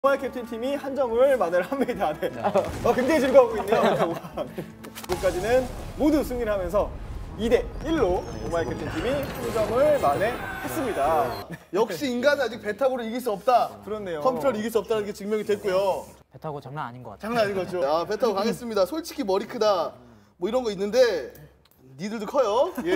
모바일 캡틴 팀이 한 점을 만회를 합니다. 네. 굉장히 즐거워하고 있네요. 지금까지는 모두 승리를 하면서 2대 1로 모바일 캡틴 팀이 한 점을 만회했습니다. 역시 인간은 아직 배 타고를 이길 수 없다. 그렇네요. 컴퓨터를 이길 수 없다는 게 증명이 됐고요. 배 타고 장난 아닌 것 같아요. 장난 아닌 거죠. 아, 배 타고 가겠습니다. 솔직히 머리 크다 뭐 이런 거 있는데 니들도 커요. 예.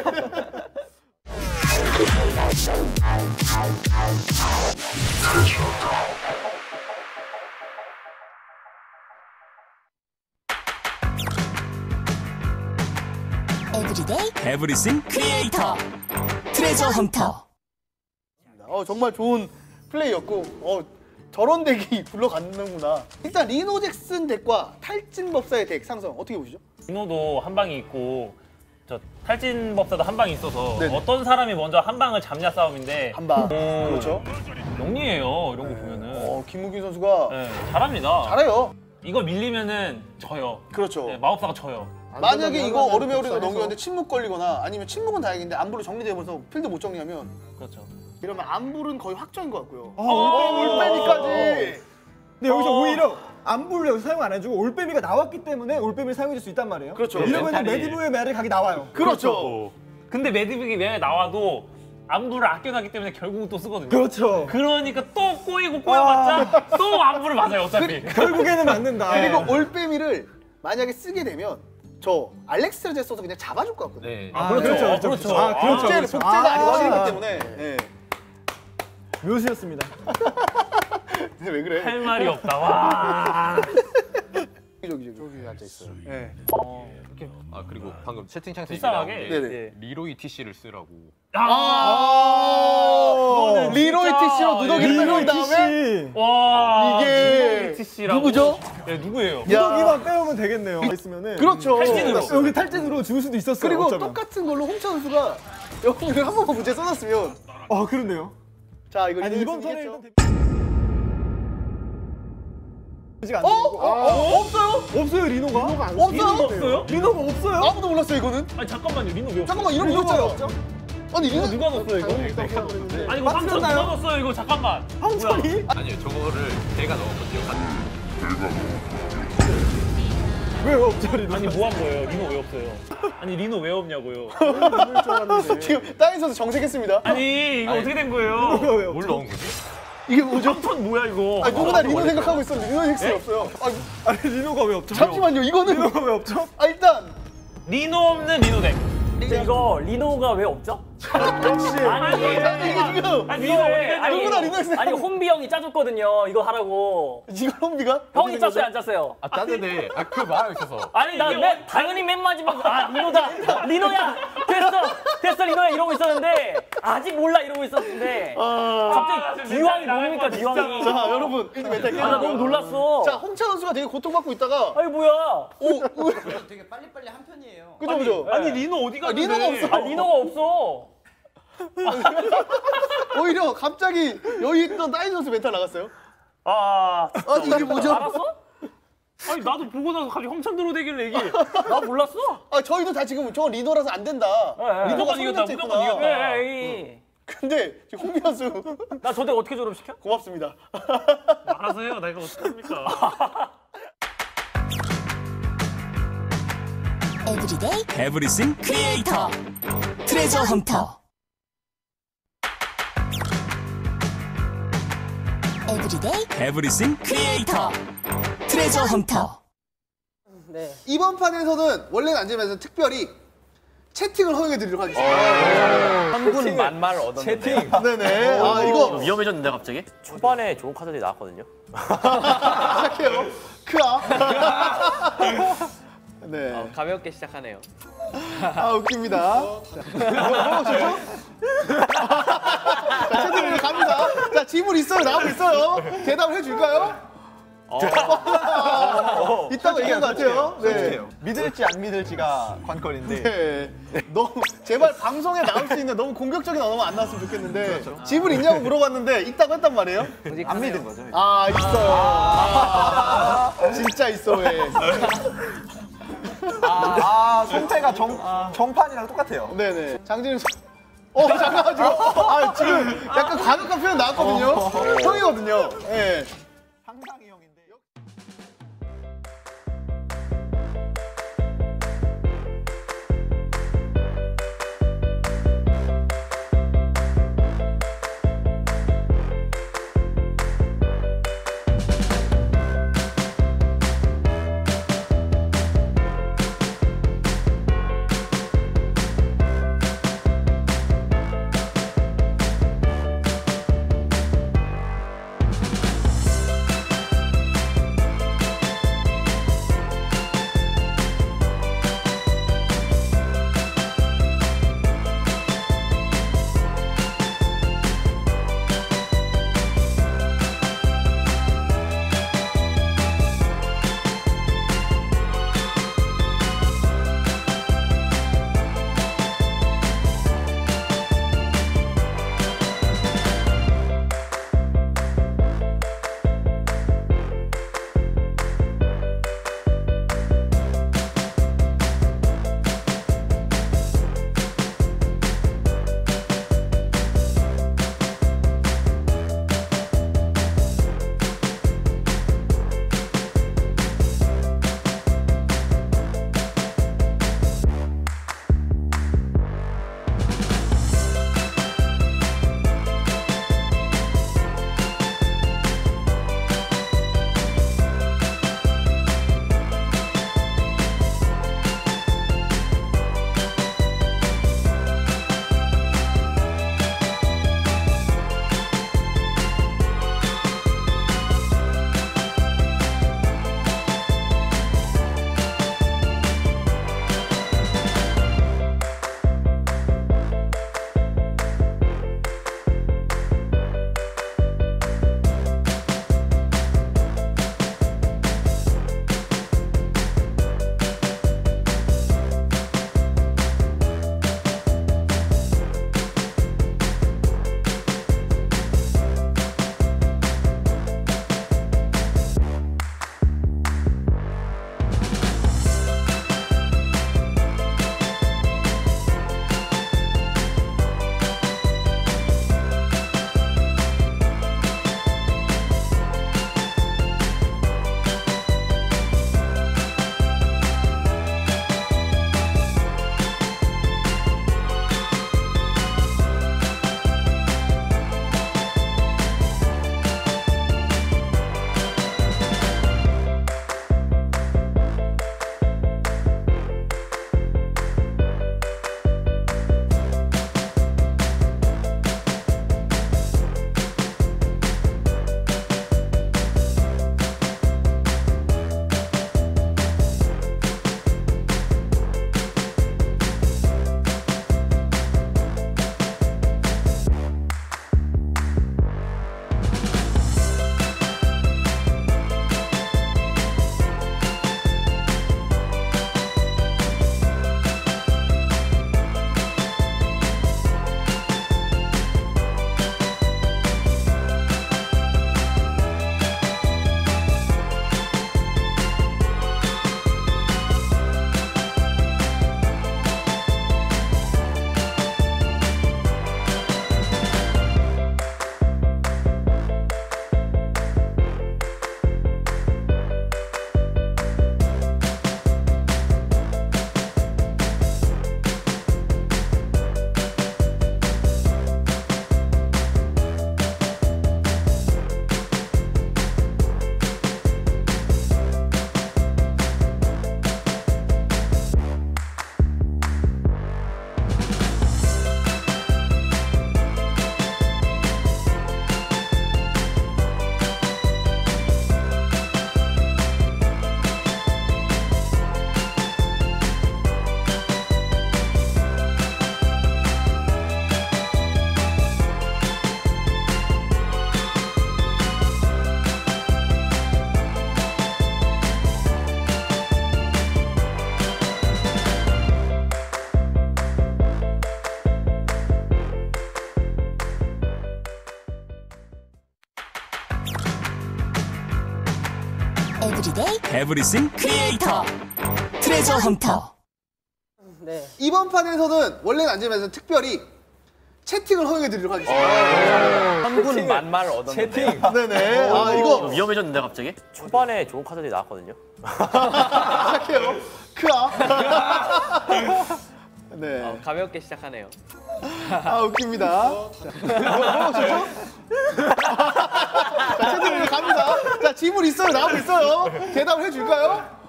에브리데이 에브리싱 크리에이터 트레저 헌터. 정말 좋은 플레이였고 저런 덱이 굴러가는구나. 일단 리노 잭슨 덱과 탈진 법사의 덱 상성 어떻게 보시죠? 리노도 한 방이 있고 저 탈진 법사도 한 방이 있어서 네네. 어떤 사람이 먼저 한 방을 잡냐 싸움인데 한 방. 그렇죠. 영리해요. 이런 거 보면은. 김무균 선수가 네, 잘합니다. 잘해요. 이거 밀리면은 져요. 그렇죠. 네, 마법사가 져요. 만약에 이거 얼음의 오리가 넘겼는데 침묵 걸리거나 아니면 침묵은 다행인데 안부로 정리되면서 필드 못 정리하면 그렇죠. 이러면 안부는 거의 확정인 것 같고요. 올빼미까지. 근데 여기서 오히려 안부를 여기서 사용 안 해주고 올빼미가 나왔기 때문에 올빼미를 사용해줄 수 있단 말이에요. 그렇죠. 이러면 메디브의 메리 각이 나와요. 그렇죠. 근데 매드빅이 왜 나와도 안부를 아껴놨기 때문에 결국은 또 쓰거든요. 그렇죠. 그러니까 또 꼬여봤자 또 안부를 맞아요, 어차피. 결국에는 맞는다. 그리고 올빼미를 만약에 쓰게 되면 저 알렉스를 써서 그냥 잡아줄 것 같거든요. 네. 그렇죠. 그렇죠. 복제가 아니고 확실이기 때문에. 네. 묘수였습니다. 근데 왜 그래? 할 말이 없다. 와. 저기 앉아 있어요. 네. 이렇게 아 그리고 방금 채팅창에서 불쌍하게. 얘기 나온 게 네네. 리로이 TC를 쓰라고. 그거는 리로이 진짜- TC로 누더기를 빼놓은 다음에 와. 이게 TC라고? 누구죠? 네, 누구예요? 누더기만 빼오면 되겠네요. 있으면은 그렇죠. 탈진으로. 여기 탈진으로 줄 수도 있었어요. 그리고 어쩌면. 똑같은 걸로 홍차 선수가 여기를 한 번만 문제 써놨으면 그렇네요. 자 이거 아니 이번 턴에 일단 없어요? 없어요 리노가? 없어요? 리노가 없어요? 아무도 몰랐어요 이거는. 아니 잠깐만요, 리노 왜 없어요? 잠깐만 이런 거 리노가 있잖아. 없죠? 아니 리노 누가 넣었어요 이거? 아니 이거 황천 누가 넣었어요 이거? 잠깐만. 황천이? 아니요 저거를 제가 넣었거든요. 왜 없죠 리노? 아니 뭐 한 거예요? 리노 왜 없어요? 아니 리노 왜 없냐고요? 지금 따인 선수 정색했습니다. 아니 이거 어떻게 된 거예요? 왜 없죠? 뭘 넣은 거지? 이게 뭐죠? 황천 뭐야 이거? 누구나 리노 생각하고 있었는데 리노 엑스이 없어요. 아니 리노가 왜 없죠? 잠시만요 이거는 리노가 왜 없죠? 일단 리노 없는 리노덱. 이거 리노가 왜 없죠? 아니 이게 지금 아니 리노 어디가 누구나 리노 엑스 아니 혼비 형이 짜줬거든요. 이거 하라고. 이걸 홈비가 형이 짰어요, 안 짰어요? 아 짜는데 그 말하고 있어서. 아니 나 당연히 맨 마지막 리노다. 리노야. 됐어 리노야 이러고 있었는데 아직 몰라 이러고 있었는데 갑자기 기왕이 뭡니까 기왕이. 자 여러분 일단 멘탈 아, 나 너무 놀랐어. 자 홍차 선수가 되게 고통받고 있다가 아니 뭐야? 되게 빨리빨리 한 편이에요. 그죠? 아니 리노 어디 갔는데? 리노가 없어. 아 리노가 없어. 오히려 갑자기 여기 있던 따인 선수 멘탈 나갔어요. 아니 이게 뭐죠? 알았어? 아니 나도 보고 나서 갑자기 황천 들어오대길래 이게 나 몰랐어. 저희도 다 지금 저 리노라서 안 된다. 리노가 무조건 이겼다, 성장체 무조건 있구나. 이겼다. 에이. 근데 지금 홍비 선수 나 저 덱 어떻게 졸업시켜? 고맙습니다. 알아서 해요. 나 이거 어떡합니까? 에브리데이 에브리싱 크리에이터 트레저 헌터. 에브리데이 에브리싱 크리에이터 트레저 헌터. 네. 이번 판에서는 원래는 안 되면서 특별히 채팅을 허용해 드리도록 하겠습니다. 한군 만말 얻었는데 네네. 이거 위험해졌는데 갑자기? 초반에 좋은 카드들이 나왔거든요. 시작해요. 크아. 네. 가볍게 시작하네요. 웃깁니다. 진짜? 자, 채팅으로 갑니다. 자, 지물 있어요. 나오고 있어요. 대답을 해줄까요? 이따가 얘기한 것 같아요. 네. 믿을지 안 믿을지가 관건인데. 네. 너무 제발 방송에 나올 수 있는 너무 공격적인 언어만 안 나왔으면 좋겠는데 지분 있냐고 물어봤는데 있다고 했단 말이에요? 안 믿은 거죠. 있어요. 진짜 있어 왜? 상태가 정판이랑 똑같아요. 네네. 장진우 잠깐만 지금 지금 약간 과격한 표현 나왔거든요. 형이거든요. 예. 에브리데이 에브리싱 크리에이터 트레저 헌터. 이번 판에서는 원래는 안전면서 특별히 채팅을 허용해 드리도록 하겠습니다. 한군 만말 얻었는데. 네네. 아 이거 위험해졌는데 갑자기? 초반에 좋은 카드들이 나왔거든요. 시작해요. 크아. 네. 가볍게 시작하네요. 아 웃깁니다. 좋죠? 자 채팅으로 갑니다. 자 질문 있어요. 나오고 있어요. 대답을 해줄까요?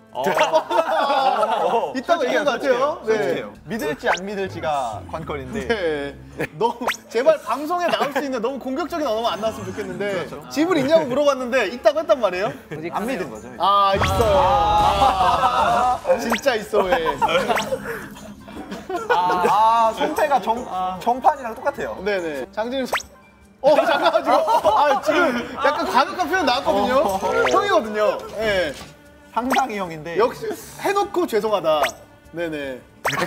이따가 얘기한 것 같아요. 네. 믿을지 안 믿을지가 관건인데. 네. 너무 제발 방송에 나올 수 있는 너무 공격적인 언어만 안 나왔으면 좋겠는데 질문 있냐고 물어봤는데 있다고 했단 말이에요? 안 믿은 거죠. 아 있어요. 진짜 있어 왜? 손태가 정판이랑 똑같아요. 네네. 장진우 잠깐만 지금 약간 과격한 표현 나왔거든요. 형이거든요. 네. 상상이 형인데. 역시 해놓고 죄송하다. 네네.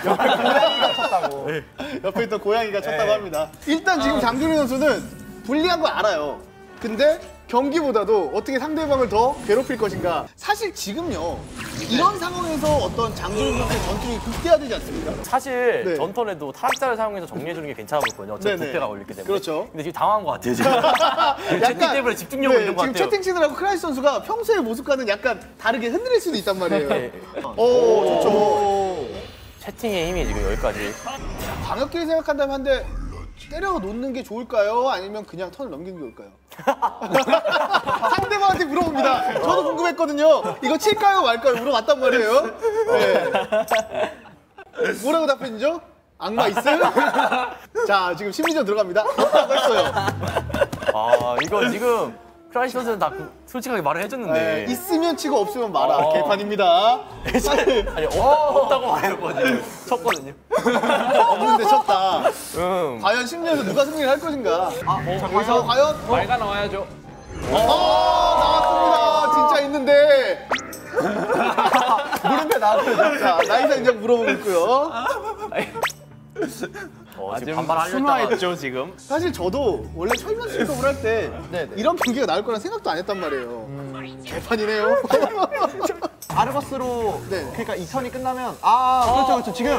옆에 있던 고양이가 쳤다고 합니다. 일단 지금 장준희 선수는 불리한 거 알아요. 근데 경기보다도 어떻게 상대방을 더 괴롭힐 것인가. 사실 지금요. 이런 상황에서 어떤 장준희 선수의 전투력이 극대화 되지 않습니까? 사실 네. 전턴에도 타락자를 사용해서 정리해주는 게 괜찮아 보였거든요. 어차피 네네. 부패가 걸렸기 때문에. 그렇죠. 근데 지금 당황한 것 같아요, 지금. 채팅 때문에 집중력을 잃은 것 지금 같아요. 채팅 치느라고 크라이스 선수가 평소의 모습과는 약간 다르게 흔들릴 수도 있단 말이에요. 네. 오, 좋죠. 채팅의 힘이 지금 여기까지. 광역끼리 생각한다면 한데 때려 놓는 게 좋을까요? 아니면 그냥 턴을 넘기는 게 좋을까요? 상대방한테 물어봅니다. 저도 궁금했거든요. 이거 칠까요 말까요? 물어봤단 말이에요. 네. 뭐라고 답했죠? 악마 있어요? 자, 지금 심리전 들어갑니다. 없다고 했어요. 아, 이거 지금 크라이스 선수는 다 솔직하게 말을 해줬는데. 네, 있으면 치고 없으면 말아. 개판입니다. 아니, 없다고 말했거든요. 쳤거든요. 없는데 쳤다. 응. 과연 심리에서 누가 승리를 할 것인가? 여기서 과연? 말가 나와야죠. 나왔습니다. 진짜 있는데. 물음표 나왔어요. 자, 나이사 인정 물어보고 있고요. 지금 반발하려다가 순화했죠 지금. 사실 저도 원래 철면 수업을 할 때 이런 경기가 나올 거란 생각도 안 했단 말이에요. 개판이네요. 아르거스로 네. 그러니까 이 턴이 끝나면 그렇죠 지금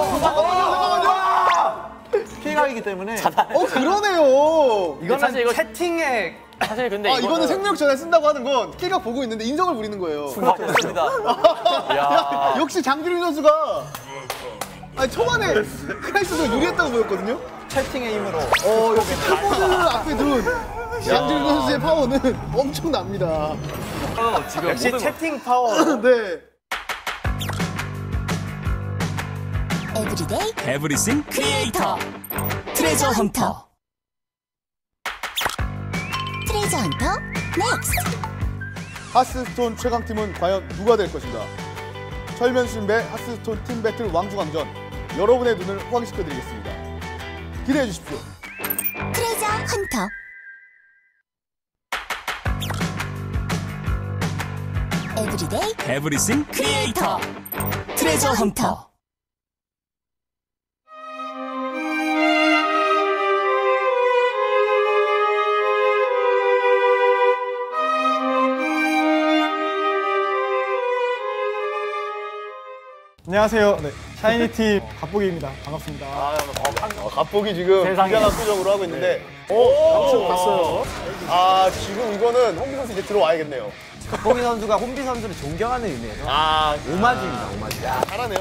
잠깐만요. 피해가이기 때문에 그러네요. 이건 사실 이거 채팅에 사실 근데 이거는 생명력 전환 쓴다고 하는 건 킬각 보고 있는데 인정을 부리는 거예요. 맞습니다. 야, 역시 장준희 선수가 초반에 크라이스 선수가 유리했다고 보였거든요. 채팅의 힘으로 역시 키보드 앞에 둔 장준희 선수의 파워는 엄청납니다. 지금 역시 모든 채팅 파워. 네. 에브리데이 에브리싱 크리에이터 트레저 헌터. 트레저 헌터 넥스트. 하스스톤 최강팀은 과연 누가 될 것인가? 철면신배 하스스톤 팀 배틀 왕중왕전 여러분의 눈을 호강시켜드리겠습니다. 기대해 주십시오. 트레저 헌터. 에브리데이 에브리싱 크리에이터 트레저 헌터. 안녕하세요. 네, 샤이니팀 갑보기입니다. 반갑습니다. 갑복이 지금 세상에. 굉장한 표정으로 하고 있는데 당첨 갔어요. 지금 이거는 홍비 선수 이제 들어와야겠네요. 박봉희 선수가 혼비 선수를 존경하는 의미에서 오마지입니다. 오마지. 잘하네요.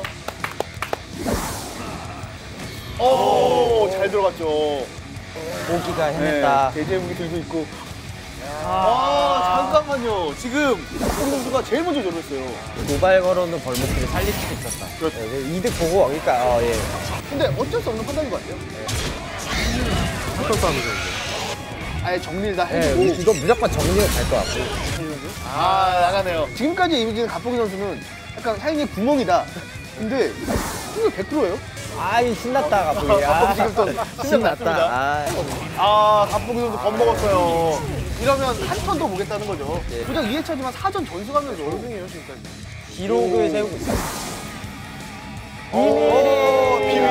잘 들어갔죠. 보기가 네, 대제 무기 들고 있고. 잠깐만요. 지금 홍비 선수가 제일 먼저 저랬어요. 도발 걸어놓은 벌목들을 살릴 수도 있었다. 그렇죠. 이득 보고 그러니까 예. 근데 어쩔 수 없는 판단인 것 같아요. 아예 정리를 다 해주고. 이거 무조건 정리가 될 것 같고. 나가네요. 지금까지 이미지는 갑보기 선수는 약간 샤이니의 구멍이다. 근데 이거 100%예요? 아이 신났다 갑자기. 갑보기 지금 또 신났습니다. 갑보기 선수 겁먹었어요. 이러면 한 턴 더 보겠다는 거죠. 고작 2회차지만 4전 전승하면서 우승이에요 지금까지. 기록을 세우고 있어요. 비밀이.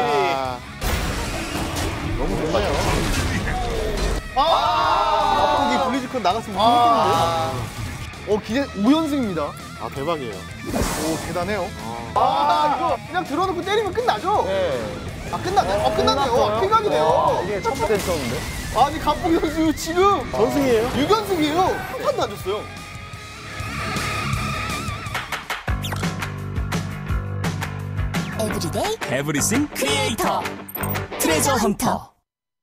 너무 좋네요. 갑보기 블리즈컨 나갔으면 재밌겠는데요? 기대 5연승입니다. 아 대박이에요. 오 대단해요. 이거 그냥 들어놓고 때리면 끝나죠? 네. 아 끝났네. 끝났네요. 쾌각이네요. 이게 첫 번째 했었는데. 아니 갑봉 선수 지금 전승이에요? 6연승이에요. 한 판도 안 줬어요. 에브리데이 에브리싱 크리에이터 트레저 헌터.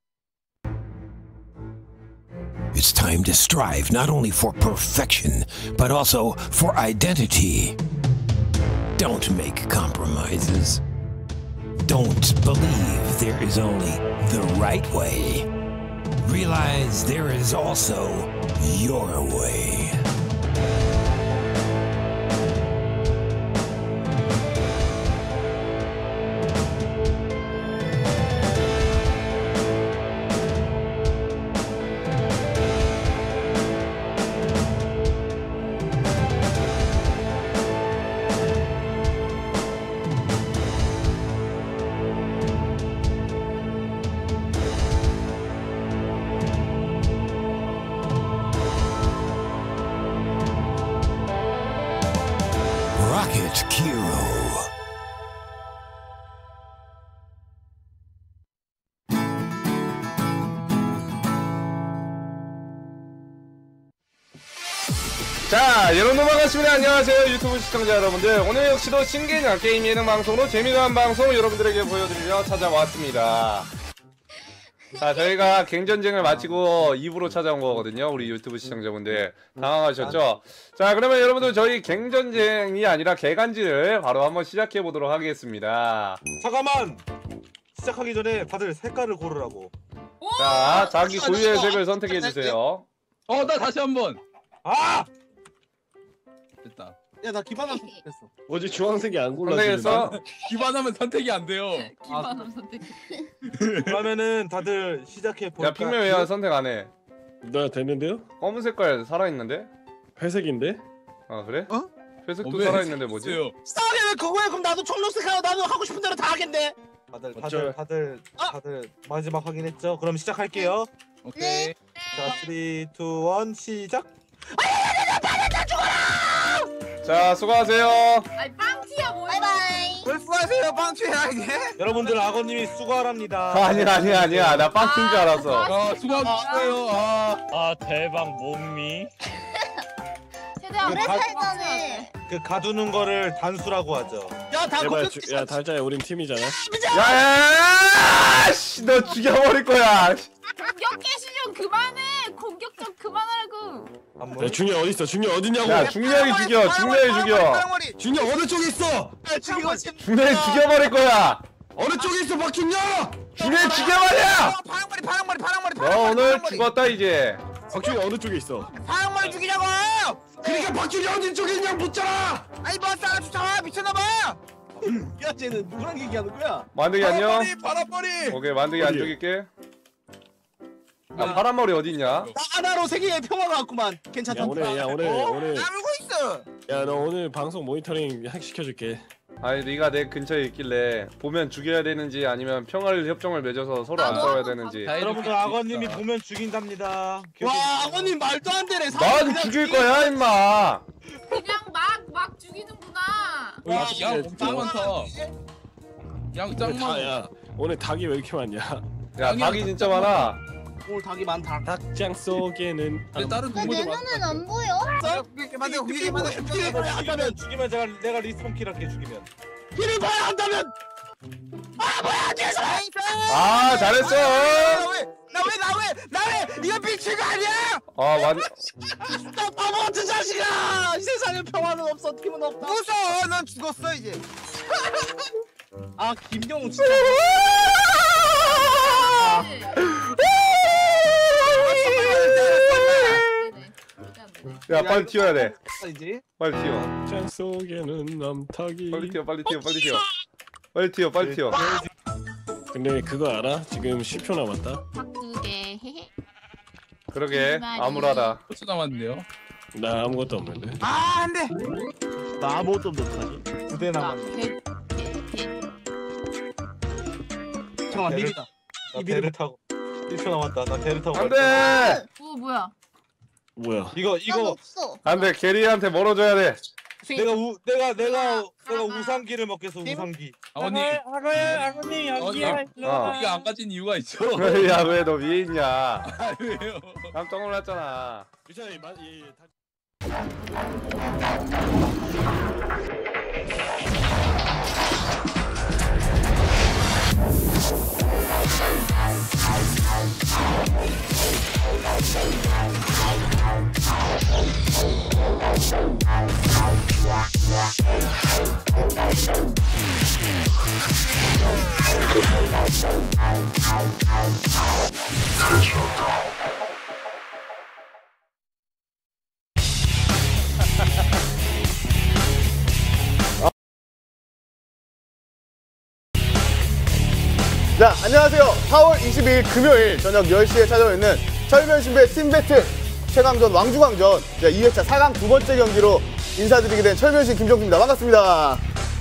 It's time to strive not only for perfection, but also for identity. Don't make compromises. Don't believe there is only the right way. Realize there is also your way. Rocket Hero. 자, 여러분 반갑습니다. 안녕하세요. 유튜브 시청자 여러분들. 오늘 역시도 신개념 게임 예능 방송으로 재미난 방송 여러분들에게 보여드리려 찾아왔습니다. 자, 저희가 갱전쟁을 마치고 2부로 찾아온 거거든요. 우리 유튜브 시청자분들 당황하셨죠? 자, 그러면 여러분들 저희 갱전쟁이 아니라 개간지를 바로 한번 시작해 보도록 하겠습니다. 잠깐만. 시작하기 전에 다들 색깔을 고르라고. 자, 자기 고유의 색을 선택해 주세요. 나 다시 한번. 아! 됐다. 야 나 기반함 선택했어. 뭐지 주황색이 안 선택했어? 기반하면 선택이 안 돼요. 기반함 선택. 그러면은 다들 시작해 볼까? 야, 핑맨 왜 선택 안 해? 나 됐는데요? 검은 색깔 살아있는데? 회색인데? 아, 그래? 어? 회색도 왜 살아있는데 뭐지? 싸게 왜 그거야? 그럼 나도 초록색 하고 나도 하고 싶은 대로 다 하겠네. 다들 마지막 확인했죠? 그럼 시작할게요. 오케이. 자, 3, 2, 1 시작. 자, 수고하세요. 아니 빵티야 뭐야? 바이바이. 왜 수고하세요 빵치야 이게? 여러분들 악어님이 수고하랍니다. 아니야. 나 빵인 줄 알았어. 수고하셨어요. 아 대박 몸미. 최대한 그 가- 살전에. 그 가두는 거를 단수라고 하죠. 야다 야 달자야 우린 팀이잖아. 야, 씨, 너 죽여버릴 거야. 공격 개시좀 그만해. 공격 좀 그만하라고. 야, 중이 어디 있어? 중이 어디냐고? 야, 중력이 죽여. 중이 어느 쪽에 있어? 중력이 죽여버릴 거야. 어느 쪽에 있어, 박준영? 중력이 죽여버려. 파랑머리. 너 오늘 죽었다 이제. 박준이 어느 쪽에 있어? 파랑머리 죽이자고. 그러니까 박준이 어디 쪽에 있냐고 묻잖아. 아니 뭐 싸가지고 잡아 미쳤나봐. 야 쟤는 누구랑 얘기하는 거야? 만두기 안녕. 파란머리. 오케이, 만두기 안 죽일게. 야, 파란 머리 어디 있냐? 나 하나로 세계의 평화가 왔구만. 괜찮다. 오늘 나물고 있어. 야 너 오늘 방송 모니터링 시켜줄게. 아니, 네가 내 근처에 있길래 보면 죽여야 되는지 아니면 평화를 협정을 맺어서 서로 안 싸워야 되는지. 여러분들 악어님이 보면 죽인답니다. 와 아버님 말도 안 되네. 난 죽일 거야, 임마. 그냥 막 죽이는구나. 양 엄청 많다. 양 짱 많아. 야 오늘 닭이 왜 이렇게 많냐? 야, 닭이 진짜 많아. 오늘 닭이 많다. 닭장 속에는 근데 다른 동물도 많다. 안 보여? 죽이면 내가 리스폰 킬할게 죽이면. 길을 봐야 한다면. 아 뭐야 뒤에서. 아, 잘했어. 나 왜? 이거 미친 거 아니야? 나 바보 같은 자식아! 이 세상에 평화는 없어, 팀은 없다. 무서워, 난 죽었어 이제. 아 김경우 진짜. 야, 빨리 튀어야 돼. 이제. 빨리 튀어. 닭장 속에는 남닭이. 빨리 튀어. 근데 그거 알아? 지금 10초 남았다. 박두개. 그러게, 암울하다. 벌써 남았는데요. 나 아무것도 없는데. 아 안돼. 나 아무것도 없는데. 2대 남았네. 잠깐만 미리다. 나 배를 타고 1초 남았다. 나 배를 타고. 안 돼! 뭐야? 뭐야? 이거 없어. 안돼 게리한테 멀어져야 돼. 내가 우상기를 먹겠어 우상기. 아버님 여기야. 여기가 안 가진 이유가 있죠. 야 왜 너 위에 있냐? 왜요? 깜짝 놀랐잖아. 자, 안녕하세요. 4월 22일 금요일 저녁 10시에 찾아오는 철면신배 팀배틀 최강전 왕중왕전 2회차 4강 두 번째 경기로 인사드리게 된 철면신 김정수입니다. 반갑습니다.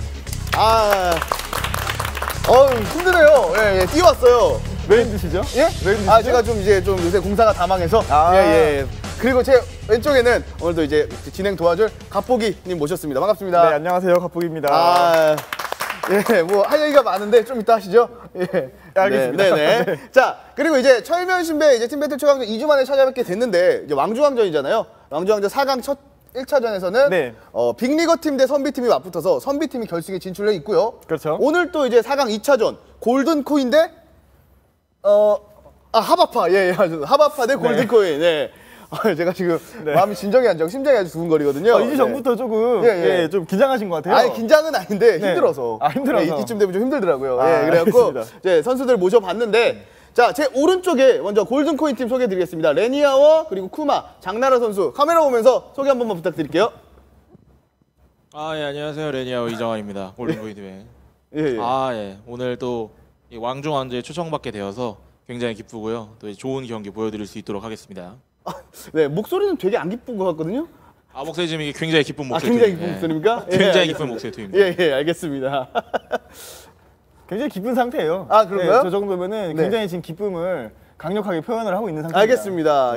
힘드네요. 예, 뛰어왔어요. 왜 힘드시죠? 예? 왜 힘드시죠? 제가 좀 요새 공사가 다 망해서. 그리고 제 왼쪽에는 오늘도 이제 진행 도와줄 갑보기님 모셨습니다. 반갑습니다. 네, 안녕하세요. 갑보기입니다. 뭐 할 얘기가 많은데 좀 이따 하시죠. 예, 알겠습니다. 네. 자, 그리고 이제 철면신배 이제 팀배틀 최강전 2주 만에 찾아뵙게 됐는데 이제 왕중왕전이잖아요. 왕중왕전 4강 첫 1차전에서는 네. 빅리거 팀 대 선비팀이 맞붙어서 선비팀이 결승에 진출해 있고요. 그렇죠. 오늘 또 이제 4강 2차전 골든코인 대 하바파. 하바파 대 골든코인. 네. 제가 지금 마음이 진정이 안 되고 심장이 아주 두근거리거든요. 2주 전부터 조금 좀 긴장하신 것 같아요. 아니 긴장은 아닌데 힘들어서. 힘들어서. 이쯤 되면 좀 힘들더라고요. 그래갖고 알겠습니다. 이제 선수들 모셔봤는데 자, 제 오른쪽에 먼저 골든코인 팀 소개해드리겠습니다. 레니아워 그리고 쿠마, 장나라 선수 카메라 보면서 소개 한 번만 부탁드릴게요. 예, 안녕하세요. 레니아워 이정환입니다. 골든코인 팀의. 오늘 또 왕중왕전에 초청받게 되어서 굉장히 기쁘고요. 또 좋은 경기 보여드릴 수 있도록 하겠습니다. 네, 목소리는 되게 안 기쁜 것 같거든요. 목소리 지금 이게 굉장히 기쁜 목소리. 굉장히 기쁜 목소리입니까? 굉장히 기쁜 목소리 팀입니다. 예, 알겠습니다. 굉장히 기쁜 상태예요. 그런가요? 저 정도면은 굉장히 지금 기쁨을 강력하게 표현을 하고 있는 상태입니다. 알겠습니다.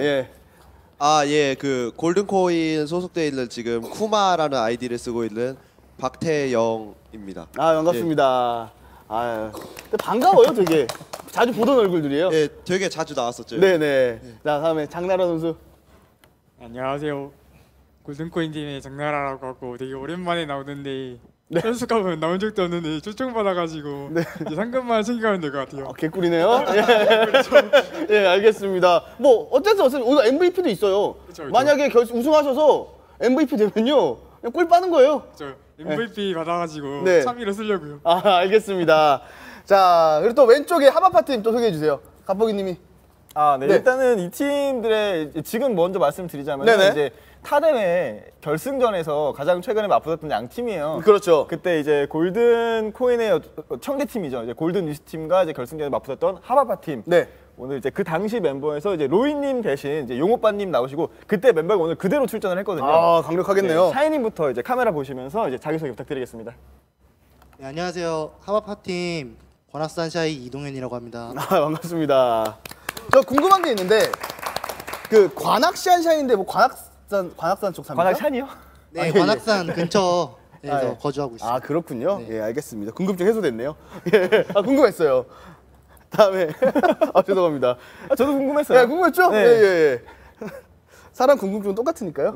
그 골든코인 소속돼 있는 지금 쿠마라는 아이디를 쓰고 있는 박태영입니다. 반갑습니다. 근데 반가워요, 되게. 자주 보던 얼굴들이에요. 예, 되게 자주 나왔었죠. 네네. 자, 다음에 장나라 선수. 안녕하세요. 골든코인 팀의 장나라라고 하고 되게 오랜만에 나오는데 선수값은 나온 적도 없는데 초청받아가지고 이제 상금만 챙겨가면 될 것 같아요. 개꿀이네요. 예, 알겠습니다. 뭐 어쨌든 오늘 MVP도 있어요. 그쵸. 만약에 우승하셔서 MVP 되면요, 그냥 꿀 빠는 거예요. MVP 받아가지고 차비로 쓰려고요. 알겠습니다. 자, 그리고 또 왼쪽에 하바파 팀 또 소개해 주세요. 갑보기님이. 일단은 이 팀들의 지금 먼저 말씀드리자면 이제 타 대회 결승전에서 가장 최근에 맞붙었던 양 팀이에요. 그렇죠. 그때 이제 골든 코인의 청계 팀이죠. 이제 골든 위스 팀과 이제 결승전에 맞붙었던 하바파 팀. 오늘 이제 그 당시 멤버에서 이제 로이님 대신 이제 용오빠님 나오시고 그때 멤버가 오늘 그대로 출전을 했거든요. 강력하겠네요. 샤이님부터 이제 카메라 보시면서 이제 자기소개 부탁드리겠습니다. 네, 안녕하세요. 하바파 팀 관악산샤이 이동현이라고 합니다. 반갑습니다. 저 궁금한 게 있는데 그 관악산샤이인데 뭐 관악산 쪽 삽니까? 관악산이요? 네, 관악산 근처에서 거주하고 있습니다. 그렇군요. 예, 알겠습니다. 궁금증 해소됐네요. 궁금했어요. 다음에 죄송합니다. 저도 궁금했어요. 네, 궁금했죠? 예. 사람 궁금증은 똑같으니까요.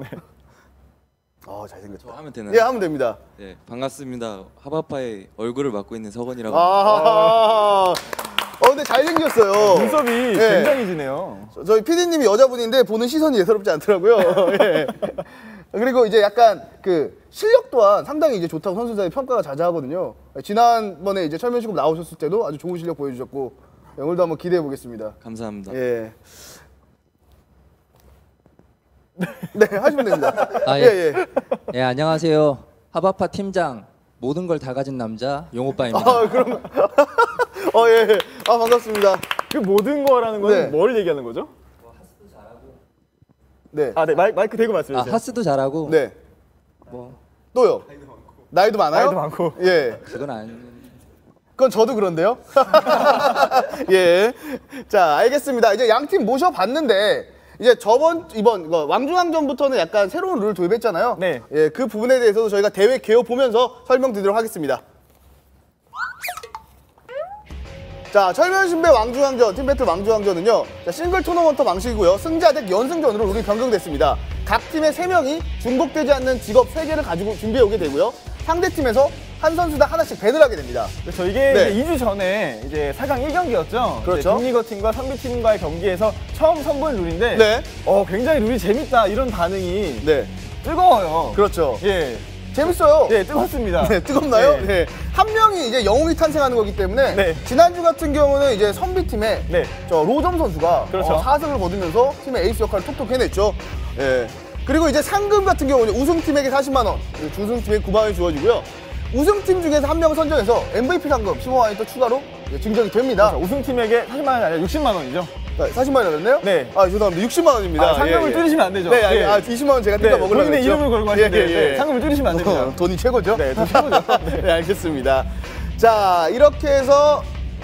잘생겼다. 하면 되나요? 예, 하면 됩니다. 네, 반갑습니다. 하바파의 얼굴을 맡고 있는 서건이라고 근데 잘생겼어요. 눈썹이 굉장히 지네요. 저희 PD님이 여자분인데 보는 시선이 예사롭지 않더라고요. 그리고 이제 약간 그 실력 또한 상당히 이제 좋다고 선수들의 평가가 자자하거든요. 지난번에 이제 철면시급 나오셨을 때도 아주 좋은 실력 보여주셨고 오늘도 한번 기대해 보겠습니다. 감사합니다. 네, 하시면 됩니다. 예, 안녕하세요. 하바파 팀장, 모든 걸 다 가진 남자 용오빠입니다. 그럼 반갑습니다. 그 모든 거라는 건 뭘 얘기하는 거죠? 하스도 잘하고. 네. 마이크 대고 말씀해 주세요. 하스도 잘하고. 네. 또요. 나이도 많아요? 나이도 많고. 예. 그건 아닌데. 그건 저도 그런데요. 예. 자, 알겠습니다. 이제 양 팀 모셔봤는데 이제 이번 이거 왕중왕전부터는 약간 새로운 룰을 도입했잖아요. 네. 예, 그 부분에 대해서도 저희가 대회 개요 보면서 설명드리도록 하겠습니다. 자, 철면신배 왕중왕전, 팀배틀 왕중왕전은요, 자, 싱글 토너먼트 방식이고요. 승자 대 연승전으로 룰이 변경됐습니다. 각 팀의 3명이 중복되지 않는 직업 3개를 가지고 준비해 오게 되고요. 상대팀에서 한 선수당 하나씩 밴을 하게 됩니다. 그렇죠. 이게 네. 이제 2주 전에 이제 4강 1경기였죠. 그렇죠. 빅리거 팀과 선비팀과의 경기에서 처음 선보인 룰인데 네. 굉장히 룰이 재밌다 이런 반응이 네. 뜨거워요. 그렇죠. 예. 재밌어요. 네, 뜨겁습니다. 네, 뜨겁나요? 네. 네. 한 명이 이제 영웅이 탄생하는 거기 때문에 네. 지난주 같은 경우는 이제 선비팀의 네. 저 로점 선수가 그렇죠. 4승을 거두면서 팀의 에이스 역할을 톡톡 해냈죠. 예. 그리고 이제 상금 같은 경우는 우승팀에게 40만 원, 준우승팀에게 9만 원이 주어지고요. 우승팀 중에서 한 명을 선정해서 MVP 상금 15만 원이 또 추가로 증정이 됩니다. 그렇죠. 우승팀에게 40만 원이 아니라 60만 원이죠. 40만 원이었나요? 네. 아, 죄송합니다. 60만 원입니다. 상금을 줄이시면 안 되죠. 네, 예. 20만 원 제가 뜯어 먹으려고 본인의 했죠. 이름을 걸고 하시는데 상금을 줄이시면 안 됩니다. 돈이 최고죠? 네, 돈이 최고죠. 네, 알겠습니다. 자, 이렇게 해서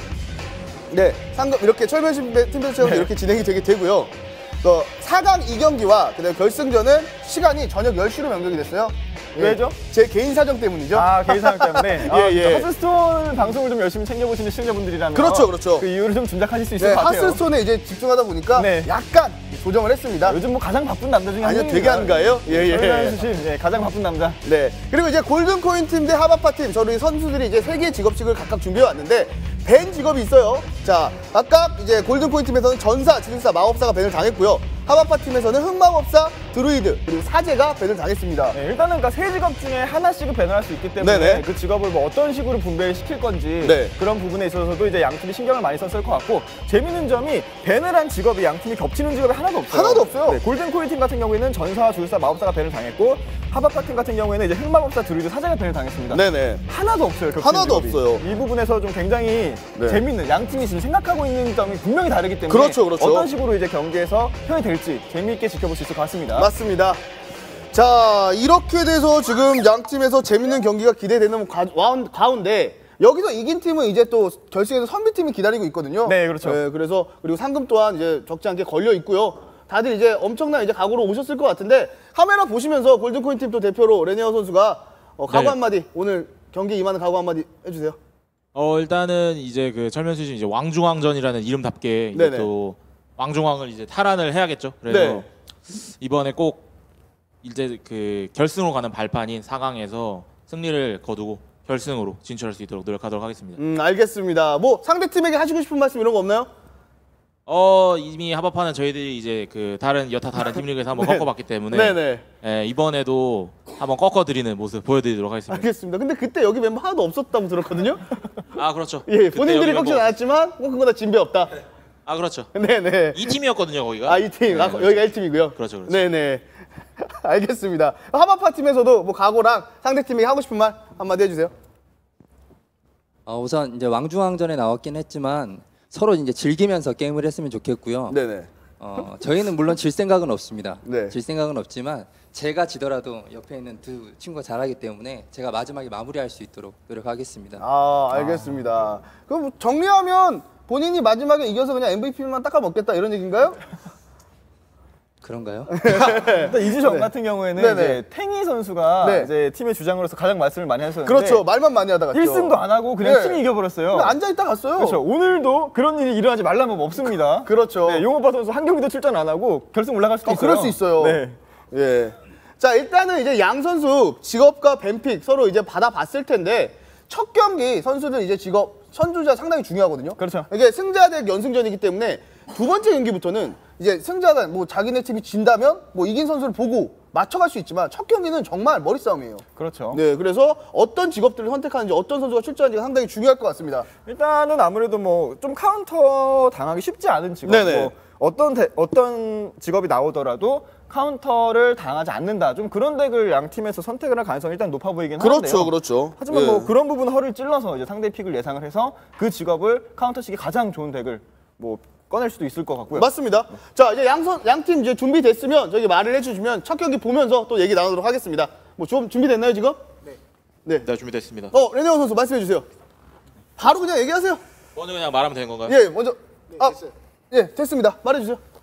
네, 상금 이렇게 철면신 팀배틀처럼 이렇게 진행이 되게 되고요. 4강 2경기와 그다음에 결승전은 시간이 저녁 10시로 변경이 됐어요. 왜죠? 제 개인 사정 때문이죠. 아, 개인 사정 때문에. 예. 하스스톤 방송을 좀 열심히 챙겨보시는 시청자분들이라면 그렇죠. 그 이유를 좀 짐작하실 수 있을 것 같아요. 하스스톤에 이제 집중하다 보니까 약간 조정을 했습니다. 요즘 뭐 가장 바쁜 남자 중에 한 아니요, 명입니다. 되게 한가해요? 예. 가장 바쁜 남자. 네. 그리고 이제 골든코인 팀 대 하바파 팀, 저희 선수들이 이제 3개의 직업씩을 각각 준비해 왔는데 밴 직업이 있어요. 자, 아까 이제 골든코인 팀에서는 전사, 지능사, 마법사가 밴을 당했고요. 하바파 팀에서는 흑마법사, 드루이드, 그리고 사제가 밴을 당했습니다. 네, 일단은 그러니까 세 직업 중에 하나씩은 밴을 할 수 있기 때문에 네네. 그 직업을 뭐 어떤 식으로 분배를 시킬 건지 네. 그런 부분에 있어서도 이제 양 팀이 신경을 많이 썼을 것 같고 재밌는 점이 밴을 한 직업이 양 팀이 겹치는 직업이 하나도 없어요. 하나도 없어요. 네, 골든코인 팀 같은 경우에는 전사와 주술사, 마법사가 밴을 당했고 하바파 팀 같은 경우에는 이제 흑마법사, 드루이드, 사제가 밴을 당했습니다. 네네. 하나도 없어요. 겹치는 하나도 직업이. 없어요. 이 부분에서 좀 굉장히 네. 재밌는 양 팀이 지금 생각하고 있는 점이 분명히 다르기 때문에 그렇죠. 어떤 식으로 이제 경기에서 표현이 될지 재미있게 지켜볼 수 있을 것 같습니다. 맞습니다. 자, 이렇게 돼서 지금 양 팀에서 재밌는 경기가 기대되는 가운데 여기서 이긴 팀은 이제 또 결승에서 선비팀이 기다리고 있거든요. 네, 그렇죠. 네, 그래서 그리고 상금 또한 이제 적지 않게 걸려 있고요. 다들 이제 엄청난 이제 각오로 오셨을 것 같은데 카메라 보시면서 골든코인 팀 또 대표로 레네어 선수가 각오 네. 한마디, 오늘 경기 임하는 각오 한마디 해주세요. 일단은 이제 그 철면수신 이제 왕중왕전이라는 이름답게 이제 네네. 또 왕중왕을 이제 탈환을 해야겠죠. 그래서 네. 이번에 꼭 이제 그 결승으로 가는 발판인 4강에서 승리를 거두고 결승으로 진출할 수 있도록 노력하도록 하겠습니다. 알겠습니다. 뭐 상대 팀에게 하시고 싶은 말씀 이런 거 없나요? 이미 하바파는 저희들이 이제 그 다른 팀리그에서 한번 네. 꺾어봤기 때문에 네네. 예, 이번에도 한번 꺾어드리는 모습 보여드리도록 하겠습니다. 알겠습니다. 근데 그때 여기 멤버 하나도 없었다고 들었거든요. 아 그렇죠. 예, 본인들이 그때 여기 꺾진 멤버- 않았지만 그거보다 진배 없다. 아 그렇죠. 네네. 이 팀이었거든요 거기가. 아, 이 팀. 네, 여기가 1팀이고요. 그렇죠. 네네. 알겠습니다. 하바파 팀에서도 뭐 각오랑 상대 팀에게 하고 싶은 말 한마디 해주세요. 우선 이제 왕중왕전에 나왔긴 했지만 서로 이제 즐기면서 게임을 했으면 좋겠고요. 네네. 저희는 물론 질 생각은 없습니다. 네. 질 생각은 없지만 제가 지더라도 옆에 있는 두 친구가 잘하기 때문에 제가 마지막에 마무리할 수 있도록 노력하겠습니다. 알겠습니다. 그럼 정리하면 본인이 마지막에 이겨서 그냥 MVP만 닦아 먹겠다 이런 얘기인가요? 그런가요? 일단 2주 전 네. 같은 경우에는 네네. 이제 탱이 선수가 네. 이제 팀의 주장으로서 가장 말씀을 많이 하셨는데 그렇죠. 말만 많이 하다 갔죠. 1승도 안 하고 그냥 네. 팀이 이겨버렸어요. 앉아있다 갔어요. 그렇죠. 오늘도 그런 일이 일어나지 말라면 없습니다. 그렇죠. 네, 용호파 선수 한 경기도 출전 안 하고 결승 올라갈 수도 있어요. 그럴 수 있어요. 네. 예. 자, 일단은 이제 양 선수 직업과 밴픽 서로 이제 받아봤을 텐데 첫 경기 선수들 이제 직업 선두자 상당히 중요하거든요. 그렇죠. 이게 승자 대 연승전이기 때문에 두 번째 경기부터는 이제 승자가 뭐 자기네 팀이 진다면 뭐 이긴 선수를 보고 맞춰갈 수 있지만 첫 경기는 정말 머리 싸움이에요. 그렇죠. 네, 그래서 어떤 직업들을 선택하는지 어떤 선수가 출전하는지가 상당히 중요할 것 같습니다. 일단은 아무래도 뭐 좀 카운터 당하기 쉽지 않은 직업, 네네. 뭐 어떤 직업이 나오더라도 카운터를 당하지 않는다. 좀 그런 덱을 양 팀에서 선택을 할 가능성이 일단 높아 보이긴 하는데요. 그렇죠. 하지만 예. 뭐 그런 부분 허를 찔러서 이제 상대 픽을 예상을 해서 그 직업을 카운터식이 가장 좋은 덱을 뭐 꺼낼 수도 있을 것 같고요. 맞습니다. 자, 이제 양팀 이제 준비됐으면 저기 말을 해주시면 첫 경기 보면서 또 얘기 나누도록 하겠습니다. 뭐 좀 준비됐나요 지금? 네. 네, 준비됐습니다. 레네오 선수 말씀해 주세요. 바로 그냥 얘기하세요. 먼저 그냥 말하면 되는 건가요? 예, 먼저. 예, 됐습니다. 말해 주세요.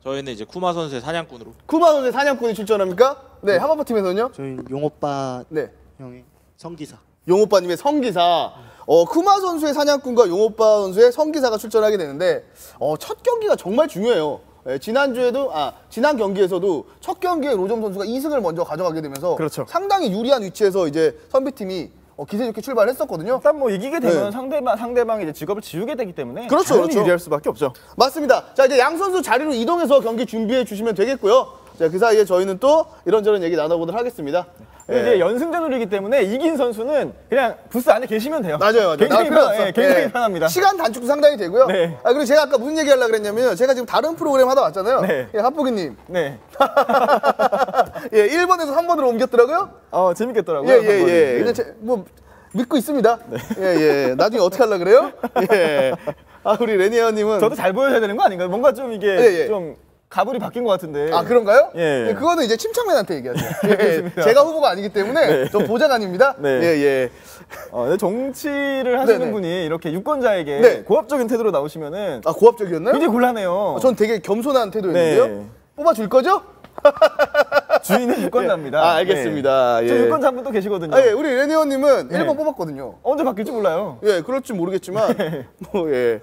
저희는 이제 쿠마 선수의 사냥꾼으로. 쿠마 선수의 사냥꾼이 출전합니까? 네, 하바파 팀에서는요? 저희 용오빠 네. 형의 성기사. 용오빠님의 성기사. 쿠마 선수의 사냥꾼과 용오빠 선수의 성기사가 출전하게 되는데 첫 경기가 정말 중요해요. 지난주에도 지난 경기에서도 첫 경기에 로점 선수가 2승을 먼저 가져가게 되면서 그렇죠. 상당히 유리한 위치에서 이제 선비팀이 기세 좋게 출발했었거든요. 일단 뭐 이기게 되면 네. 상대방이 이제 직업을 지우게 되기 때문에 그렇죠, 당연히 그렇죠. 유리할 수밖에 없죠. 맞습니다. 자, 이제 양 선수 자리로 이동해서 경기 준비해 주시면 되겠고요. 자, 그 사이에 저희는 또 이런저런 얘기 나눠보도록 하겠습니다. 이제 연승전으로이기 때문에 이긴 선수는 그냥 부스 안에 계시면 돼요. 맞아요. 굉장히 굉장히 편합니다. 시간 단축도 상당히 되고요. 네. 그리고 제가 아까 무슨 얘기 하려고 그랬냐면 제가 지금 다른 프로그램 하다 왔잖아요. 네. 핫보기님. 네. 예, 1번에서 3번으로 옮겼더라고요. 재밌겠더라고요. 예. 그냥 뭐 믿고 있습니다. 네. 예. 나중에 어떻게 하려고 그래요? 예. 우리 레니아님은 저도 잘 보여줘야 되는 거 아닌가요? 뭔가 좀 이게 좀 가불이 바뀐 것 같은데. 그런가요? 예. 그거는 이제 침착맨한테 얘기하세요. 제가 후보가 아니기 때문에 저 보좌관입니다. 네. 예. 정치를 하시는 네네. 분이 이렇게 유권자에게 고압적인 태도로 나오시면은 고압적이었나요? 굉장히 곤란해요. 전 되게 겸손한 태도였는데요. 네. 뽑아줄 거죠? 주인은 유권자입니다. 알겠습니다. 네. 예. 저 유권자 한 분 또 계시거든요. 우리 레니어님은 네. 1번 뽑았거든요. 언제 바뀔지 몰라요. 예, 그럴지 모르겠지만 예.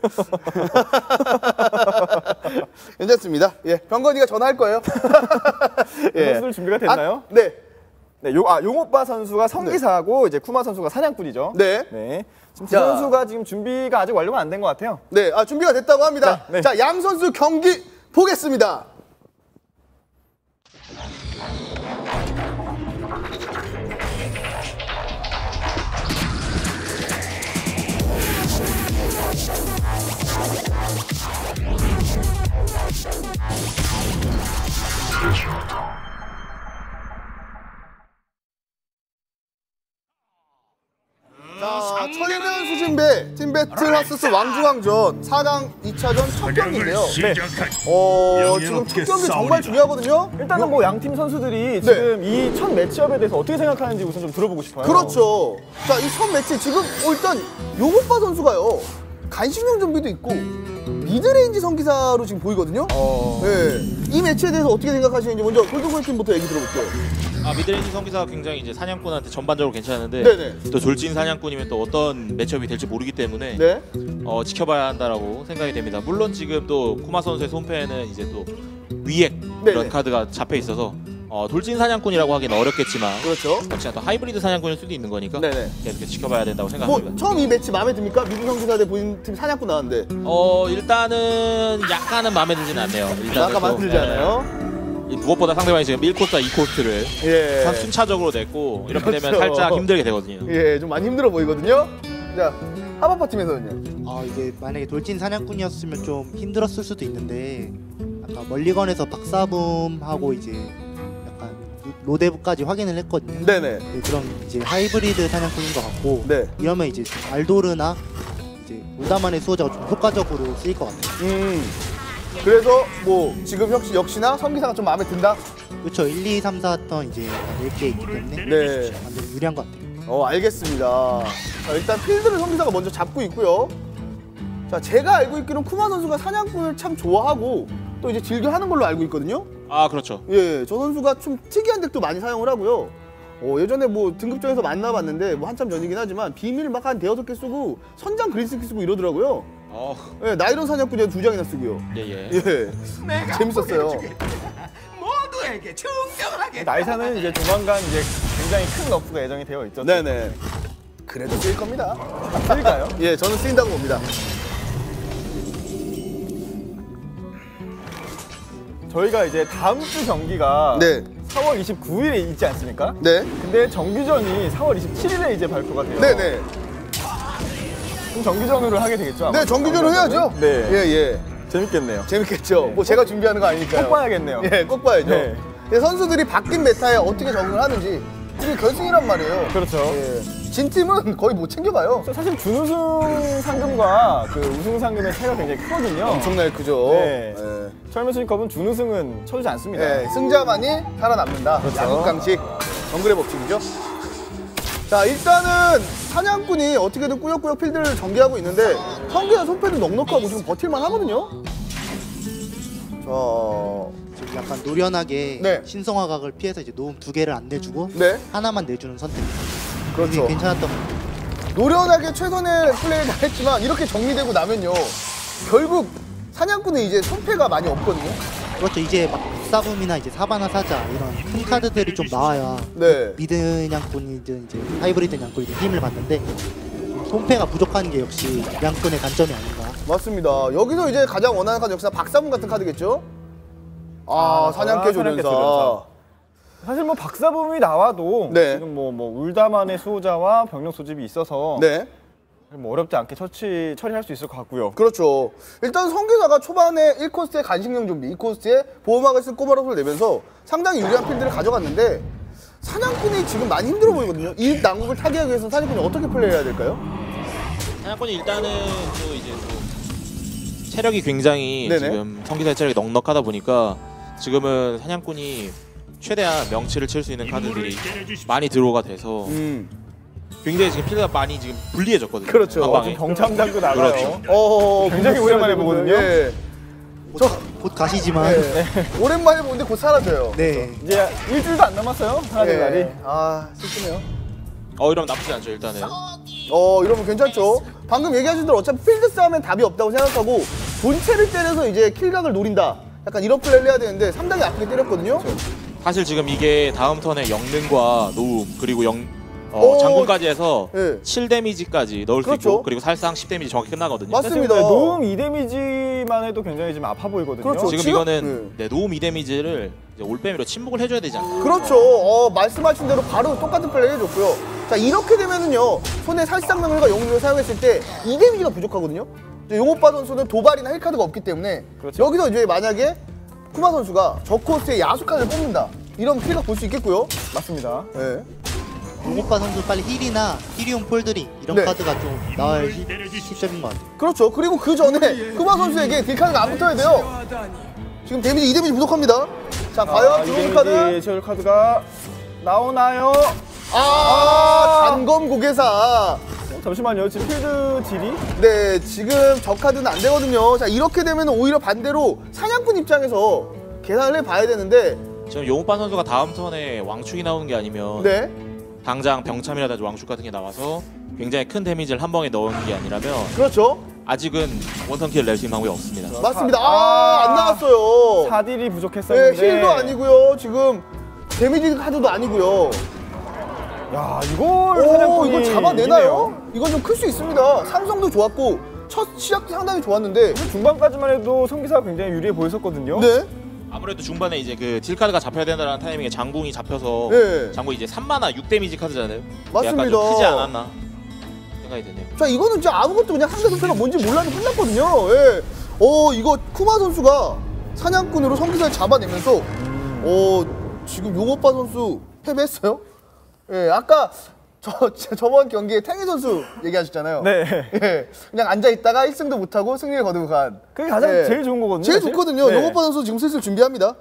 괜찮습니다. 예, 병건이가 전화할 거예요. 선수들 준비가 됐나요? 네. 네, 용오빠 선수가 성기사고 이제 쿠마 선수가 사냥꾼이죠. 네. 지금 두 선수가 지금 준비가 아직 완료가 안 된 것 같아요. 네, 준비가 됐다고 합니다. 네. 자, 양 선수 경기 보겠습니다. 자, 철면 수진배 팀배틀 하스스 왕중왕전 4강 2차전 첫 경기인데요. 네. 지금 첫 경기 정말 중요하거든요. 일단은 뭐 양팀 선수들이 지금 이 첫 매치업에 대해서 어떻게 생각하는지 우선 좀 들어보고 싶어요. 그렇죠. 자, 이 첫 매치 지금 일단 용오빠 선수가요. 간신용 좀비도 있고 미드레인지 성기사로 지금 보이거든요. 네. 이 매치에 대해서 어떻게 생각하시는지 먼저 골드골 팀부터 얘기 들어볼게요. 미드레인지 성기사가 굉장히 이제 사냥꾼한테 전반적으로 괜찮은데 네네. 또 돌진 사냥꾼이면 또 어떤 매치업이 될지 모르기 때문에 네. 지켜봐야 한다라고 생각이 됩니다. 물론 지금 또 쿠마 선수의 손패에는 이제 또 위액 네네. 이런 카드가 잡혀 있어서 돌진 사냥꾼이라고 하기는 어렵겠지만 그렇죠. 혹시나 또 하이브리드 사냥꾼일 수도 있는 거니까 네네. 계속 지켜봐야 된다고 생각합니다. 처음 이 매치 마음에 듭니까? 미드 성기사 대 본인 팀 사냥꾼 나왔는데. 일단은 약간은 마음에 들지는 않네요. 약간 마음에 들지 않아요? 무엇보다 상대방이 지금 1코스와 2코스를 순차적으로 냈고 이렇게 되면 살짝 힘들게 되거든요. 예, 좀 많이 힘들어 보이거든요. 자, 하바파 팀에서는요? 이게 만약에 돌진 사냥꾼이었으면 좀 힘들었을 수도 있는데 아까 멀리건에서 박사붐하고 이제 약간 로데브까지 확인을 했거든요. 네네. 그럼 이제 하이브리드 사냥꾼인 것 같고 네. 이러면 이제 알도르나 이제 울다만의 수호자가 좀 효과적으로 쓰일 것 같아요. 그래서 뭐 지금 역시나 성기사가 좀 마음에 든다? 그렇죠. 1, 2, 3, 4 했던 이제 4개 있기 때문에 네. 완전 유리한 것 같아요. 알겠습니다. 자, 일단 필드를 성기사가 먼저 잡고 있고요. 자, 제가 알고 있기로는 쿠마 선수가 사냥꾼을 참 좋아하고 또 이제 즐겨 하는 걸로 알고 있거든요. 그렇죠. 예, 저 선수가 좀 특이한 덱도 많이 사용을 하고요. 예전에 뭐 등급전에서 만나봤는데 뭐 한참 전이긴 하지만 비밀 막 한 5-6개 쓰고 선장 그리스키 쓰고 이러더라고요. 예, 나이론 사냥꾼이 2장이나 쓰고요. 예. 재밌었어요. 모두에게 충격하게. 나이사는 이제 조만간 이제 굉장히 큰 너프가 예정이 되어 있죠. 네네. 그래도 쓰일 겁니다. 쓰일까요? 예, 저는 쓰인다고 봅니다. 저희가 이제 다음 주 경기가 4월 29일에 있지 않습니까? 네. 근데 정규전이 4월 27일에 이제 발표가 돼요. 네네. 그럼 정규전으로 하게 되겠죠? 아마? 네, 정규전으로 해야죠. 네. 예. 재밌겠네요. 재밌겠죠. 뭐 제가 준비하는 거 아니니까요. 꼭 봐야겠네요. 예, 꼭 봐야죠. 네. 선수들이 바뀐 메타에 어떻게 적응을 하는지 이게 결승이란 말이에요. 그렇죠. 예. 진 팀은 거의 못 챙겨가요. 사실 준우승 상금과 그 우승 상금의 차이가 굉장히 크거든요. 엄청나게 크죠. 네. 철면수익컵은 준우승은 쳐주지 않습니다. 네, 승자만이 살아남는다. 그렇죠. 양극강식 정글의 법칙이죠. 자, 일단은 사냥꾼이 어떻게든 꾸역꾸역 필드를 전개하고 있는데 성기사 손패도 넉넉하고 지금 버틸만 하거든요. 자, 지금 약간 노련하게 네. 신성화각을 피해서 이제 노음 2개를 안 내주고 네. 하나만 내주는 선택. 그렇죠. 괜찮았던 것 같아요. 노련하게 최선의 플레이를 다 했지만 이렇게 정리되고 나면요. 결국 사냥꾼은 이제 손패가 많이 없거든요. 그렇죠. 이제 막 박사붐이나 이제 사바나 사자 이런 큰 카드들이 좀 나와야 네. 미드 냥꾼이든 이제 하이브리드 냥꾼이든 힘을 받는데 손패가 부족한 게 역시 냥꾼의 단점이 아닌가. 맞습니다. 여기서 이제 가장 원하는 카드 역시나 박사문 같은 카드겠죠? 사냥개 조련사. 사실 뭐 박사붐이 나와도 네. 지금 뭐 울다만의 수호자와 병력 소집이 있어서 네. 뭐 어렵지 않게 처리할 수 있을 것 같고요. 그렇죠. 일단 성교사가 초반에 1코스트의 간식용 좀비, 2코스트에 보호막을 쓴 꼬마로스를 내면서 상당히 유리한 필드를 가져갔는데 사냥꾼이 지금 많이 힘들어 보이거든요. 이 난국을 타개하기 위해서 사냥꾼이 어떻게 플레이해야 될까요? 사냥꾼이 일단은 또 이제 또 체력이 굉장히 네네. 지금 성기사의 체력이 넉넉하다 보니까 지금은 사냥꾼이 최대한 명치를 칠 수 있는 카드들이 많이 들어오가 돼서 굉장히 지금 필드가 많이 지금 불리해졌거든요. 그렇죠. 경참장도 나가요. 그렇죠. 굉장히 오랜만에 보거든요. 예. 곧 가시지만 네. 오랜만에 보는데 곧 사라져요. 네. 이제 일주일도 안 남았어요. 사라질 날이. 슬프네요. 이러면 나쁘지 않죠 일단은. 이러면 괜찮죠. 방금 얘기하신 대로 어차피 필드 싸움엔 답이 없다고 생각하고 본체를 때려서 이제 킬각을 노린다. 약간 이런 플레이를 해야 되는데 상당히 아프게 때렸거든요. 사실 지금 이게 다음 턴에 영능과 노움 그리고 장군까지 해서 7데미지까지 넣을 수 있고 그리고 살상 10데미지 정확히 끝나거든요. 맞습니다. 노움 2데미지만 해도 굉장히 지금 아파 보이거든요. 그렇죠. 지금 이거는 노움 2데미지를 이제 올빼미로 침묵을 해줘야 되지 않나요? 그렇죠. 말씀하신 대로 바로 똑같은 플레이 해줬고요. 자, 이렇게 되면은요, 손에 살상명령과 영웅을 사용했을 때 2데미지가 부족하거든요. 용오빠 선수는 도발이나 힐카드가 없기 때문에 여기서 이제 만약에 쿠마 선수가 저 코스에 야수카드를 뽑는다. 이런 킬각 볼 수 있겠고요. 맞습니다. 네. 용오빠 선수 빨리 힐이나 히리움 폴드링 이런 네. 카드가 좀 나와야 시점인 것 같아요. 그렇죠. 그리고 그 전에 쿠마 선수에게 딜카드가 안 붙어야 돼요. 지금 데미지 2데미지 부족합니다. 자, 과연 드로우 카드. 제일 카드가 나오나요? 단검 고개사. 잠시만요. 지금 필드 딜이? 네, 지금 저 카드는 안 되거든요. 자, 이렇게 되면 오히려 반대로 사냥꾼 입장에서 계산을 해봐야 되는데 지금 용오빠 선수가 다음 턴에 왕축이 나오는 게 아니면 네. 당장 병참이라든지 왕축 같은 게 나와서 굉장히 큰 데미지를 한 방에 넣는 게 아니라면 그렇죠. 아직은 원턴 킬을 낼 수 있는 방법이 없습니다. 맞습니다. 안 나왔어요. 4딜이 부족했었는데. 네, 힐도 아니고요. 지금 데미지 카드도 아니고요. 야, 이걸 이거 잡아내나요? 이건 좀 클 수 있습니다. 삼성도 좋았고 첫 시작도 상당히 좋았는데 중반까지만 해도 성기사가 굉장히 유리해 보였었거든요. 네. 아무래도 중반에 이제 그 딜카드가 잡혀야 된다는 타이밍에 장궁이 잡혀서 네. 장궁이 이제 3만화 6데미지 카드잖아요. 맞습니다. 약간 좀 크지 않았나 생각이 드네요. 자, 이거는 진짜 아무것도 그냥 상대 선수가 뭔지 몰라도 끝났거든요. 예. 이거 쿠마 선수가 사냥꾼으로 성기사를 잡아내면서 지금 용오빠 선수 패배했어요. 예, 아까 저번 경기에 탱이 선수 얘기하셨잖아요. 네. 예, 그냥 앉아있다가 1승도 못하고 승리를 거두고 간. 그게 가장 제일 좋은 거거든요. 제일 사실? 좋거든요. 네. 용오빠 선수 지금 슬슬 준비합니다.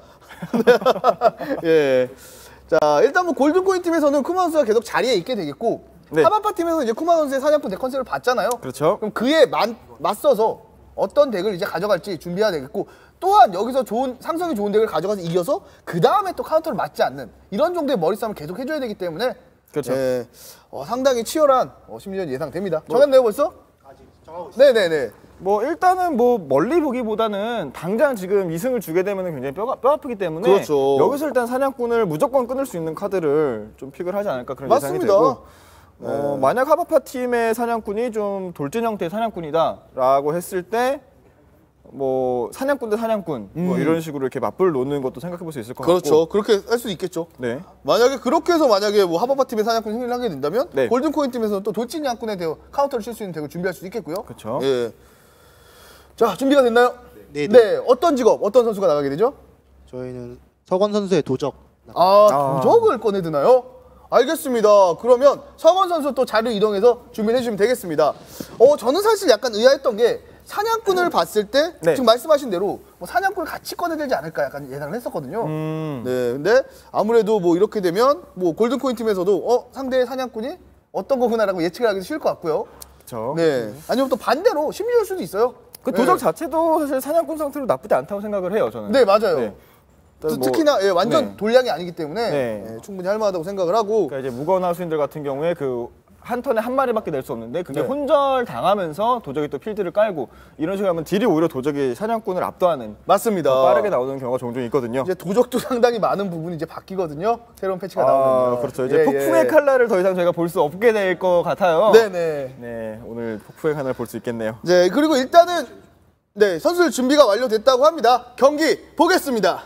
예. 자, 일단 뭐 골든코인 팀에서는 쿠마 선수가 계속 자리에 있게 되겠고 하바파 팀에서는 이제 쿠마 선수의 사냥꾼 덱 컨셉을 봤잖아요. 그렇죠. 그럼 그에 맞서서 어떤 덱을 이제 가져갈지 준비해야 되겠고 또한 여기서 상성이 좋은 덱을 가져가서 이겨서 그 다음에 또 카운터를 맞지 않는 이런 정도의 머리싸움을 계속 해줘야 되기 때문에 그렇죠. 예, 상당히 치열한 심리전 예상됩니다. 정했나요 벌써? 아직 정하고 있어요. 네네네. 뭐 일단은 뭐 멀리 보기보다는 당장 지금 2승을 주게 되면 굉장히 뼈 아프기 때문에 그렇죠. 여기서 일단 사냥꾼을 무조건 끊을 수 있는 카드를 좀 픽을 하지 않을까 그런 맞습니다. 예상이 되고 만약 하바파 팀의 사냥꾼이 좀 돌진 형태의 사냥꾼이다라고 했을 때 뭐 사냥꾼 대 사냥꾼 뭐 이런 식으로 이렇게 맞불 놓는 것도 생각해 볼 수 있을 것 그렇죠. 같고 그렇게 할 수 있겠죠. 네. 만약에 그렇게 해서 뭐 하바파 팀의 사냥꾼 승리를 하게 된다면 네. 골든코인 팀에서는 또 돌진 양꾼에 대해 카운터를 칠 수 있는 덱을 준비할 수 있겠고요. 그렇죠. 예. 자, 준비가 됐나요? 네. 어떤 직업, 어떤 선수가 나가게 되죠? 저희는 서건 선수의 도적. 도적을 꺼내드나요? 알겠습니다. 그러면 서건 선수 또 자리를 이동해서 준비해 주시면 되겠습니다. 저는 사실 약간 의아했던 게 사냥꾼을 봤을 때 지금 말씀하신 대로 뭐 사냥꾼을 같이 꺼내들지 않을까 약간 예상을 했었거든요. 네, 근데 아무래도 뭐 이렇게 되면 뭐 골든코인 팀에서도 상대의 사냥꾼이 어떤 거구나라고 예측을 하기 쉬울 것 같고요. 그렇죠. 네, 아니면 또 반대로 심리일 수도 있어요. 그 도적 자체도 사실 사냥꾼 상태로 나쁘지 않다고 생각을 해요, 저는. 네, 맞아요. 네. 특히나 완전 네. 돌량이 아니기 때문에 네. 충분히 할만하다고 생각을 하고. 그러니까 이제 무건 하수인들 같은 경우에 그 한 턴에 한 마리밖에 낼 수 없는데 그게 네. 혼절 당하면서 도적이 또 필드를 깔고 이런 식으로 하면 딜이 오히려 도적이 사냥꾼을 압도하는 맞습니다. 빠르게 나오는 경우가 종종 있거든요. 이제 도적도 상당히 많은 부분이 이제 바뀌거든요. 새로운 패치가 나오면. 그렇죠. 이제 폭풍의 칼날을 더 이상 저희가 볼 수 없게 될 것 같아요. 네네. 네, 오늘 폭풍의 칼날 볼 수 있겠네요. 네, 그리고 일단은 네 선수들 준비가 완료됐다고 합니다. 경기 보겠습니다.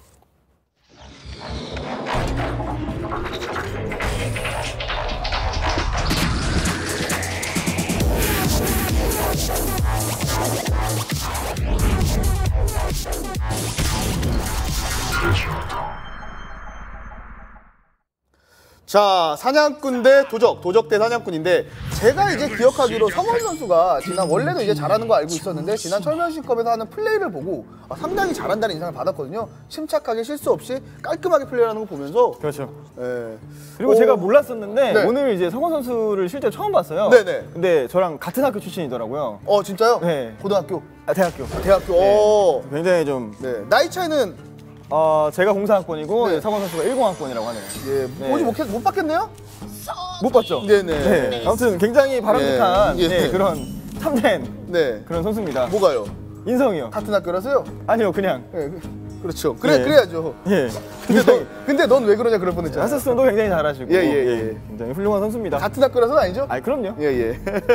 자, 사냥꾼 대 도적, 도적 대 사냥꾼인데 제가 이제 기억하기로 성원 선수가 원래도 이제 잘하는 거 알고 있었는데 지난 철면시컵에서 하는 플레이를 보고 상당히 잘한다는 인상을 받았거든요. 침착하게 실수 없이 깔끔하게 플레이하는 거 보면서 그렇죠. 예. 그리고 제가 몰랐었는데 네. 오늘 이제 성원 선수를 실제 처음 봤어요. 네네. 근데 저랑 같은 학교 출신이더라고요. 진짜요? 네. 고등학교? 대학교. 대학교. 네. 굉장히 좀 나이 차이는 제가 04학번이고 네. 성원 선수가 10학번이라고 하네요. 예, 못 봤겠네요? 못 봤죠? 네네. 네. 아무튼 굉장히 바람직한 예. 네, 그런 탐낸 그런 선수입니다. 뭐가요? 인성이요. 같은 학교라서요? 아니요, 그냥. 그렇죠. 네. 그래야죠. 예. 근데 넌 왜 그러냐 그럴 뻔했잖아. 하스스톤도 굉장히 잘하시고 예. 굉장히 훌륭한 선수입니다. 같은 학교라서는 아니죠? 그럼요. 예.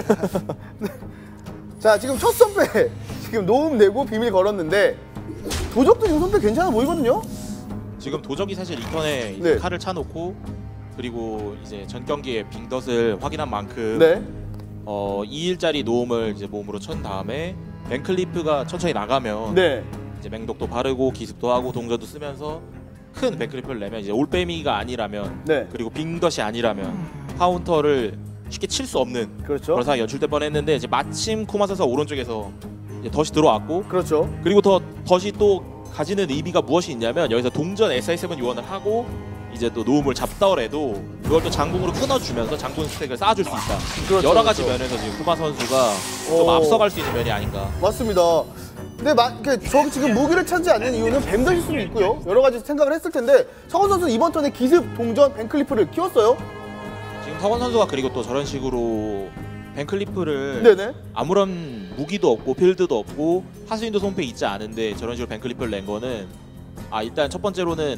자, 지금 첫 선배 지금 노음 내고 비밀 걸었는데 도적도 지금 선배 괜찮아 보이거든요? 지금 도적이 사실 2턴에 이제 칼을 차놓고 그리고 이제 전 경기에 빙덧을 확인한 만큼 2일짜리 노음을 이제 몸으로 천 다음에 벤클리프가 천천히 나가면 이제 맹독도 바르고 기습도 하고 동전도 쓰면서 큰 벤클리프를 내면 이제 올빼미가 아니라면 그리고 빙덧이 아니라면 카운터를 쉽게 칠 수 없는 그런 상황이 연출될 뻔했는데 이제 마침 쿠마 선수가 오른쪽에서 이제 덫이 들어왔고 그리고 덫이 또 가지는 의미가 무엇이 있냐면 여기서 동전 SI7 요원을 하고 이제 또 노움을 잡더라도 그걸 또 장궁으로 끊어주면서 장군 스택을 쌓아줄 수 있다. 여러 가지 면에서 지금 쿠마 선수가 좀 앞서갈 수 있는 면이 아닌가. 맞습니다. 근데 저 지금 무기를 찾지 않는 이유는 뱀더일 수도 있고요. 여러 가지 생각을 했을 텐데 성원 선수는 이번 턴에 기습, 동전, 벤클리프를 키웠어요. 지금 성원 선수가 그리고 또 저런 식으로 벤클리프를 아무런 무기도 없고 필드도 없고 하수인도 손패 있지 않은데 저런 식으로 벤클리프를 낸 거는 일단 첫 번째로는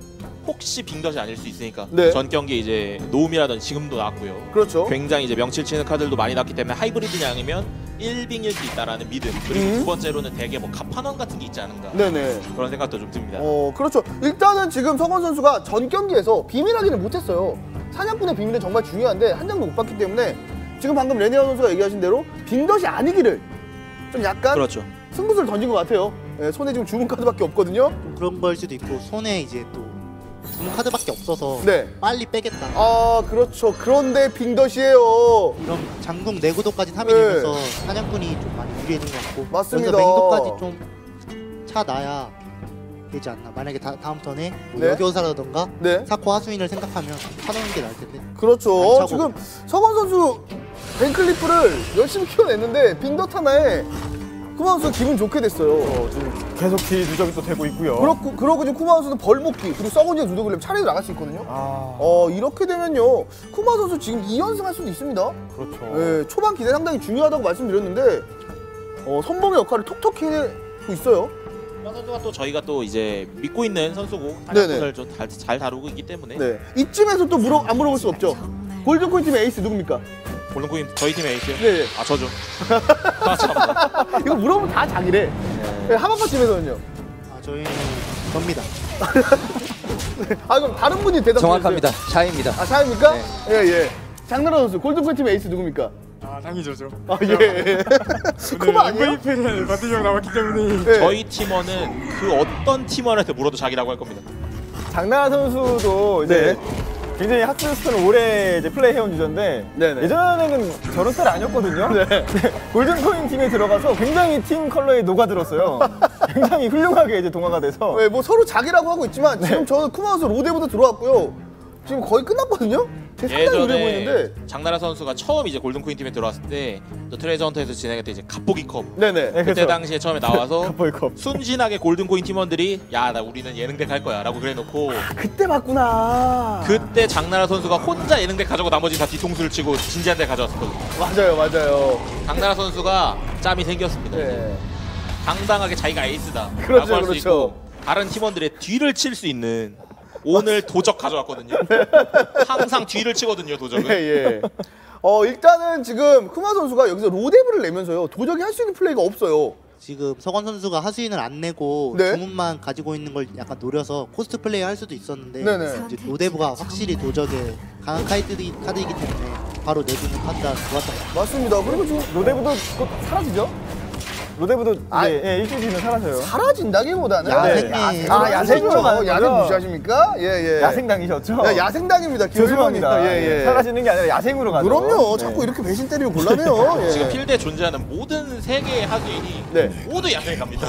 혹시 빙덧이 아닐 수 있으니까 전 경기에 이제 노움이라든지 지금도 나왔고요. 그렇죠. 굉장히 이제 명칠 치는 카드들도 많이 나왔기 때문에 하이브리드 양이면 1빙일 수 있다라는 믿음. 그리고 두 번째로는 대개 뭐 갑판원 같은 게 있지 않은가. 그런 생각도 좀 듭니다. 그렇죠. 일단은 지금 성원 선수가 전 경기에서 비밀 확인을 못했어요. 사냥꾼의 비밀은 정말 중요한데 한 장도 못 봤기 때문에 지금 방금 레니아 선수가 얘기하신 대로 빙덧이 아니기를 좀 약간 승부수를 던진 것 같아요. 손에 지금 주문 카드밖에 없거든요. 그런 걸 수도 있고 손에 이제 또 주문 카드밖에 없어서 빨리 빼겠다. 그렇죠. 그런데 빙덧이에요. 이런 장궁 내구도까지 탐해내면서 사냥꾼이 좀 많이 유리해진 것 같고 맞습니다. 여기서 맹도까지 좀 차놔야 되지 않나. 만약에 다음 턴에 뭐 여교사라던가 사코 하수인을 생각하면 차놓는 게 나을 텐데. 그렇죠. 지금 성원 선수 벤클리프를 열심히 키워냈는데 빙덧 하나에 쿠마 선수가 기분 좋게 됐어요. 지금 계속 딜 누적이 또 되고 있고요. 그러고 지금 쿠마 선수는 벌목기 그리고 썩은지에 누더기를 차례로 나갈 수 있거든요. 이렇게 되면요 쿠마 선수 지금 2연승 할 수도 있습니다. 그렇죠. 초반 기대 상당히 중요하다고 말씀드렸는데 선봉의 역할을 톡톡히 해내고 있어요. 쿠마 선수가 또 저희가 또 이제 믿고 있는 선수고 사냥꾼을 좀 잘 다루고 있기 때문에 이쯤에서 또 안 물어볼 수 없죠. 골든코인 팀의 에이스 누굽니까? 골든코인 저희 팀의 에이스요? 네. 저죠. 이거 물어보면 다 자기래. 하마파 팀에서는요? 저희는 접니다. 그럼 다른 분이 대답해 주세요. 정확합니다. 샤입니다. 샤입니까? 예. 장나라 선수 골든코인 팀의 에이스 누굽니까? 당연히 저죠. 예. 쿠마 아니에요? MVP를 받으려고 나왔기 때문에 저희 팀원은 그 어떤 팀원한테 물어도 자기라고 할 겁니다. 장나라 선수도 이제 굉장히 하스스톤을 오래 이제 플레이해온 유저인데 예전에는 저런 스타일 아니었거든요. 골든코인 팀에 들어가서 굉장히 팀 컬러에 녹아들었어요. 굉장히 훌륭하게 이제 동화가 돼서 뭐 서로 자기라고 하고 있지만 지금 저는 쿠마 선수 로데부터 들어왔고요. 지금 거의 끝났거든요. 되게 상당히 유리해 보이는데. 장나라 선수가 처음 이제 골든코인 팀에 들어왔을 때 또 트레저 헌터에서 진행했던 이제 갑보기컵. 네네. 그때 그렇죠. 당시에 처음에 나와서 갑보기컵. 순진하게 골든코인 팀원들이 야 나 우리는 예능덱 할 거야라고 그래놓고 그때 봤구나. 그때 장나라 선수가 혼자 예능덱 가져고 나머지 다 뒤통수를 치고 진지한 덱 가져왔었거든요. 맞아요. 장나라 선수가 짬이 생겼습니다. 네. 당당하게 자기가 에이스다. 그렇죠, 라고 할 수 그렇죠. 있고 다른 팀원들의 뒤를 칠 수 있는 오늘 도적 가져왔거든요. 항상 뒤를 치거든요, 도적은. 예. 일단은 지금 쿠마 선수가 여기서 로데브를 내면서요. 도적이 할 수 있는 플레이가 없어요. 지금 서건 선수가 하수인을 안 내고 네. 주문만 가지고 있는 걸 약간 노려서 코스트 플레이 할 수도 있었는데 네네. 이제 로데브가 확실히 도적에 강한 카드이기 때문에 바로 내주는 판단 좋았던 것 같아요. 맞습니다. 그리고 지금 로데브도 곧 사라지죠? 로데브도 이제 일주일 뒤면 사라져요. 사라진다기보다는 야생이. 야생이죠. 야생 야생 무시하십니까? 예. 야생당이셨죠? 야생당입니다. 죄송합니다. 예. 사라지는 게 아니라 야생으로 가죠. 그럼요. 자꾸 이렇게 배신 때리고 곤란해요. 예. 지금 필드에 존재하는 모든 세계의 하수인이 모두 야생에 갑니다.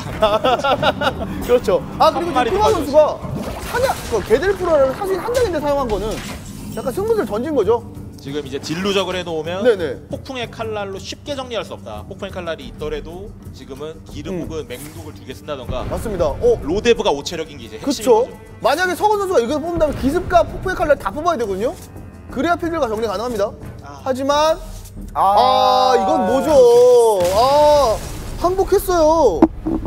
그렇죠. 그리고 지금 쿠마 선수가 게델프로를 하수인 한 장인데 사용한 거는 약간 승부를 던진 거죠. 지금 이제 딜루적을 해놓으면 네네. 폭풍의 칼날로 쉽게 정리할 수 없다. 폭풍의 칼날이 있더라도 지금은 기름 혹은 맹독을 2개 쓴다던가. 맞습니다. 로데브가 5체력인 게 이제 핵심인 그쵸? 거죠. 만약에 서건 선수가 여기서 뽑는다면 기습과 폭풍의 칼날 다 뽑아야 되거든요. 그래야 필드가 정리 가능합니다. 하지만 이건 뭐죠? 항복했어요.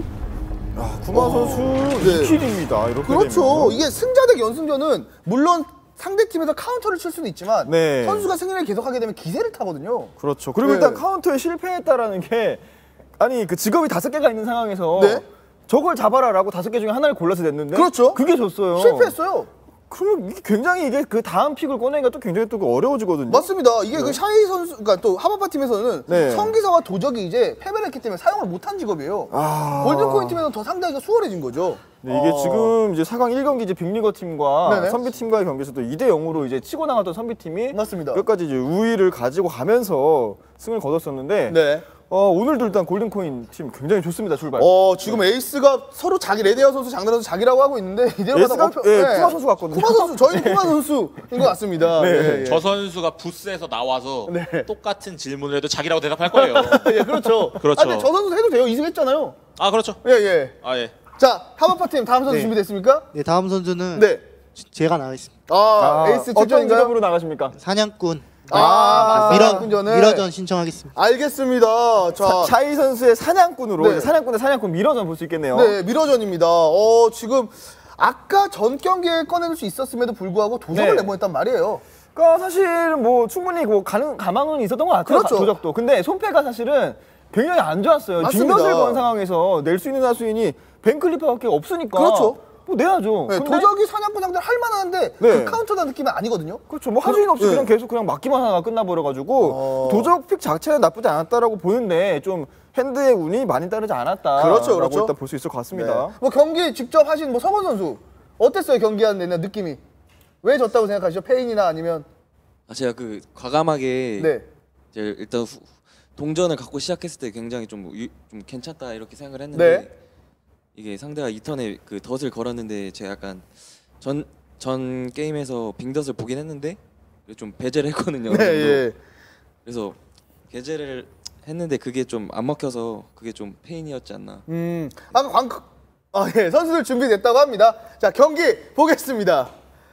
쿠마 선수 2킬입니다. 이렇게 그렇죠. 되면. 이게 승자 대 연승전은 물론 상대팀에서 카운터를 칠 수는 있지만 네. 선수가 승리를 계속하게 되면 기세를 타거든요. 그렇죠. 그리고 일단 카운터에 실패했다라는 게 아니 그 직업이 5개가 있는 상황에서 저걸 잡아라라고 5개 중에 하나를 골라서 냈는데 그렇죠. 그게 졌어요. 실패했어요. 그러면 이게 굉장히 이게 그 다음 픽을 꺼내기가 또 굉장히 또 어려워지거든요. 맞습니다. 이게 그 샤이 선수, 그러니까 또 하바파 팀에서는 네. 성기사와 도적이 이제 패배를 했기 때문에 사용을 못한 직업이에요. 골든코인 팀에서는 더 상당히 수월해진 거죠. 네, 이게 지금 이제 4강 1경기 이제 빅리거 팀과 네네. 선비 팀과의 경기에서도 2대 0으로 이제 치고 나갔던 선비 팀이 맞습니다. 끝까지 이제 우위를 가지고 가면서 승을 거뒀었는데 네. 오늘도 일단 골든코인 팀 굉장히 좋습니다. 출발. 지금 에이스가 서로 자기 레데어 선수, 장나라 선수 자기라고 하고 있는데 이대로 에이스가 쿠마 선수 같거든요. 쿠마 선수, 저희는 쿠마 선수인 것 같습니다. 네. 저 선수가 부스에서 나와서 똑같은 질문을 해도 자기라고 대답할 거예요. 예, 그렇죠. 그렇죠. 근데 저 선수 해도 돼요. 2승했잖아요. 그렇죠. 예. 예. 자, 하바파 팀 다음 선수 준비됐습니까? 네, 다음 선수는 제가 나가겠습니다. 에이스 어떤 출전인가요? 직업으로 나가십니까? 사냥꾼. 사냥꾼전을 미러전 신청하겠습니다. 알겠습니다. 자, 샤이 선수의 사냥꾼으로 이제 사냥꾼 대 사냥꾼 미러전 볼 수 있겠네요. 네, 미러전입니다. 지금 아까 전 경기에 꺼낼 수 있었음에도 불구하고 도적을 내보냈단 말이에요. 그러니까 사실 뭐 충분히 뭐 가망은 있었던 것 같아요. 그렇죠. 도적도. 근데 손패가 사실은 굉장히 안 좋았어요. 맞습니다. 징것을 건 상황에서 낼 수 있는 하수인이 벤클리파밖에 없으니까. 그렇죠. 뭐 내야죠. 네, 근데 도적이 사냥꾼 상대를 할 만한데 그 카운터다 느낌은 아니거든요. 그렇죠. 뭐 하수인 없이 그냥 계속 그냥 맞기만 하다가 끝나버려가지고 도적 픽 자체는 나쁘지 않았다라고 보는데 좀 핸드의 운이 많이 따르지 않았다. 그렇죠. 일단 볼 수 있을 것 같습니다. 뭐 경기 직접 하신 뭐 서건 선수 어땠어요? 경기하는 느낌이 왜 졌다고 생각하시죠? 페인이나 아니면 제가 그 과감하게 이제 일단 동전을 갖고 시작했을 때 굉장히 좀 괜찮다 이렇게 생각을 했는데 이게 상대가 2턴에 그 덫을 걸었는데 제가 약간 전 게임에서 빙덫을 보긴 했는데 좀 배제를 했거든요. 그래서 배제를 했는데 그게 좀 안 먹혀서 그게 좀 페인이었지 않나. 아까 선수들 준비됐다고 합니다. 자, 경기 보겠습니다.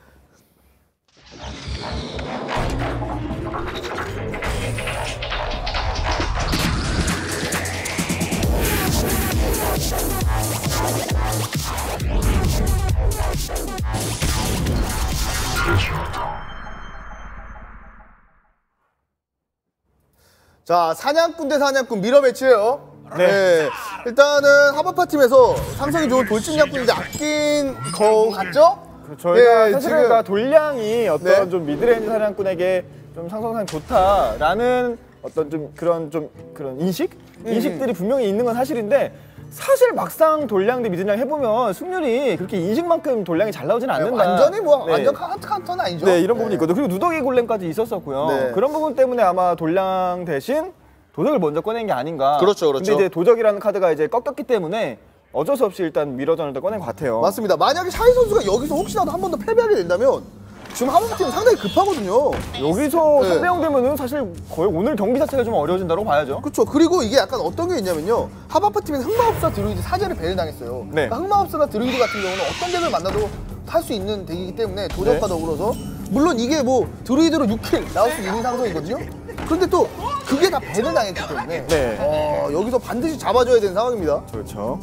자, 사냥꾼 대 사냥꾼 미러 매치예요. 네. 일단은 하바파 팀에서 상성이 좋은 돌진약꾼인데 아낀 거 같죠? 저희가 사실은 그러니까 돌량이 어떤 좀 미드레인지 사냥꾼에게 좀 상성상 좋다라는 어떤 좀 그런 인식들이 분명히 있는 건 사실인데 사실 막상 돌량 대 미드량 해보면 승률이 그렇게 인식만큼 돌량이 잘 나오지는 않는다. 완전히 뭐 완전 카운터는 아니죠. 네, 이런 부분이 있거든요. 그리고 누더기 골렘까지 있었었고요. 그런 부분 때문에 아마 돌량 대신 도적을 먼저 꺼낸 게 아닌가. 그렇죠. 근데 이제 도적이라는 카드가 이제 꺾였기 때문에 어쩔 수 없이 일단 미러전을 꺼낸 것 같아요. 맞습니다. 만약에 샤이 선수가 여기서 혹시라도 한 번 더 패배하게 된다면 지금 하버팀은 상당히 급하거든요. 여기서 3대0 되면은 사실 거의 오늘 경기 자체가 좀 어려워진다고 봐야죠. 그렇죠. 그리고 이게 약간 어떤 게 있냐면요. 하버팀은 흑마법사 드루이드 사제를 배려당했어요. 네. 그러니까 흑마법사나 드루이드 같은 경우는 어떤 덱을 만나도 탈 수 있는 덱이기 때문에 도적과 더불어서 물론 이게 뭐 드루이드로 6킬 나올 수 있는 상성이거든요. 그런데 또 그게 다 배려당했기 때문에 여기서 반드시 잡아줘야 되는 상황입니다. 그렇죠.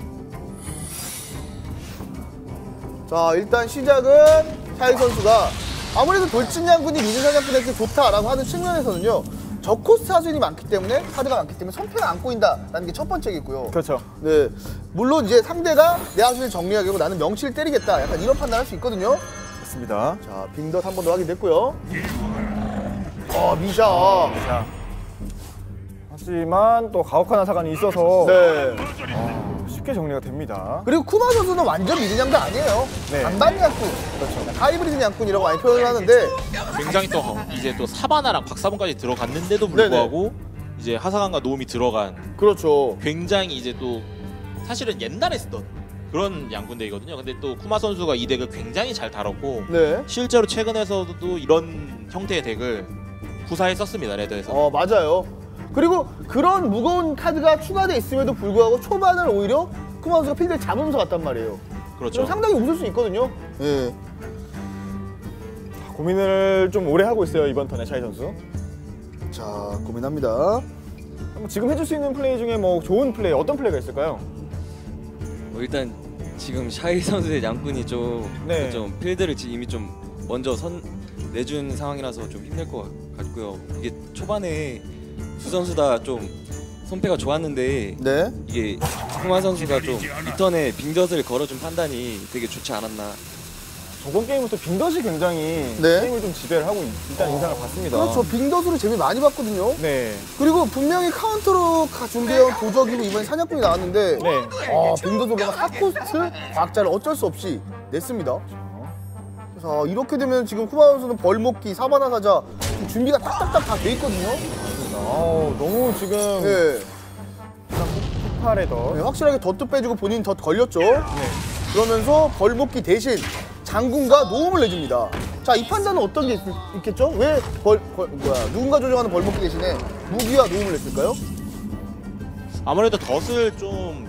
자, 일단 시작은 샤이 선수가 아무래도 돌진 양군이 미드 사냥꾼에게 좋다라고 하는 측면에서는요. 저코스트 하수인이 많기 때문에 카드가 많기 때문에 손패가 안 꼬인다라는 게 첫 번째겠고요. 그렇죠. 네, 물론 이제 상대가 내 하수인을 정리하겠고 나는 명치를 때리겠다 약간 이런 판단할 수 있거든요. 맞습니다. 자, 빙덧 한 번 더 확인됐고요. 미샤. 하지만 또 가혹한 하사관이 있어서 네. 쉽게 정리가 됩니다. 그리고 쿠마 선수는 완전 미드 양도 아니에요. 네. 반반 양꾼. 그렇죠. 하이브리드 양꾼이라고 많이 표현을 하는데 굉장히 또 이제 또 사바나랑 박사분까지 들어갔는데도 불구하고 이제 하사관과 노움이 들어간 그렇죠. 굉장히 이제 또 사실은 옛날에 쓰던 그런 양군대이거든요. 근데 또 쿠마 선수가 이 덱을 굉장히 잘 다뤘고 실제로 최근에서도 이런 형태의 덱을 구사에 썼습니다. 레드에서. 맞아요. 그리고 그런 무거운 카드가 추가돼 있음에도 불구하고 초반을 오히려 쿠마 선수가 필드를 잡으면서 갔단 말이에요. 그렇죠. 상당히 웃을 수 있거든요. 예. 고민을 좀 오래 하고 있어요, 이번 턴에 샤이 선수. 자, 고민합니다. 지금 해줄 수 있는 플레이 중에 뭐 좋은 플레이, 어떤 플레이가 있을까요? 일단 지금 샤이 선수의 양꾼이 좀 필드를 이미 좀 먼저 내준 상황이라서 좀 힘들 것 같고요. 이게 초반에 두 선수 다 좀 손패가 좋았는데 이게 쿠마 선수가 좀 리턴에 빙덧을 걸어준 판단이 되게 좋지 않았나. 저번 게임부터 빙덧이 굉장히 게임을 좀 지배를 하고 일단 인상을 받습니다. 그렇죠. 빙덧으로 재미 많이 봤거든요. 네. 그리고 분명히 카운터로 준비해온 도적이고 이번에 사냥꾼이 나왔는데 빙덧으로 4코스트 과학자를 어쩔 수 없이 냈습니다. 자, 이렇게 되면 지금 쿠마 선수는 벌목기, 사바나 사자 준비가 딱딱딱 다 돼 있거든요. 너무 지금 폭발의 덧. 확실하게 덧도 빼주고 본인 덧 걸렸죠. 그러면서 벌목기 대신 장군과 노움을 내줍니다. 자, 이 판단은 어떤 게 있겠죠? 왜 누군가 조종하는 벌목기 대신에 무기와 노움을 냈을까요? 아무래도 덧을 좀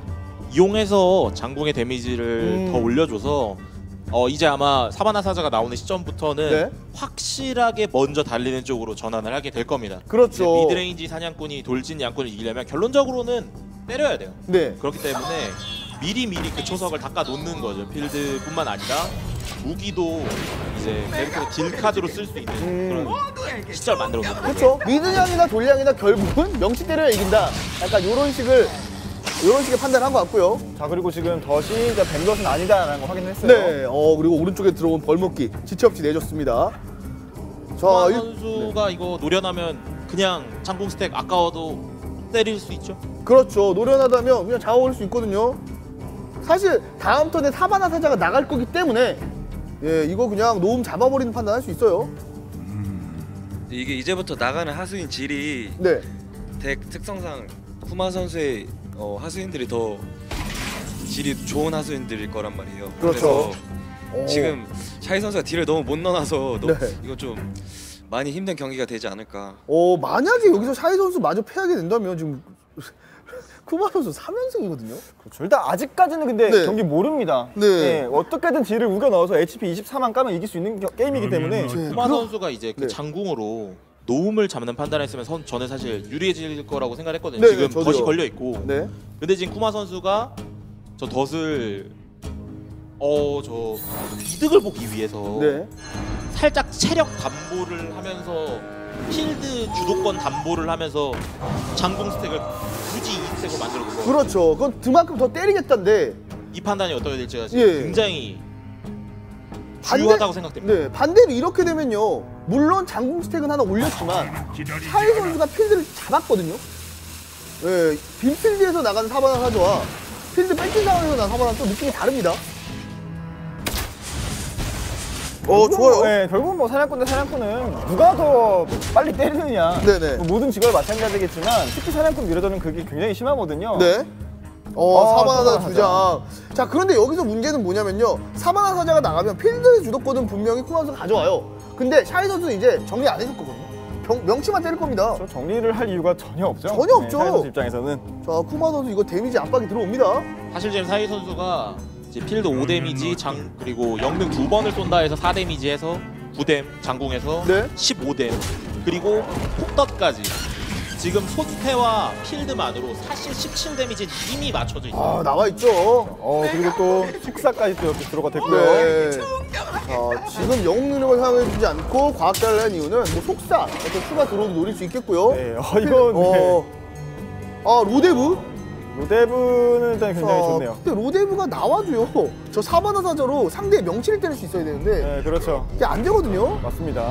이용해서 장궁의 데미지를 더 올려줘서 이제 아마 사바나 사자가 나오는 시점부터는 확실하게 먼저 달리는 쪽으로 전환을 하게 될 겁니다. 그렇죠. 미드레인지 사냥꾼이 돌진 양꾼을 이기려면 결론적으로는 때려야 돼요. 그렇기 때문에 미리 그 초석을 닦아 놓는 거죠. 필드뿐만 아니라 무기도 이제 캐릭터의 딜 카드로 쓸 수 있는 그런 시절 만들어 놓는 거죠. 그렇죠. 미드양이나 돌양이나 결국은 명치 때려야 이긴다. 약간 이런 식의 판단을 한 것 같고요. 자, 그리고 지금 덧이 뱀덧은 아니다라는 거 확인했어요. 네. 그리고 오른쪽에 들어온 벌목기 지체없이 내줬습니다. 자, 선수가 이거 노련하면 그냥 장궁 스택 아까워도 때릴 수 있죠. 그렇죠. 노련하다면 그냥 잡아올 수 있거든요. 사실 다음 턴에 사바나 사자가 나갈 거기 때문에 이거 그냥 노움 잡아버리는 판단할 수 있어요. 이게 이제부터 나가는 하수인 질이 덱 특성상 쿠마 선수의 하수인들이 더 질이 좋은 하수인들일 거란 말이에요. 그렇죠. 그래서 지금 샤이 선수가 딜을 너무 못 넣어놔서 이거 좀 많이 힘든 경기가 되지 않을까. 만약에 여기서 샤이 선수 마저 패하게 된다면 지금 쿠마 선수 3연승이거든요. 그렇죠. 일단 아직까지는 근데 경기 모릅니다. 어떻게든 딜을 우겨 넣어서 HP 24만 까면 이길 수 있는 게임이기 때문에 쿠마 선수가 이제 그 장궁으로 노움을 잡는 판단했으면 저는 사실 유리해질 거라고 생각했거든요. 지금 덫이 걸려 있고. 근데 지금 쿠마 선수가 저 덫을 저 이득을 보기 위해서 살짝 체력 담보를 하면서 필드 주도권 담보를 하면서 장궁 스택을 굳이 이 스택으로 만들어 놓은 거예요. 그렇죠. 그건 그만큼 더 때리겠다는데 이 판단이 어떻게 될지가 굉장히 중요하다고 생각됩니다. 반대로 이렇게 되면요. 물론 장궁 스택은 하나 올렸지만 샤이 선수가 필드를 잡았거든요. 빈필드에서 나가는 사바나 사자와 필드 뺏긴 상황에서 나가는 사바나는 또 느낌이 다릅니다. 좋아요. 결국은 뭐 사냥꾼 대 사냥꾼은 누가 더 빨리 때리느냐. 뭐 모든 직업이 마찬가지겠지만 특히 사냥꾼 미러전은 그게 굉장히 심하거든요. 사바나 사자 2장. 자, 그런데 여기서 문제는 뭐냐면요. 사바나 사자가 나가면 필드의 주도권은 분명히 쿠마 선수가 가져와요. 근데 샤이 선수는 이제 정리 안 해줄 거거든요. 명치만 때릴 겁니다. 정리를 할 이유가 전혀 없죠. 전혀 없죠. 샤이 선수 입장에서는. 자, 쿠마 선수 이거 데미지 압박이 들어옵니다. 사실 지금 샤이 선수가 이제 필드 5데미지 그리고 영능 2번을 쏜다 해서 4데미지 해서 9뎀 장궁에서 15뎀 그리고 폭덧까지 지금 소태와 필드만으로 사실 17데미지 이미 맞춰져 있어요. 나와 있죠. 그리고 또 속사까지 또 이렇게 들어가 됐고요. 네. 지금 영웅 능력을 사용해주지 않고 과학자를 한 이유는 뭐 속사, 어떤 추가 드로우도 노릴 수 있겠고요. 네, 이건 로데브? 로데브는 일단 굉장히 좋네요. 근데 로데브가 나와도요. 저 사바나 사자로 상대의 명치를 때릴 수 있어야 되는데. 네, 그렇죠. 이게 안 되거든요. 맞습니다.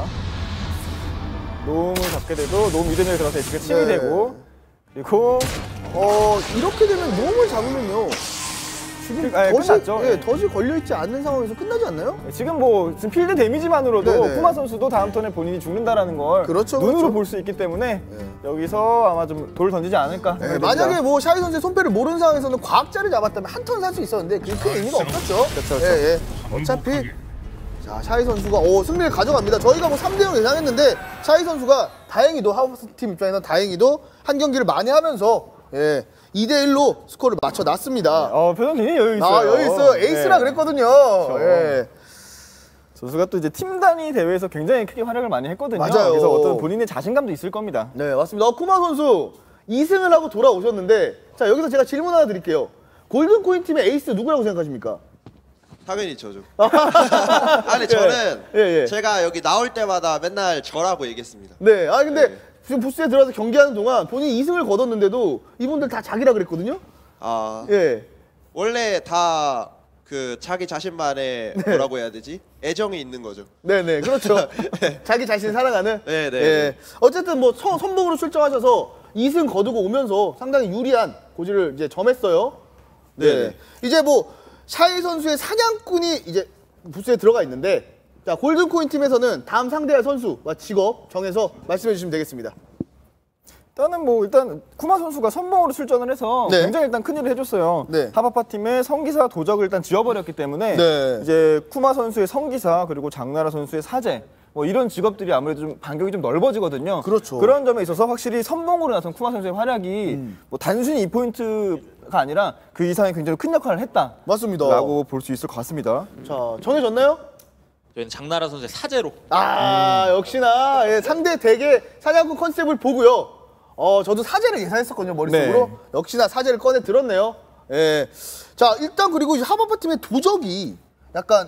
놈을 잡게 돼도 놈 유대면에 들어가서 H가 침이 되고 그리고 이렇게 되면 놈을 잡으면요. 지금 끝났죠. 덫이 걸려있지 않는 상황에서 끝나지 않나요? 지금 지금 필드 데미지만으로도 쿠마 선수도 다음 턴에 본인이 죽는다라는 걸 눈으로 볼 수 있기 때문에 여기서 아마 좀 돌 던지지 않을까. 만약에 뭐 샤이 선수의 손패를 모르는 상황에서는 과학자를 잡았다면 한 턴 살 수 있었는데 그게 큰 의미가 없었죠. 그렇죠. 어차피 자, 샤이 선수가 승리를 가져갑니다. 저희가 뭐 3대0 예상했는데 샤이 선수가 다행히도 하우스팀 입장에서 다행히도 한 경기를 만회하면서 2대1로 스코어를 맞춰놨습니다. 표정 굉장히 여유 있어요. 여유 있어요. 에이스라 그랬거든요. 그렇죠. 선수가 또 이제 팀 단위 대회에서 굉장히 크게 활약을 많이 했거든요. 맞아요. 그래서 어떤 본인의 자신감도 있을 겁니다. 네, 맞습니다. 쿠마 선수 2승을 하고 돌아오셨는데 자, 여기서 제가 질문 하나 드릴게요. 골든코인 팀의 에이스 누구라고 생각하십니까? 당연히 저죠. 아니 저는 제가 여기 나올 때마다 맨날 저라고 얘기했습니다. 네, 근데 지금 부스에 들어와서 경기하는 동안 본인이 2승을 거뒀는데도 이분들 다 자기라 그랬거든요. 원래 다 자기 자신만의 뭐라고 해야 되지? 애정이 있는 거죠. 네네, 그렇죠. 자기 자신 사랑하는. 네. 어쨌든 뭐 선봉으로 출정하셔서 2승 거두고 오면서 상당히 유리한 고지를 이제 점했어요. 네. 이제 뭐 샤이 선수의 사냥꾼이 이제 부스에 들어가 있는데, 자, 골든코인 팀에서는 다음 상대할 선수와 직업 정해서 말씀해 주시면 되겠습니다. 일단 쿠마 선수가 선봉으로 출전을 해서 굉장히 일단 큰일을 해줬어요. 하바파 팀의 성기사 도적을 일단 지워버렸기 때문에 이제 쿠마 선수의 성기사 그리고 장나라 선수의 사제 뭐 이런 직업들이 아무래도 좀 반격이 좀 넓어지거든요. 그렇죠. 그런 점에 있어서 확실히 선봉으로 나선 쿠마 선수의 활약이 뭐 단순히 2포인트가 아니라 그 이상의 굉장히 큰 역할을 했다. 맞습니다. 라고 볼 수 있을 것 같습니다. 자, 정해졌나요? 저희는 장나라 선수의 사제로. 역시나 상대 대계 사냥꾼 컨셉을 보고요. 저도 사제를 예상했었거든요, 머릿속으로. 역시나 사제를 꺼내 들었네요. 자, 일단 그리고 하바파 팀의 도적이 약간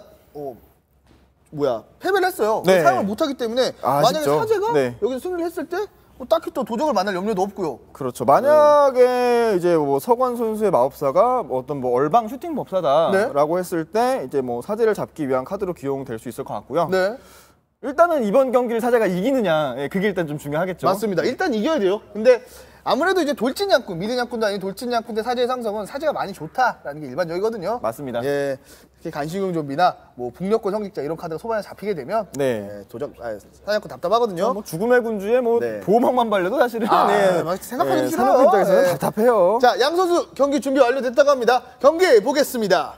패배를 했어요. 사용을 못하기 때문에 만약에 사제가 여기서 승리를 했을 때 딱히 또 도적을 만날 염려도 없고요. 그렇죠. 만약에 이제 뭐 서관 선수의 마법사가 어떤 뭐 얼방 슈팅 법사다라고 했을 때 이제 뭐 사제를 잡기 위한 카드로 기용될 수 있을 것 같고요. 일단은 이번 경기를 사제가 이기느냐, 그게 일단 좀 중요하겠죠. 맞습니다. 일단 이겨야 돼요. 근데 아무래도 이제 돌진 양꾼, 미드 양꾼도 아닌 돌진 양꾼 대 사제의 상성은 사제가 많이 좋다라는 게 일반적이거든요. 맞습니다. 특히 간신용 좀비나 뭐 북녘권 성직자 이런 카드가 소반에 잡히게 되면 사냥꾼 답답하거든요. 뭐 죽음의 군주에 뭐 보호막만 발려도 사실은 생각하기 싫어요. 사냥꾼 입장에서는 답답해요. 자, 양 선수 경기 준비 완료됐다고 합니다. 경기 보겠습니다.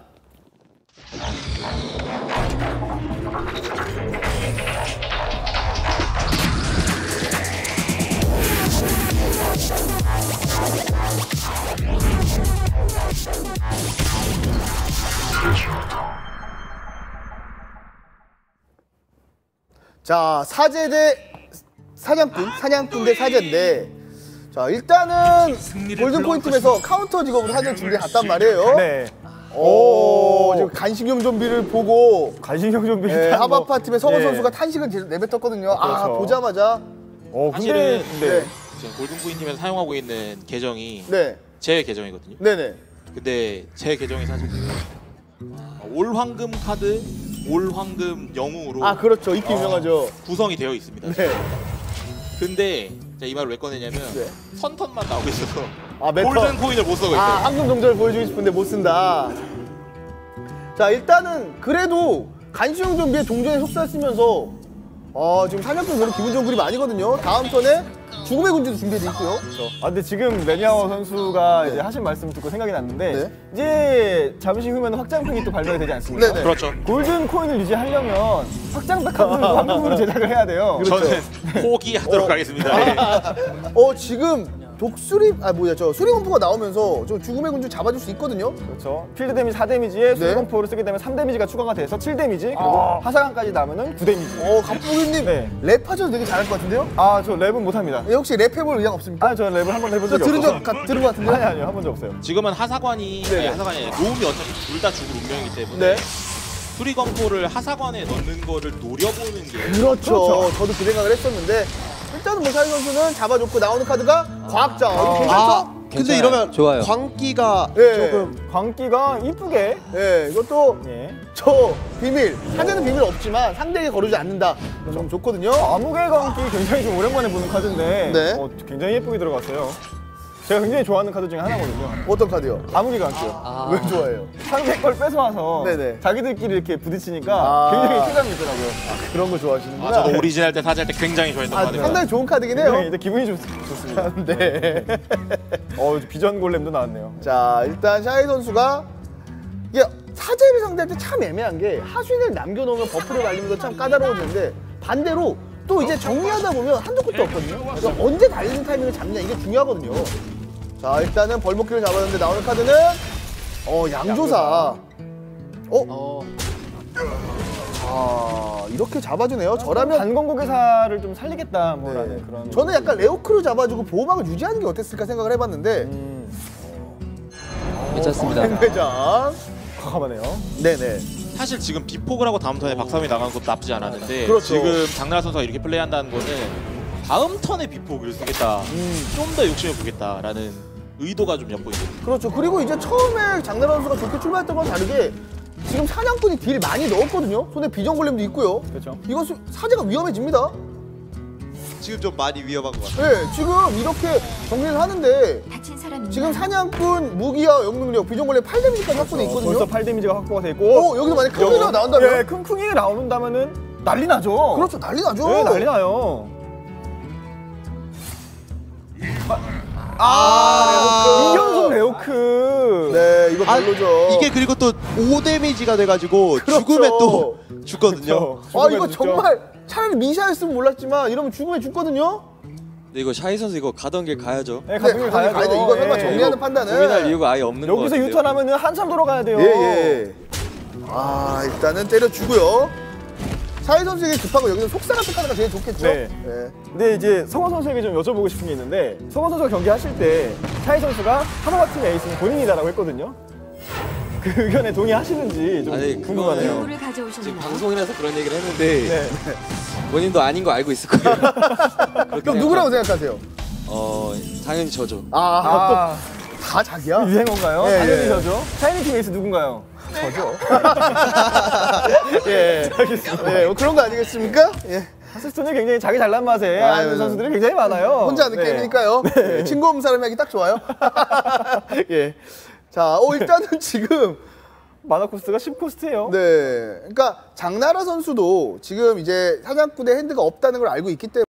자, 사제 대 사냥꾼 대 사제인데, 자, 일단은 골든코인 팀에서 카운터 직업으로 사제 준비해갔단 말이에요. 지금 간식용 좀비를 보고 간식용 좀비 하바파 팀의 서건 선수가 탄식을 내뱉었거든요. 보자마자 사실은 지금 골든코인 팀에서 사용하고 있는 계정이 제 계정이거든요. 근데 제 계정이 사실 올 황금 카드, 올 황금 영웅으로 그렇죠. 이렇게 유명하죠. 구성이 되어 있습니다. 근데 제가 이 말을 왜 꺼내냐면 선턴만 나오고 있어서 골든코인을 못 쓰고 있어요. 황금 동전을 보여주고 싶은데 못 쓴다. 자, 일단은 그래도 간수용 좀비의 동전에 속삭이면서 지금 사냥꾼 별로 기분 좋은 그림 아니거든요. 다음 턴에 죽음의 군주도 준비되어 있고요. 근데 지금 레니아오 선수가 이제 하신 말씀 듣고 생각이 났는데 이제 잠시 후면 확장팩이 또 발매가 되지 않습니까? 그렇죠. 골든 코인을 유지하려면 확장팩 카드를 한국으로 제작을 해야 돼요. 저는 포기하도록 하겠습니다. 지금 수리검포가 나오면서 좀 죽음의 군주 잡아줄 수 있거든요. 그렇죠. 필드 데미지 4데미지에 수리검포를 쓰게 되면 3데미지가 추가가 돼서 7데미지 그리고 하사관까지 나면은 9데미지. 갑부기님 랩하셔도 되게 잘할 것 같은데요? 저 랩은 못합니다. 혹시 랩해볼 의향 없습니까? 저는 랩을 한번 해본 적이 없어서. 들은 것 같은데? 아니요, 해본 적 없어요. 지금은 하사관이 하사관이 노움이 어차피 둘 다 죽을 운명이기 때문에 수리검포를 하사관에 넣는 거를 노려보는 게 그렇죠. 저도 그 생각을 했었는데 일단은 뭐 사이 선수는 잡아줬고 나오는 카드가 과학자. 괜찮죠? 근데 이러면 좋아요. 광기가 조금 광기가 이쁘게 이것도 저 비밀 사제는 비밀 없지만 상대에게 거르지 않는다. 좀 좋거든요. 암흑의 광기 굉장히 좀 오랜만에 보는 카드인데 굉장히 예쁘게 들어갔어요. 제가 굉장히 좋아하는 카드 중에 하나거든요. 어떤 카드요? 암흑의 광기요. 왜 좋아해요? 상대 걸 뺏어와서 자기들끼리 이렇게 부딪히니까 굉장히 쾌감이 있더라고요. 그런 거 좋아하시는구나. 저도 오리지널 때 사제할 때 굉장히 좋아했던 카드입니다. 상당히 좋은 카드긴 해요. 이제 기분이 좋습니다. 네. 비전 골렘도 나왔네요. 자, 일단 샤이 선수가 이게 사제를 상대할 때 참 애매한 게 하수인을 남겨놓으면 버프를 날리면서 참 까다로워지는데 반대로 또 이제 정리하다 보면 한두 끝도 없거든요. 그러니까 언제 달리는 타이밍을 잡냐 이게 중요하거든요. 자, 일단은 벌목기를 잡았는데 나오는 카드는 양조사. 이렇게 잡아주네요. 저라면 단건고개사를 좀 살리겠다 뭐라는 그런. 저는 약간 레오크를 잡아주고 보호막을 유지하는 게 어땠을까 생각을 해봤는데 괜찮습니다. 행회장 과감하네요. 네네. 사실 지금 비폭을 하고 다음 턴에 박삼이 나가는 것도 나쁘지 않았는데 그렇죠. 지금 장나라 선수가 이렇게 플레이한다는 거는 다음 턴에 비폭을 쓰겠다, 좀 더 욕심을 보겠다라는 의도가 좀 엿보이죠. 그렇죠. 그리고 이제 처음에 장나라 선수가 좋게 출발했던 건 다르게 지금 사냥꾼이 딜 많이 넣었거든요. 손에 비전골렘도 있고요. 그렇죠. 이거 사제가 위험해집니다. 지금 좀 많이 위험한 것 같아요. 네, 지금 이렇게 정리를 하는데 지금 사냥꾼, 무기와 영능력, 비전골렘 8데미지까지 확보돼 있거든요. 벌써 8데미지가 확보가 돼 있고 여기서 만약 킁킁이가 나온다면? 킁킁이 나온다면은 난리 나죠. 그렇죠, 난리 나죠. 네, 난리 나요. 이연속 레오크. 네, 이거 별로죠. 이게 그리고 또 5데미지가 돼가지고 죽음에 또 죽거든요. 이거 정말 차라리 미샤였으면 몰랐지만 이러면 죽음에 죽거든요. 근데 이거 샤이 선수 이거 가던 길 가야죠. 네, 가던 길 가야죠. 이거 설마 정리하는 판단은 고민할 이유가 아예 없는 거 같아요. 여기서 유턴하면은 한참 돌아가야 돼요. 일단은 때려주고요. 샤이 선수에게 급하고 여기서 속사 같은 카드가 제일 좋겠죠? 근데 이제 성원 선수에게 좀 여쭤보고 싶은 게 있는데 성원 선수가 경기하실 때 샤이 선수가 하모가 팀의 에이스는 본인이다라고 했거든요. 그 의견에 동의하시는지 좀 궁금하네요. 지금 방송이라서 그런 얘기를 했는데 본인도 아닌 거 알고 있을 거예요. 그럼 누구라고 생각하세요? 당연히 저죠. 다 자기야? 유행어인가요? 당연히 저죠. 샤이니 팀 에이스 누군가요? 저죠. 알겠습니다. 그런 거 아니겠습니까? 하스스톤이 굉장히 자기 잘난 맛에 아는 선수들이 굉장히 많아요. 혼자 하는 게임이니까요. 친구 없는 사람이 하기 딱 좋아요. 자, 일단은 지금 마나 코스트가 10코스트예요. 네, 그러니까 장나라 선수도 지금 이제 사냥꾼의 핸드가 없다는 걸 알고 있기 때문에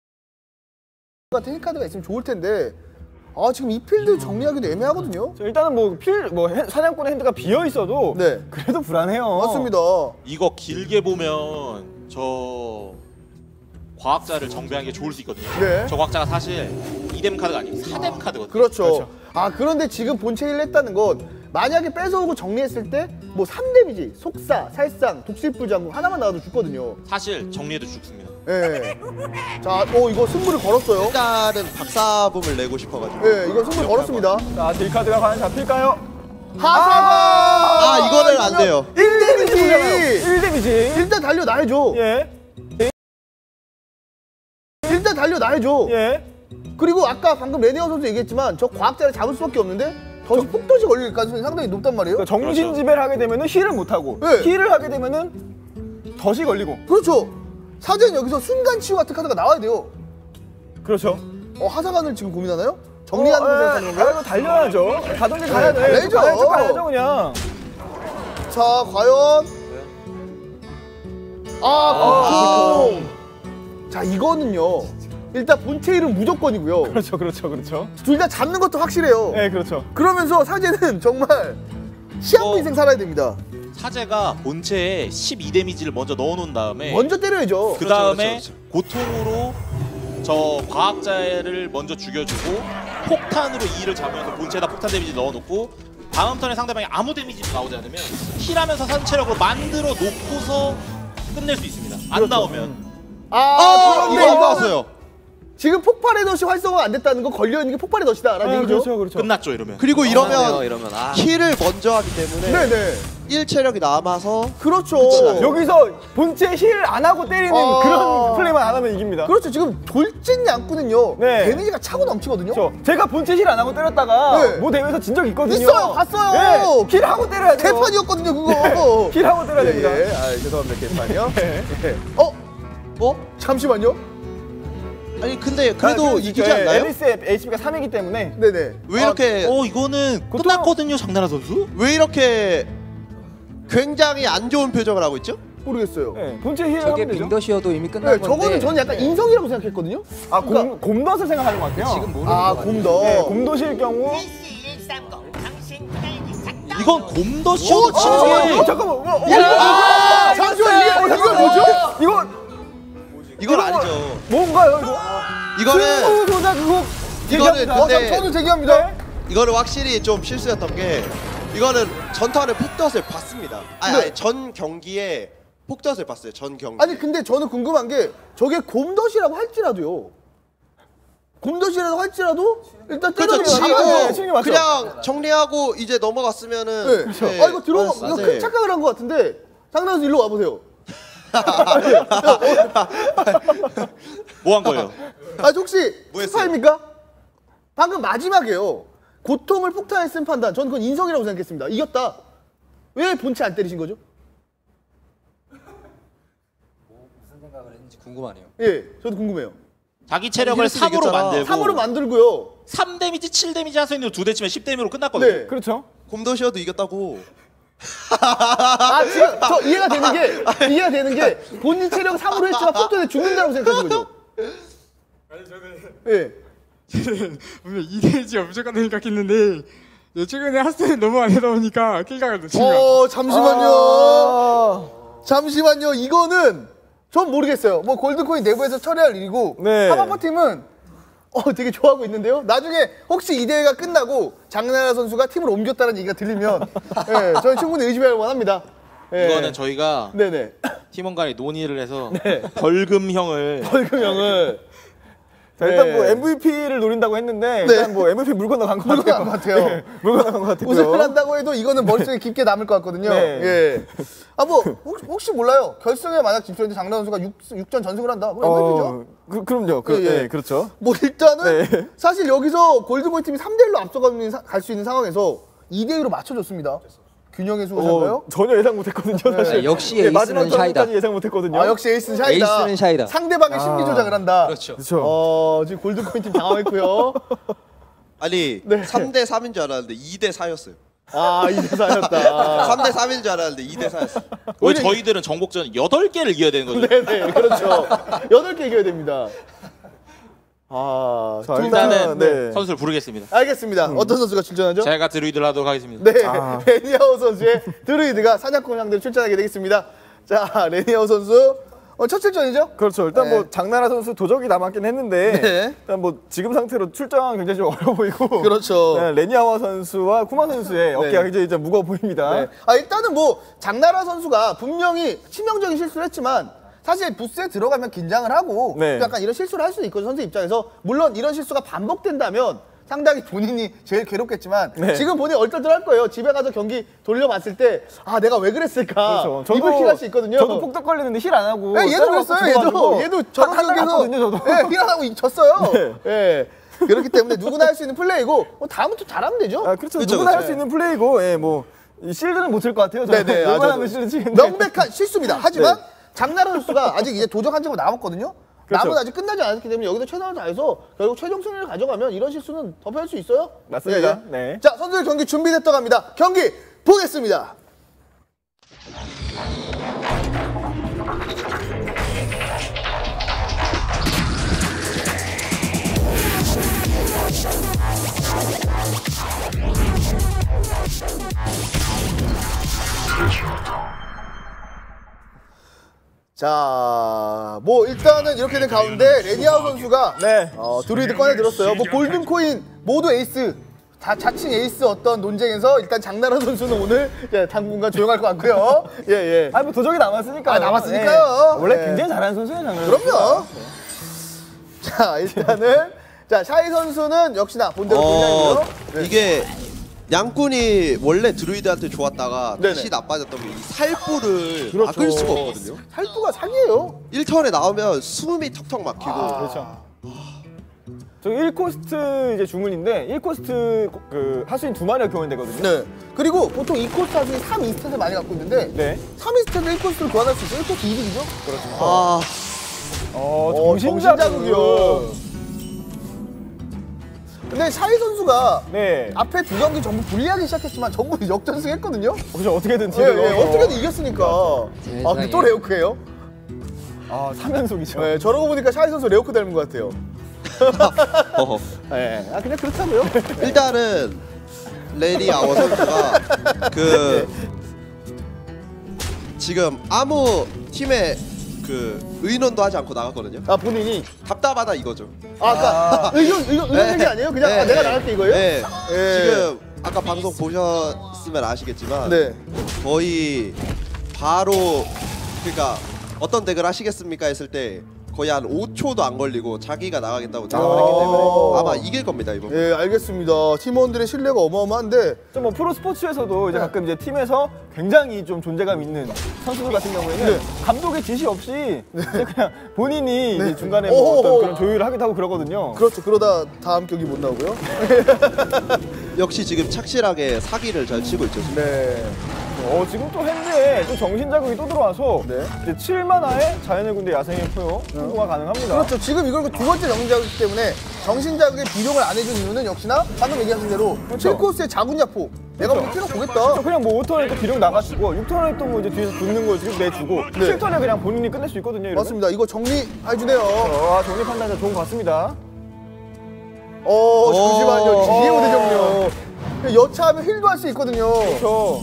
같은 힐카드가 있으면 좋을 텐데 지금 이 필드 정리하기도 애매하거든요. 일단은 사냥꾼의 핸드가 비어 있어도 그래도 불안해요. 맞습니다. 이거 길게 보면 저 과학자를 정배한 게 좋을 수 있거든요. 저 과학자가 사실 2뎀 카드가 아니고 4뎀 카드거든요. 그렇죠. 그런데 지금 본체 1 했다는 건 만약에 뺏어오고 정리했을 때 뭐 3데미지, 속사, 살상, 독실불 장군 하나만 나와도 죽거든요. 사실 정리해도 죽습니다. 자, 이거 승부를 걸었어요. 일단은 박사붐을 내고 싶어가지고. 이거 승부를 걸었습니다. 자, 딜카드가 과연 잡힐까요? 하사관! 이거는 안 돼요. 1데미지! 1데미지! 일단 달려나야죠. 일단 달려나야죠. 그리고 아까 방금 레네어 선수 얘기했지만 저 과학자를 잡을 수밖에 없는데 덫이 폭덫이 걸릴 가능성이 상당히 높단 말이에요. 그러니까 정신지배를 하게 되면은 힐을 못하고 힐을 하게 되면은 덫이 걸리고. 그렇죠. 사제는 여기서 순간치유 같은 카드가 나와야 돼요. 그렇죠. 하사관을 지금 고민하나요? 정리하는 걸 생각하는 건가요? 이거 달려야죠. 가던 길 가야 돼. 가야죠 그냥. 자, 과연 자, 이거는요. 일단 본체 힐은 무조건이고요. 그렇죠, 그렇죠, 그렇죠. 둘 다 잡는 것도 확실해요. 네, 그렇죠. 그러면서 사제는 정말 시한부 인생 살아야 됩니다. 사제가 본체에 12 데미지를 먼저 넣어놓은 다음에 먼저 때려야죠. 그 다음에 고통으로 저 과학자를 먼저 죽여주고 폭탄으로 2를 잡으면서 본체에다 폭탄 데미지 넣어놓고 다음 턴에 상대방이 아무 데미지도 나오지 않으면 힐하면서 산체력으로 만들어 놓고서 끝낼 수 있습니다. 안 나오면. 그런데 이거 나왔어요. 지금 폭발의 덫이 활성화가 안 됐다는 거 걸려있는 게 폭발의 덫이다라는 얘기죠. 그렇죠, 그렇죠. 끝났죠 이러면. 그리고 이러면 힐을 먼저 하기 때문에 네네. 1체력이 남아서 그렇죠. 여기서 본체 힐 안 하고 때리는 그런 플레이만 안 하면 이깁니다. 그렇죠. 지금 돌진 양꾼은요. 네. 데미지가 차고 넘치거든요. 그렇죠. 제가 본체 힐 안 하고 때렸다가 네. 뭐 대회에서 진 적 있거든요. 있어요. 봤어요. 네. 힐 하고 때려야 돼요. 개판이었거든요 그거. 힐 하고 때려야 됩니다. 예. 아, 죄송합니다. 개판이요. 네. 잠시만요. 아니 근데 그래도 이기지 않나요? 앨리스의 HP가 3이기 때문에 네네. 왜 이렇게 이거는 끝났거든요 장나라 선수? 왜 이렇게 굉장히 안 좋은 표정을 하고 있죠? 모르겠어요. 네. 본체 힐 저게 하면 되죠. 빙더시어도 이미 끝난 건데. 저거는 저는 약간 인성이라고 생각했거든요. 아, 곰덫을 생각하는 것 같아요. 지금 모르는 것 같아요. 곰덫. 네, 곰덫일 경우 이건 곰더시어도 치는 게 잠깐만. 잠시만요. 이거 뭐죠? 이건 아니죠. 뭔가요 이거? 이거는 소자 그거 이거는 근데 저도 제기합니다. 이거는 확실히 좀 실수였던 게 이거는 전턴에 폭덫을 봤습니다. 아니 전 경기에 폭덫을 봤어요. 전 경기. 아니 근데 저는 궁금한 게 저게 곰덫이라고 할지라도요. 곰덫이라고 할지라도 일단 그렇죠. 때려주면 치고 그냥 정리하고 이제 넘어갔으면은. 네. 그렇죠. 이거 이거 큰 착각을 한 것 같은데 장난 선수 일로 와보세요. 뭐 한 거예요? 혹시 스파입니까? 방금 마지막에요. 고통을 폭탄에 쓴 판단. 저는 그건 인성이라고 생각했습니다. 이겼다. 왜 본체 안 때리신 거죠? 무슨 생각을 했는지 궁금하네요. 예, 저도 궁금해요. 자기 체력을 3으로 만들고 3으로 만들고요. 3데미지, 7데미지 할 수 있는 2대 치면 10데미지로 끝났거든요. 네, 그렇죠. 곰도시어도 이겼다고. 지금 저 이해가 되는 게 본인 체력 3으로 했지만 폭탄에 죽는다고 생각하신 거죠? 아니 저는 예. 분명 2대지가 무조건 생각했는데 최근에 하스는 너무 안 하다 보니까 킬각을 놓친 거야. 잠시만요. 이거는 전 모르겠어요. 뭐 골드코인 내부에서 처리할 일이고 하마파 팀은 되게 좋아하고 있는데요. 나중에 혹시 이 대회가 끝나고 장나라 선수가 팀을 옮겼다는 얘기가 들리면 저는 충분히 의심할 만합니다. 이거는 저희가 팀원 간에 논의를 해서 벌금형을 자, 일단 뭐 MVP를 노린다고 했는데 일단 뭐 MVP 물 건너 간 것 같아요. 물 건너 간 것 같아요. 우승을 한다고 해도 이거는 머릿속에 깊게 남을 것 같거든요. 예. 뭐 혹시 몰라요. 결승에 만약 진출했는데 장나라 선수가 6전 전승을 한다. 뭐 MVP죠. 그럼요. 그렇죠. 뭐 일단은 사실 여기서 골드보이 팀이 3대1로 앞서갈 수 있는 상황에서 2대2로 맞춰줬습니다. 균형의 수호자인가요? 전혀 예상 못했거든요. 사실. 역시 에이스는 샤이다. 예상 못했거든요. 역시 에이스는 샤이다. 에이스는 샤이다. 상대방의 심리 조작을 한다. 그렇죠. 지금 골드코인 팀 당황했고요. 아니 3대 3인 줄 알았는데 2대 4였어요. 2대 4였다. 3대 3인 줄 알았는데 2대 4였어. 왜 저희들은 정복전 8개를 이겨야 되는 거죠? 네네, 그렇죠. 8개 이겨야 됩니다. 일단은 선수를 부르겠습니다. 알겠습니다. 어떤 선수가 출전하죠? 제가 드루이드를 하도록 하겠습니다. 네, 레니아오 선수의 드루이드가 사냥꾼 상대로 출전하게 되겠습니다. 자, 레니아오 선수 첫 출전이죠? 그렇죠. 일단 뭐 장나라 선수 도적이 남았긴 했는데 일단 뭐 지금 상태로 출전 굉장히 좀 어려워 보이고 그렇죠. 레니아와 선수와 쿠마 선수의 어깨가 굉장히 좀 무거워 보입니다. 일단은 뭐 장나라 선수가 분명히 치명적인 실수를 했지만 사실 부스에 들어가면 긴장을 하고 약간 이런 실수를 할 수도 있거든요. 선수 입장에서. 물론 이런 실수가 반복된다면 상당히 본인이 제일 괴롭겠지만 지금 본인이 얼떨떨할 거예요. 집에 가서 경기 돌려봤을 때 내가 왜 그랬을까. 그렇죠. 입을 킬할 수 있거든요. 저도 폭격 걸리는데 힐 안 하고 얘도 그랬어요. 얘도 저런 경기에서 힐 안 하고 졌어요. 그렇기 때문에 누구나 할 수 있는 플레이고 다음은 또 잘하면 되죠. 그렇죠. 누구나 할 수 있는 플레이고 뭐 실드는 못 칠 것 같아요. 웬만하면 실드 치는데 명백한 실수입니다. 하지만 장나라 선수가 아직 이제 도적 한 장만 남았거든요. 남은 아직 끝나지 않았기 때문에 여기서 최선을 다해서 결국 최종 승리를 가져가면 이런 실수는 덮을 수 있어요. 맞습니다. 자, 선수들 경기 준비됐다고 합니다. 경기 보겠습니다. 자, 뭐 일단은 이렇게 된 가운데 레니아우 선수가 드루이드 꺼내 들었어요. 뭐 골든 코인 모두 에이스. 다 자칭 에이스 어떤 논쟁에서 일단 장나라 선수는 오늘 당분간 조용할 것 같고요. 예. 아니 뭐 도적이 남았으니까. 남았으니까요. 원래 굉장히 잘하는 선수예요, 장나라. 그럼요. 자, 일단은 자 샤이 선수는 역시나 본대로 골라이고요. 이게 양꾼이 원래 드루이드한테 좋았다가 다시 나빠졌던 게 이 살부를 막을 수가 없거든요. 살부가 사기예요. 1턴에 나오면 숨이 턱턱 막히고. 그렇죠. 저 1코스트 이제 주문인데 1코스트 그 하수인 2마리가 교환되거든요. 네. 그리고 보통 2코스트 하수인 3이스탯을 많이 갖고 있는데 3이스탯을 1코스트를 교환할 수 있어요. 1코스트 2득이죠? 그렇죠. 정신자극이요. 근데 샤이 선수가 앞에 두 경기 전부 불리하기 시작했지만 전부 역전승했거든요. 그렇죠. 어떻게든 어떻게든 이겼으니까. 또 레오크예요? 3연속이죠. 네, 저러고 보니까 샤이 선수 레오크 닮은 것 같아요. 그냥 그렇다고요. 일단은 레니아워 선수가 지금 아무 팀에 의논도 하지 않고 나갔거든요. 본인이 답답하다 이거죠. 그러니까 의논 얘기 아니에요? 그냥 내가 나갈게 이거예요? 네. 지금 아까 방송 보셨으면 아시겠지만 거의 바로 그러니까 어떤 덱을 하시겠습니까 했을 때 거의 한 5초도 안 걸리고 자기가 나가겠다고 대답을 했기 때문에 아마 이길 겁니다 이번. 예, 알겠습니다. 팀원들의 신뢰가 어마어마한데 좀 뭐 프로 스포츠에서도 이제 가끔 이제 팀에서 굉장히 좀 존재감 있는 선수들 같은 경우에는 감독의 지시 없이 그냥 본인이 이제 중간에 뭐 어떤 그런 조율을 하기도 하고 그러거든요. 그렇죠. 그러다 다음 경기 못 나오고요. 역시 지금 착실하게 사기를 잘 치고 있죠. 지금. 네. 지금 또 핸드에 또 정신자극이 또 들어와서 이제 7만화에 자연의 군대 야생의 포효 성공가 가능합니다. 그렇죠. 지금 이걸 두 번째 정신자극이기 때문에 정신자극에 비룡을 안 해준 이유는 역시나 방금 얘기하신 대로 7코스의 자군야포 내가 보기 필요 보겠다. 그냥 뭐 5턴에 또 비룡 나가시고 6턴에 또 뭐 이제 뒤에서 붙는 걸 지금 내주고 7턴에 그냥 본인이 끝낼 수 있거든요. 이러면. 맞습니다. 이거 정리해주네요. 정리 판단이 좋은 것 같습니다. 잠시만요. 지혜우 대정령. 여차하면 힐도 할 수 있거든요. 그렇죠.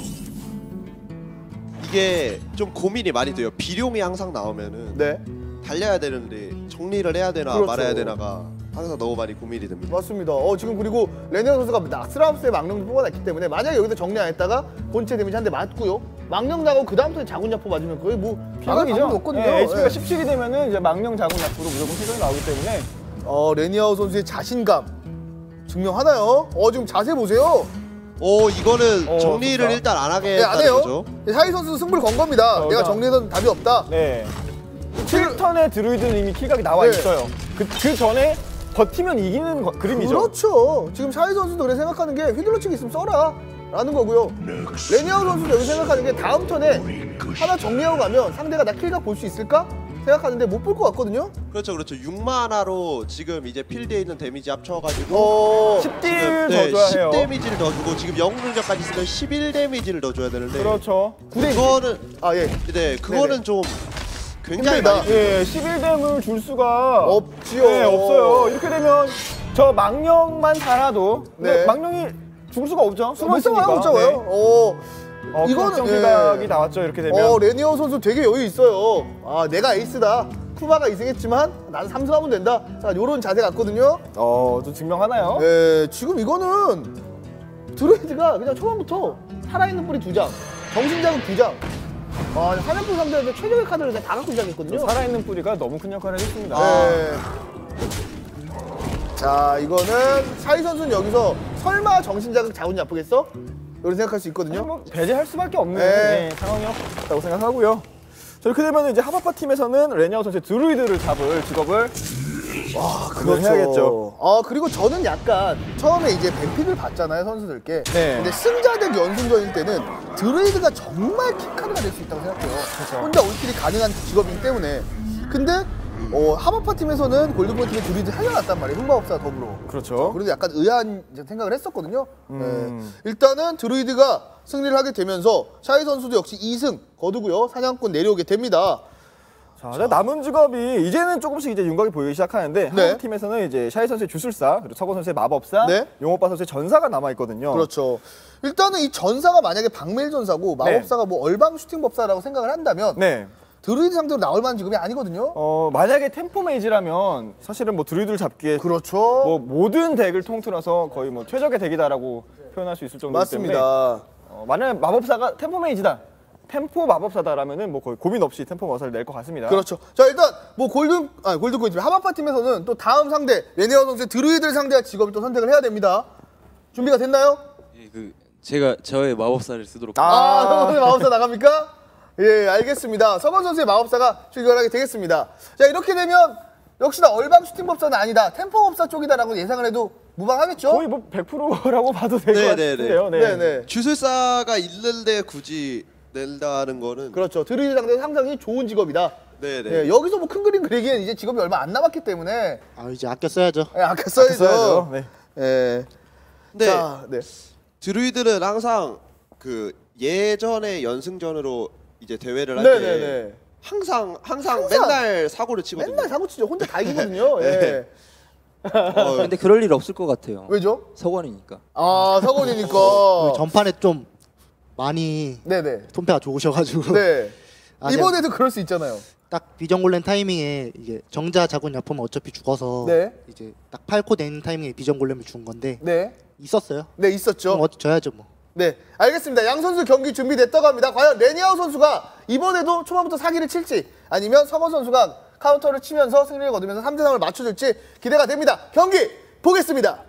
이게 좀 고민이 많이 돼요. 비룡이 항상 나오면은 달려야 되는데 정리를 해야 되나 말아야 되나가 항상 너무 많이 고민이 됩니다. 맞습니다. 지금 그리고 레니아 선수가 나스라우스의 망령도 뽑아놨기 때문에 만약에 여기서 정리 안 했다가 본체 데미지 한 대 맞고요. 망령 나가고 그 다음부터 자군야포 맞으면 거의 뭐 피해가기죠. 없거든요. HP가 17이 되면은 이제 망령 자군야포로 무조건 피해가 나오기 때문에 레니아우 선수의 자신감 증명하나요? 지금 자세 보세요. 이거는 정리를 좋다. 일단 안 하게 안 해요. 거죠? 샤이 선수도 승부를 건 겁니다. 내가 정리해서는 답이 없다. 7턴에 드루이드는 이미 킬각이 나와 있어요. 그 전에 버티면 이기는 그림이죠. 그렇죠. 지금 샤이 선수도 그래 생각하는 게 휘둘러치기 있으면 써라 라는 거고요. 레니아우 선수도 여기 생각하는 게 다음 턴에 하나 정리하고 가면 상대가 나 킬각 볼 수 있을까? 생각하는데 못 볼 것 같거든요. 그렇죠. 6만화로 지금 이제 필드에 있는 데미지 합쳐가지고 10딜 더 줘야 해요. 10 데미지를 더 주고 지금 영웅력까지 있으면 11 데미지를 더 줘야 되는데 그렇죠. 그거는 그거는 좀 굉장히 많이 11뎀을 줄 수가 없지요. 없어요. 이렇게 되면 저 망령만 살아도 망령이 죽을 수가 없죠. 숨어있으니까. 못 잡아요. 이거는 정신각이 나왔죠. 이렇게 되면 레니아우 선수 되게 여유 있어요. 내가 에이스다. 쿠바가 2승했지만 나는 3승하면 된다. 자, 요런 자세 같거든요. 또 증명하나요? 지금 이거는 드루이드가 그냥 초반부터 살아있는 뿌리 2장, 정신자극 2장. 사냥꾼 상대한테 최적의 카드를 다 갖고 시작했거든요. 살아있는 뿌리가 너무 큰 역할을 했습니다. 자, 이거는 샤이 선수는 여기서 설마 정신자극 자군이 아프겠어? 이렇게 생각할 수 있거든요. 뭐 배제할 수밖에 없는 상황이었다고 생각하고요. 이렇게 되면 이제 하바파 팀에서는 레니아우 선수의 드루이드를 잡을 직업을 그렇죠. 해야겠죠. 그리고 저는 약간 처음에 이제 뱀픽을 봤잖아요, 선수들께. 근데 승자덱 연승전일 때는 드루이드가 정말 킥카드가 될 수 있다고 생각해요. 혼자 올킬이 가능한 직업이기 때문에. 근데 하바파 팀에서는 골드본 팀에 드루이드 살려놨단 말이에요. 흑마법사 더불어. 그렇죠. 그래도 약간 의아한 생각을 했었거든요. 일단은 드루이드가 승리를 하게 되면서 샤이 선수도 역시 2승 거두고요. 사냥꾼 내려오게 됩니다. 자, 남은 직업이 이제는 조금씩 이제 윤곽이 보이기 시작하는데 한 팀에서는 이제 샤이 선수의 주술사, 그리고 서건 선수의 마법사, 용오빠 선수의 전사가 남아 있거든요. 그렇죠. 일단은 이 전사가 만약에 박메일 전사고 마법사가 뭐 얼방 슈팅 법사라고 생각을 한다면 드루이드 상대로 나올 만한 직업이 아니거든요. 만약에 템포 메이지라면 사실은 뭐 드루이드를 잡기에 그렇죠. 뭐 모든 덱을 통틀어서 거의 뭐 최적의 덱이다라고 표현할 수 있을 정도이기 때문에 맞습니다. 만약 마법사가 템포 메이지다. 템포 마법사다라면은 뭐 거의 고민 없이 템포 마법사를 낼 것 같습니다. 그렇죠. 자 일단 뭐 골든코인 팀 하바파 팀에서는 또 다음 상대 레네어 선수의 드루이드를 상대할 직업을 또 선택을 해야 됩니다. 준비가 됐나요? 예, 제가 저의 마법사를 쓰도록. 서건 선수의 마법사 나갑니까? 예, 알겠습니다. 서건 선수의 마법사가 출격하게 되겠습니다. 자 이렇게 되면 역시나 얼방 슈팅법사는 아니다. 템포법사 쪽이다라고 예상을 해도 무방하겠죠? 거의 뭐 100%라고 봐도 될 것 같은데요. 네네. 주술사가 있는데 굳이 낸다는 거는 그렇죠. 드루이드 상대 상당히 좋은 직업이다. 네네. 예, 여기서 뭐 큰 그림 그리기엔 이제 직업이 얼마 안 남았기 때문에 이제 아껴 써야죠. 예, 아껴 써야죠. 네. 예. 근데 자, 네. 드루이드는 항상 그 예전의 연승전으로 이제 대회를 할 때 항상 맨날 사고를 치거든요. 맨날 사고 치죠. 혼자 다 이기거든요. 예. 근데 그럴 일 없을 것 같아요. 왜죠? 서건이니까. 서건이니까. 전판에 좀 많이 손패가 좋으셔가지고. 네. 이번에도 그럴 수 있잖아요. 딱 비전골렘 타이밍에 이제 정자 자군 약품은 어차피 죽어서 이제 딱 8코 낸 타이밍에 비전골렘을 준 건데 있었어요. 네, 있었죠. 그럼 져야죠 뭐. 네, 알겠습니다. 양 선수 경기 준비됐다고 합니다. 과연 레니아우 선수가 이번에도 초반부터 사기를 칠지 아니면 서건 선수가 카운터를 치면서 승리를 거두면서 3대3을 맞춰줄지 기대가 됩니다. 경기 보겠습니다.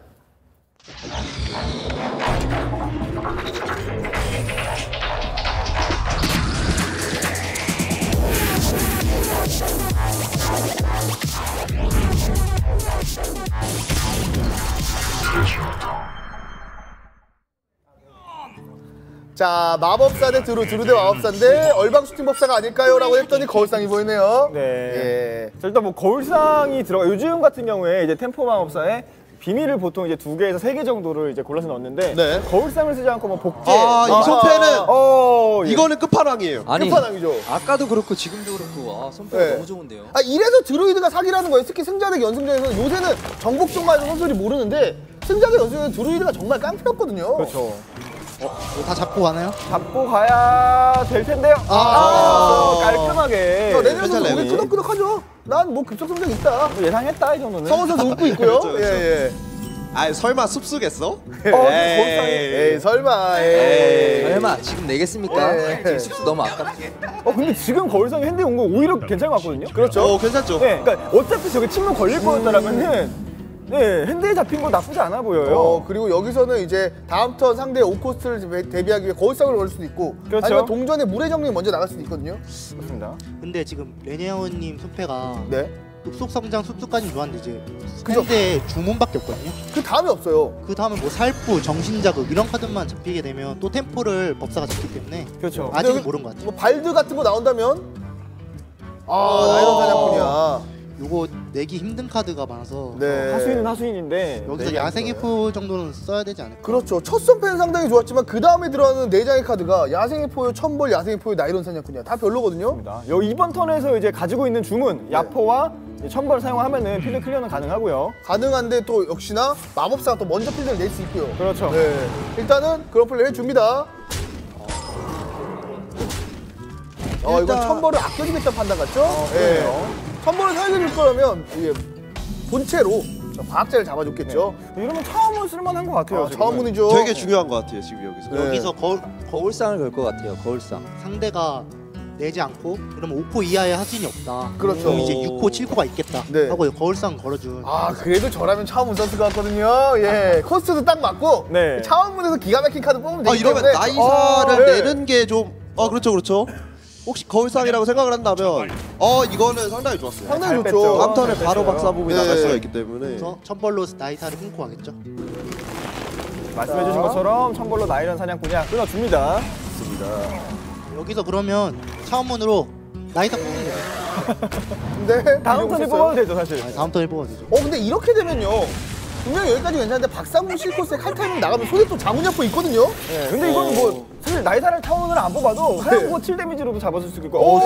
자, 마법사 대 드루 대 마법사인데 얼방 슈팅법사가 아닐까요? 라고 했더니 거울상이 보이네요. 네. 예. 자, 일단 뭐 거울상이 들어가 요즘 같은 경우에 이제 템포 마법사에 비밀을 보통 이제 2개에서 3개 정도를 이제 골라서 넣는데 거울상을 쓰지 않고 뭐 복제 이 손패는 이거는 끝판왕이에요. 아니, 끝판왕이죠. 아까도 그렇고 지금도 그렇고 손패가 너무 좋은데요. 이래서 드루이드가 사기라는 거예요. 특히 승자대 연승전에서 요새는 정복종마에서 선수들이 모르는데 승자대 연승전에서 드루이드가 정말 깡패였거든요. 그렇죠. 다 잡고 가나요? 잡고 가야 될 텐데요. 깔끔하게. 레니어 선수 고개 끄덕끄덕하죠. 난 뭐 급속 성장 있다. 예상했다 이 정도는. 서건 선수 웃고 있고요. 그렇죠. 예. 설마 숲쓰겠어? 에이, 설마. 에이. 설마 지금 내겠습니까? 지금 숲수 너무 아깝게. 근데 지금 거울상에 핸드 온 거 오히려 괜찮은 것 같거든요. 그렇죠. 괜찮죠. 네, 그러니까 어차피 저게 침묵 걸릴 거였다라면은 핸드에 잡힌 거 나쁘지 않아 보여요. 그리고 여기서는 이제 다음 턴 상대의 5코스트를 대비하기 위해 거울상을 걸 수도 있고 그렇죠. 아니면 동전의 물의 정리 먼저 나갈 수도 있거든요. 그렇습니다. 근데 지금 레니아우님 손패가 숲속 성장 숲속까지 좋았는데 이제 상대 주문밖에 없거든요. 그 다음에 없어요. 그 다음에 뭐 살부, 정신자극 이런 카드만 잡히게 되면 또 템포를 법사가 잡기 때문에 그렇죠. 아직은 모르는 것 같아요. 뭐 발드 같은 거 나온다면 나이런 사냥꾼이야. 요거 내기 힘든 카드가 많아서 하수인은 하수인인데 여기서 야생의포 정도는 써야 되지 않을까? 그렇죠. 첫 선패는 상당히 좋았지만 그 다음에 들어가는 4장의 카드가 야생의포요, 천벌, 야생의포요, 나이론 사냥꾼이야. 다 별로거든요. 이번 턴에서 이제 가지고 있는 주문 야포와 천벌 사용하면은 필드 클리어는 가능하고요. 가능한데 또 역시나 마법사가 또 먼저 필드를 낼 수 있고요. 그렇죠. 일단은 그런 플레이를 해줍니다. 이건 천벌을 아껴주겠다는 판단 같죠? 천벌을 사용해줄 거라면 이게 본체로 과학자를 잡아줬겠죠. 이러면 차원문 쓸만한 것 같아요. 차원문이죠. 되게 중요한 것 같아요 지금 여기서. 여기서 거울상을 걸 것 같아요. 거울상. 상대가 내지 않고 그러면 5코 이하의 하수인이 없다. 그렇죠. 그럼 이제 6코, 7코가 있겠다. 하고 거울상 걸어준. 그래도 저라면 차원문 썼을 것 같거든요. 코스트도 딱 맞고 차원문에서 기가 막힌 카드 뽑으면 되기 때문에 이러면 나이사를 내는 게 좀 그렇죠. 혹시 거울상이라고 생각을 한다면 이거는 상당히 좋았어요. 상당히 좋죠. 다음 턴에 바로 박사부분이 나갈 수가 있기 때문에 그래서 천벌로 나이사를 끊고 가겠죠. 말씀해주신 것처럼 천벌로 나이런 사냥꾼이야 끊어줍니다. 좋습니다. 여기서 그러면 차원문으로 나이사 뽑으면 되죠. 근데 다음 턴에 뽑아도 되죠 사실. 다음 턴에 뽑아도 되죠. 근데 이렇게 되면요. 분명히 여기까지 괜찮은데 박상훈 실코스에 칼타이밍 나가면 손에 또 자문약포 있거든요. 근데 이건 뭐 사실 나이사를 타원을 안 뽑아도 사용고 7 데미지로도 잡아줄 수 있고.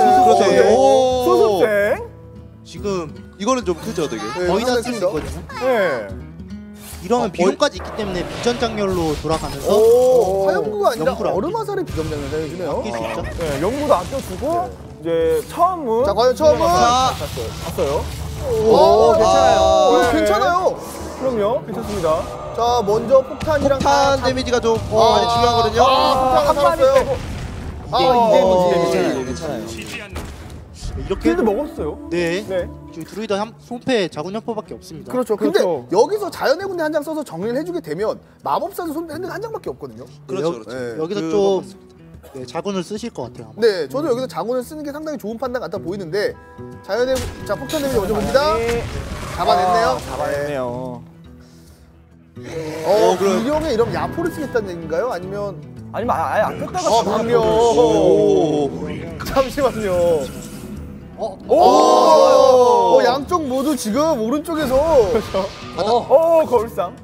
수습생. 지금 이거는 좀 크죠 되게. 거의 다 쓸 수 있거든요. 이러면 비용까지 있기 때문에 비전장렬로 돌아가면서 화염구가 아니라 얼음화살의 비전장렬 사용해주네요. 아낄 수 있죠. 연구도 아껴주고 이제 처음은 자, 과연 처음은 봤어요. 오, 괜찮아요. 네. 괜찮아요. 그럼요, 괜찮습니다. 자, 먼저 폭탄이랑 폭탄 데미지가 좀 많이 중요하거든요. 폭탄 한 마리 살았어요. 빼고. 괜찮아요. 괜찮아요. 이렇게 필드 먹었어요. 네. 네. 지금 드루이드 손패 자군 협포밖에 없습니다. 그렇죠. 근데 여기서 자연의 군대 한 장 써서 정리를 해주게 되면 마법사도 손패 한 장밖에 없거든요. 그렇죠. 여기서 좀 자군을 쓰실 것 같아요. 아마. 네, 저도 여기서 자군을 쓰는 게 상당히 좋은 판단 같아 보이는데 자연의 자 폭탄 데미지 먼저 봅니다. 잡아냈네요. 잡아냈네요. 이경에 이런 야포를 쓰겠다는 얘기인가요? 아니면 아예 안 뺐다가 방력. 잠시만요. 양쪽 모두 지금 오른쪽에서 거울상.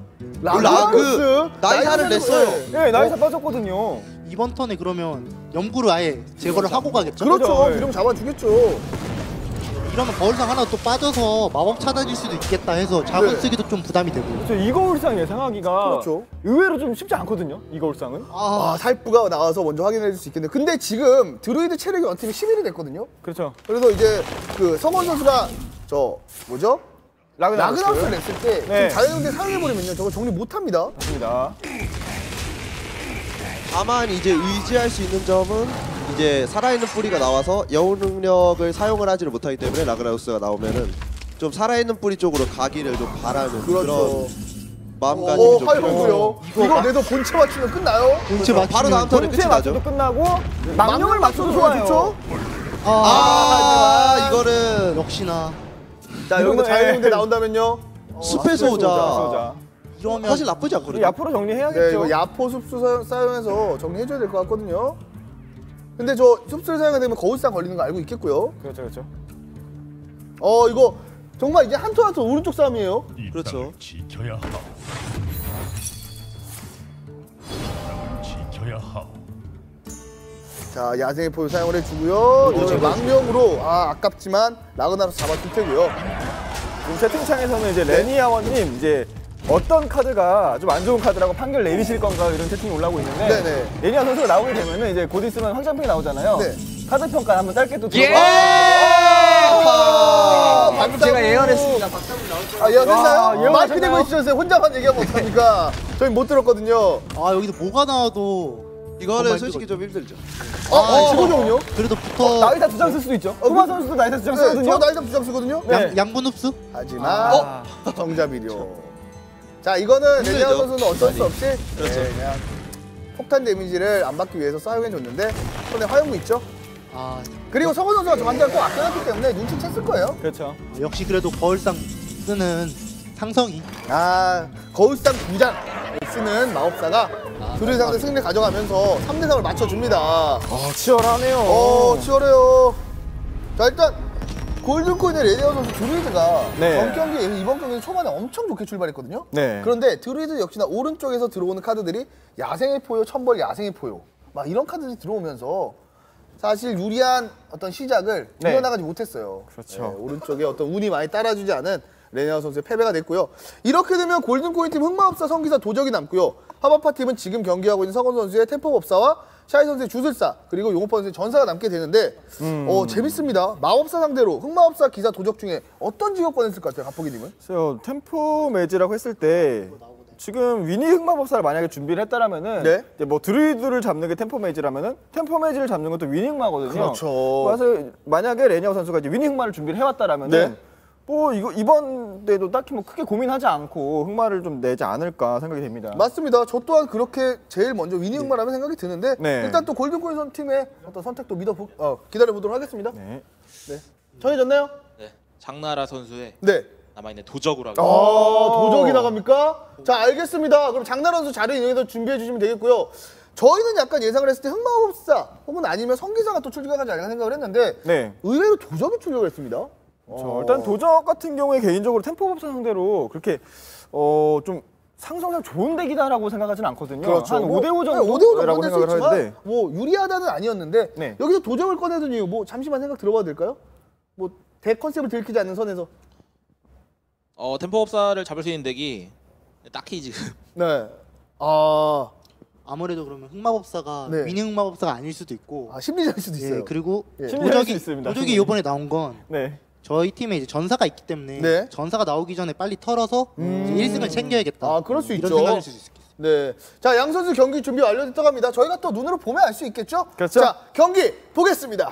나이사를 냈어요. 네, 나이사 빠졌거든요. 이번 턴에 그러면 염구를 아예 제거를 하고 가겠죠? 그렇죠. 이러면 잡아주겠죠. 이러면 거울상 하나 또 빠져서 마법 차단일 수도 있겠다 해서 자군 쓰기도 좀 부담이 되고. 그렇죠. 이 거울상 예상하기가 그렇죠. 의외로 좀 쉽지 않거든요. 이 거울상은. 살부가 나와서 먼저 확인해 줄 수 있겠네요. 근데 지금 드루이드 체력이 원팀이 11이 됐거든요. 그렇죠. 그래서 이제 그 성원 선수가 뭐죠? 라그나우스를 냈을 때 자연형제 사용해버리면요 저거 정리 못합니다. 맞습니다. 다만 이제 의지할 수 있는 점은 이제 살아있는 뿌리가 나와서 여운 능력을 사용을 하지를 못하기 때문에 라그나우스가 나오면은 좀 살아있는 뿌리 쪽으로 가기를 좀 바라는 그런 마음가짐이 좀 필요해요. 이거 내도 본체 맞추면 끝나요? 본체 맞추면 바로 다음 턴에 끝이 나죠. 본체 끝나고 망령을 맞춰도 좋아요. 좋죠? 이거는 역시나. 자 여기서 자연형제 나온다면요. 숲의 소자. 이러면 사실 나쁘지 않거든요. 야포로 정리해야겠죠. 네, 이거 야포 숲수 사용해서 정리해줘야 될 것 같거든요. 근데 저 숲수를 사용하게 되면 거울상 걸리는 거 알고 있겠고요. 그렇죠. 이거 정말 이제 한 턴 한 턴 오른쪽 싸움이에요. 그렇죠. 지켜야 하오. 지켜야 하오. 자 야생의 포유 사용을 해주고요. 이러면 망령으로 아깝지만 라그나로스 잡아줄 테고요. 지금 채팅창에서는 이제 레니아원님 이제 어떤 카드가 좀 안 좋은 카드라고 판결 내리실 건가 이런 채팅이 올라오고 있는데 레니아 선수가 나오게 되면은 이제 곧 있으면 황장평이 나오잖아요. 카드 평가 한번 짧게 또 들어봐. 방금 제가 예언했습니다. 박사분 나올 거예요. 예언했나요? 마이크 대고 있으셨어요. 혼자만 얘기하면 어떡합니까? 저희 못 들었거든요. 여기서 뭐가 나와도 이거는 솔직히 좀 힘들죠. 지고정은요? 그래도 붙어. 나이사 2장 쓸 수도 있죠. 후마 선수도 나이사 2장 쓰거든요. 저 나이사 2장 쓰거든요. 양분 흡수? 하지만 정답이요. 자 이거는 레니아 선수는 어쩔 수 없이 그냥 폭탄 데미지를 안 받기 위해서 사용해줬는데 손에 화염구 있죠? 그리고 성원 선수가 저 한 장 꼭 아껴놨기 때문에 눈치챘을 거예요. 그렇죠. 역시 그래도 거울상 쓰는 상성이. 거울상 2장 쓰는 마법사가 둘이 상대 승리 가져가면서 3대3을 맞춰줍니다. 치열하네요. 치열해요. 자 일단 골든코인의 레니아 선수 드루이드가 전 경기 이번 경기는 초반에 엄청 좋게 출발했거든요. 그런데 드루이드 역시나 오른쪽에서 들어오는 카드들이 야생의 포효, 천벌 야생의 포효 막 이런 카드들이 들어오면서 사실 유리한 어떤 시작을 이어나가지 못했어요. 그렇죠. 오른쪽에 어떤 운이 많이 따라주지 않은 레니아 선수의 패배가 됐고요. 이렇게 되면 골든코인 팀 흑마법사, 성기사, 도적이 남고요. 하바파 팀은 지금 경기하고 있는 성원 선수의 템포법사와 샤이 선수의 주술사 그리고 용호파 선수의 전사가 남게 되는데 재밌습니다. 마법사 상대로 흑마법사, 기사, 도적 중에 어떤 직업 꺼냈을 것 같아요, 갑보기님은? 템포 매지라고 했을 때 지금 위니 흑마법사를 만약에 준비를 했다라면은 이제 뭐 드루이드를 잡는 게 템포 매지라면은 템포 매지를 잡는 것도 위니 흑마거든요. 그렇죠. 그래서 만약에 레니아 선수가 이제 위니 흑마를 준비를 해왔다라면은 뭐 이번에도 딱히 뭐 크게 고민하지 않고 흑마를 좀 내지 않을까 생각이 됩니다. 맞습니다. 저 또한 그렇게 제일 먼저 위니 흑마라는 생각이 드는데 일단 또 골든코인 팀의 어떤 선택도 기다려보도록 하겠습니다. 정해졌나요? 네. 장나라 선수의 남아있는 도적으로 하겠습니다. 도적이 나갑니까? 자 알겠습니다. 그럼 장나라 선수 자료 인용해서 준비해 주시면 되겠고요. 저희는 약간 예상을 했을 때 흑마법사 혹은 아니면 성기사가 또 출격하지 않을까 생각을 했는데 의외로 도적이 출격을 했습니다. 일단 도적 같은 경우에 개인적으로 템포법사 상대로 그렇게 좀 상성상 좋은 덱이다라고 생각하지는 않거든요. 그렇죠. 한 5대5 정도라고 생각을 하는데 뭐 유리하다는 아니었는데 여기서 도적을 꺼내던 이유 뭐 잠시만 생각 들어봐도 될까요? 뭐 덱 컨셉을 들키지 않는 선에서 템포법사를 잡을 수 있는 덱이 딱히 지금 아무래도 그러면 흑마법사가 네. 미니 흑마법사가 아닐 수도 있고. 심리전일 수도 있어요. 그리고 심리전일 수 있습니다. 도적이 이번에 나온 건 저희 팀에 이제 전사가 있기 때문에 전사가 나오기 전에 빨리 털어서 이제 1승을 챙겨야겠다. 그럴 수 이런 있죠. 생각일 수 있겠어요. 네. 자, 양 선수 경기 준비 완료됐다고 합니다. 저희가 또 눈으로 보면 알 수 있겠죠? 그렇죠. 자, 경기 보겠습니다.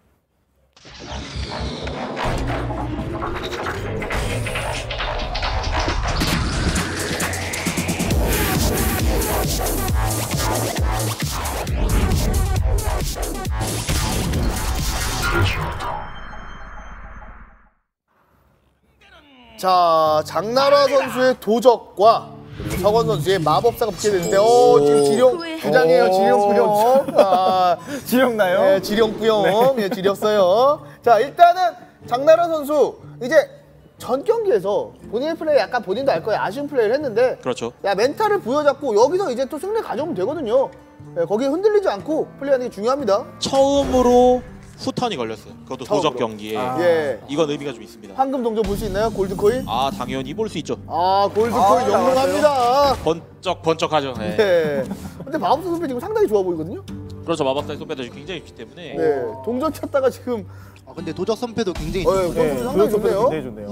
자, 장나라 선수의 도적과 그리고 서건 선수의 마법사가 붙게 되는데 지금 지령 두 장이에요. 지령뿌영. 지령나요? 네, 지령뿌영. 예, 지렸어요. 자, 일단은 장나라 선수 이제 전 경기에서 본인의 플레이 약간 본인도 알 거예요. 아쉬운 플레이를 했는데 그렇죠. 야, 멘탈을 부여잡고 여기서 이제 또 승리를 가져오면 되거든요. 예, 거기에 흔들리지 않고 플레이하는 게 중요합니다. 처음으로 후턴이 걸렸어요. 그것도 도적 처음으로. 경기에. 예. 이건 의미가 좀 있습니다. 황금 동전 볼 수 있나요? 골드코인? 당연히 볼 수 있죠. 골드코인 영롱합니다. 번쩍번쩍하죠. 네. 네. 근데 마법사 선배 지금 상당히 좋아 보이거든요. 그렇죠. 마법사의 손패도 굉장히 있기 때문에. 네. 동전 찾다가 지금 근데 도적 선패도 굉장히 상당히 좋네요.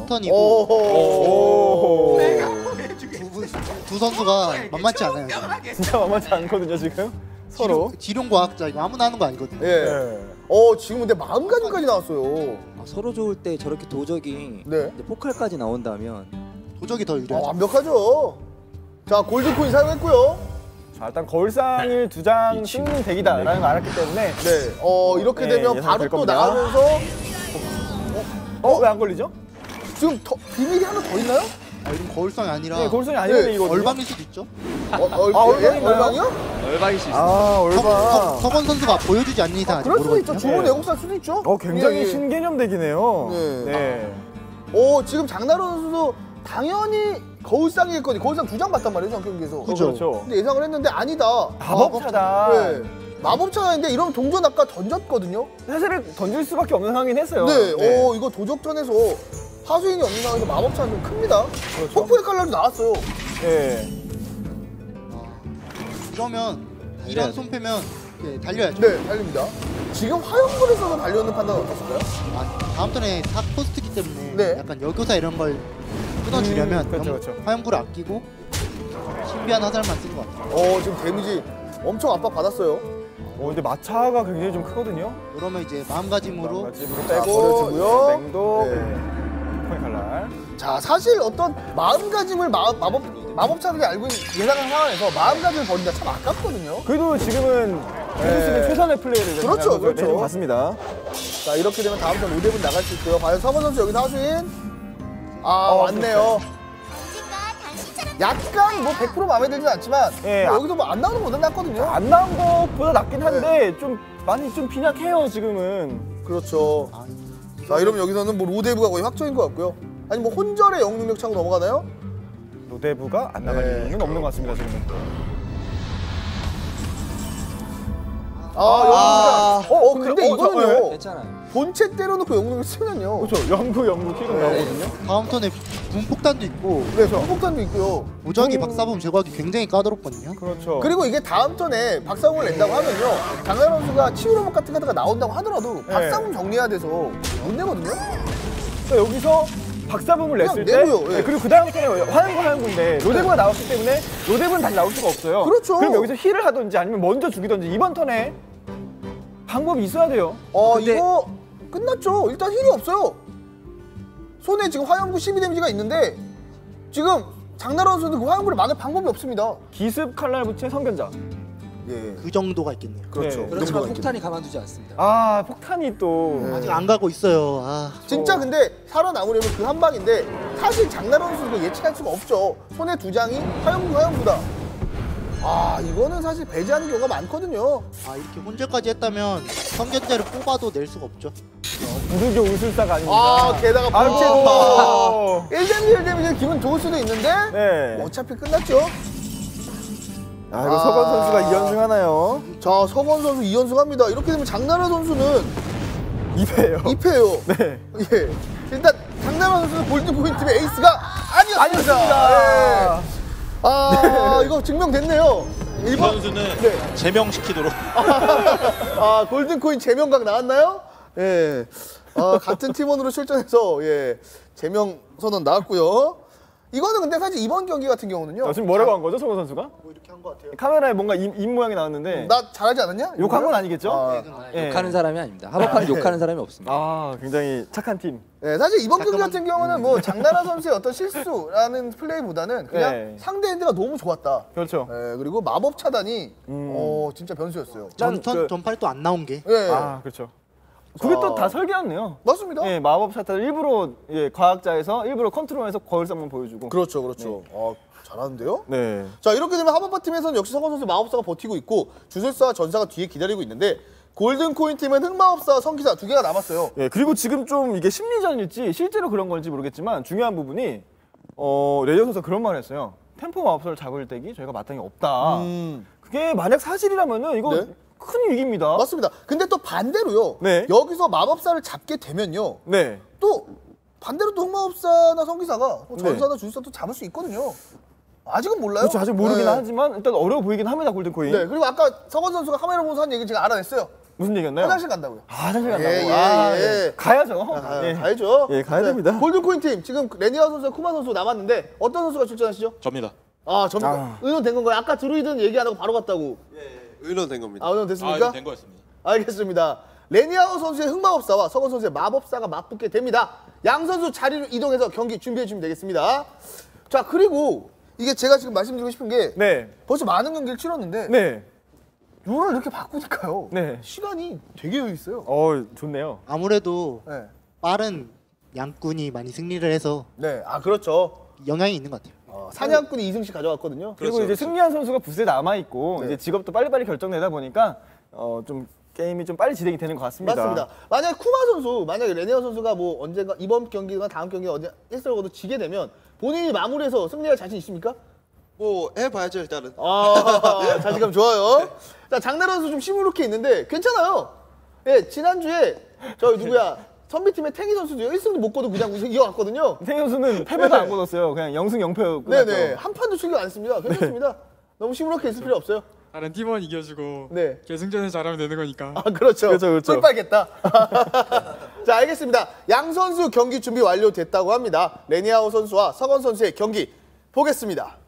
후턴이고 두 선수가 만만치 않아요. 진짜 만만치 않거든요 지금. 서로 지룡과학자 이거 아무나 하는 거 아니거든요. 예. 지금 근데 마음가짐까지 나왔어요. 서로 좋을 때 저렇게 도적이 이제 포칼까지 나온다면 도적이 더 유리하죠. 완벽하죠. 자, 골드코인 사용했고요. 자, 일단 거울상을 2장 씹는 덱이다라는 걸 알았기 때문에 이렇게 되면 바로 또 나가면서 왜 안 걸리죠? 지금 비밀이 하나 더 있나요? 이건 거울상이 아니라 네, 거울상이 아니라는 얘기거든요. 얼방일 수도 있죠. 얼방이요? 얼방일 수 있어요. 얼방. 서건 선수가 보여주지 않는 이상 그럴 수도 있죠. 좋은 애국살 수도 있죠. 굉장히 신개념 덱이네요. 네. 지금 장나라 선수도 당연히 거울상이겠거든요. 거울상 2장 봤단 말이에요, 경기에서. 그렇죠. 근데 예상을 했는데 아니다. 마법차다. 네. 마법차인데 이러면 동전 아까 던졌거든요. 사실은 던질 수밖에 없는 상황이긴 했어요. 네. 이거 도적전에서 하수인이 없는 상황에서 마법차는 좀 큽니다. 그렇죠. 폭포의 칼날도 나왔어요. 네. 이러면 이런 손패면 달려야죠. 네, 달립니다. 지금 화염불에서도 달려있는 판단은 어떻습니까? 다음 턴에 4코스트기 때문에 약간 여교사 이런 걸 끊어주려면 화염불을 아끼고 신비한 화살만 쓴 것 같아요. 지금 데미지 엄청 압박 받았어요. 근데 마차가 굉장히 좀 크거든요. 그러면 이제 마음가짐으로 빼고 버려주고요. 맹독, 포인 칼날. 자, 사실 어떤 마음가짐을 마법차들이 알고 있는 예상한 상황에서 마음가짐을 버린다 참 아깝거든요. 그래도 지금은 최선의 플레이를 그렇죠. 것 같습니다. 자, 이렇게 되면 다음 턴 5대분 나갈 수 있고요. 과연 서건 선수 여기서 하수인 왔네요. 약간 100% 마음에 들진 않지만 여기서 안 나오는 것보다 낫거든요. 안 나온 것보다 낫긴 한데 좀 많이 좀 빈약해요 지금은. 그렇죠. 자, 이러면 여기서는 로데브가 거의 확정인 것 같고요. 아니 혼절의 영능력 차고 넘어가나요? 로데브가 안 나갈 이유는 없는 것 같습니다 지금은. 근데 이거는요. 괜찮아요. 본체 때려놓고 영능을 쓰면요. 그렇죠. 영구 킥은 나오거든요. 다음 턴에 분폭탄도 있고 분폭탄도 있고요. 무작위 박사범 제거하기 굉장히 까다롭거든요. 그렇죠. 그리고 이게 다음 턴에 박사범을 낸다고 하면요. 장나라 선수가 치유로봇 같은 거가 나온다고 하더라도 박사범 정리해야 돼서 못 내거든요. 그러니까 여기서 박사범을 냈을 때 그리고 그 다음 턴에 화염구인데 로데브가 나왔기 때문에 로데브는 다시 나올 수가 없어요. 그렇죠. 그럼 여기서 힐을 하든지 아니면 먼저 죽이든지 이번 턴에 방법이 있어야 돼요. 이거 끝났죠. 일단 힐이 없어요. 손에 지금 화염구 12 데미지가 있는데 지금 장나라 선수는 그 화염구를 막을 방법이 없습니다. 기습 칼날 붙인 성견자. 그 정도가 있겠네요. 그렇죠. 그렇지만 폭탄이 가만두지 않습니다. 폭탄이 또 아직 안 가고 있어요. 진짜 근데 살아남으려면 그 한 방인데 사실 장나라 선수도 예측할 수가 없죠. 손에 2장이 화염구다. 이거는 사실 배제하는 경우가 많거든요. 이렇게 혼절까지 했다면 성견자를 뽑아도 낼 수가 없죠. 부르교 우술사가 아닙니다. 게다가 방체도 1데미지 기분 좋을 수도 있는데 어차피 끝났죠. 이거 서건 선수가 2연승 하나요? 자, 서건 선수 2연승 합니다. 이렇게 되면 장나라 선수는 2패예요. 네. 일단 장나라 선수는 골든포인트의 에이스가 아니었습니다. 이거 증명됐네요. 이 선수는 제명시키도록. 아, 골든코인 제명각 나왔나요? 예. 같은 팀원으로 출전해서 예, 제명 선언 나왔고요. 이거는 근데 사실 이번 경기 같은 경우는요. 지금 뭐라고 한 거죠, 성원 선수가? 뭐 이렇게 한 것 같아요. 카메라에 뭔가 입 모양이 나왔는데. 나 잘하지 않았냐? 욕한 건 아니겠죠? 욕하는 사람이 아닙니다. 하버카는 욕하는 사람이 없습니다. 아, 굉장히 착한 팀. 네, 사실 이번 경기 같은 경우는 뭐 장나라 선수의 어떤 실수라는 플레이보다는 그냥 상대 핸드가 너무 좋았다. 그렇죠. 네, 그리고 마법 차단이 진짜 변수였어요. 전판에 또 안 나온 게. 네. 아, 그렇죠. 그게 또 다 설계였네요. 맞습니다. 예, 마법 차탄을 일부러 과학자에서 일부러 컨트롤해서 거울상만 보여주고. 그렇죠, 그렇죠. 잘하는데요? 네. 자, 이렇게 되면 하버파 팀에서는 역시 성원 선수 마법사가 버티고 있고 주술사와 전사가 뒤에 기다리고 있는데 골든코인 팀은 흑마법사와 성기사 두 개가 남았어요. 예, 그리고 지금 좀 이게 심리전일지 실제로 그런 건지 모르겠지만 중요한 부분이 레이어 선수가 그런 말을 했어요. 템포 마법사를 잡을 때기 저희가 마땅히 없다. 그게 만약 사실이라면은 이거 네. 큰 위기입니다. 맞습니다. 근데 또 반대로요. 네. 여기서 마법사를 잡게 되면요. 네. 또 반대로 또 흑마법사나 성기사가 전사나 주술사도 잡을 수 있거든요. 아직은 몰라요. 그렇죠. 아직 모르긴 하지만 일단 어려워 보이긴 합니다, 골든코인. 네. 그리고 아까 성원 선수가 카메라 보면서 한 얘기 제가 알아냈어요. 무슨 얘기였나요? 화장실 간다고요. 화장실 간다고. 예. 가야죠. 예. 가야죠. 예, 가야 됩니다. 골든코인 팀 지금 레니아 선수와 쿠마 선수 남았는데 어떤 선수가 출전하시죠? 접니다. 접니다. 의논된 건가요? 아까 드루이드는 얘기 안 하고 바로 갔다고. 의논된 겁니다. 의논 됐습니까? 된 거였습니다. 알겠습니다. 레니아오 선수의 흑마법사와 성원 선수의 마법사가 맞붙게 됩니다. 양 선수 자리로 이동해서 경기 준비해 주면 되겠습니다. 자, 그리고 이게 제가 지금 말씀드리고 싶은 게 벌써 많은 경기를 치렀는데 룰을 이렇게 바꾸니까요. 시간이 되게 여유 있어요. 좋네요. 아무래도 빠른 양꾼이 많이 승리를 해서 그렇죠. 영향이 있는 것 같아요. 사냥꾼이 2승씩 가져갔거든요. 그리고 이제 승리한 선수가 부스에 남아있고 이제 직업도 빨리빨리 결정되다 보니까 좀 게임이 좀 빨리 진행이 되는 것 같습니다. 맞습니다. 만약에 쿠마 선수, 만약에 레니아 선수가 뭐 언젠가 이번 경기나 다음 경기 어디 1승을 지게 되면 본인이 마무리해서 승리할 자신 있습니까? 뭐 해봐야죠 일단은. 자신감 좋아요. 자, 장나라 선수 좀 시무룩해 있는데 괜찮아요. 예, 지난주에 저희 누구야 선비팀의 탱이 선수도 1승도 못 거두 그냥 이겨갔거든요. 탱이 선수는 패배도 안 거뒀어요. 그냥 0승 0패 끝났죠. 네네, 한 판도 출격 안 했습니다. 괜찮습니다. 너무 시무룩해 있을 필요 없어요. 다른 팀원 이겨주고 결승전을 잘하면 되는 거니까. 그렇죠. 그렇죠. 꿀 빨겠다. 자, 알겠습니다. 양 선수 경기 준비 완료됐다고 합니다. 레니아오 선수와 서건 선수의 경기 보겠습니다.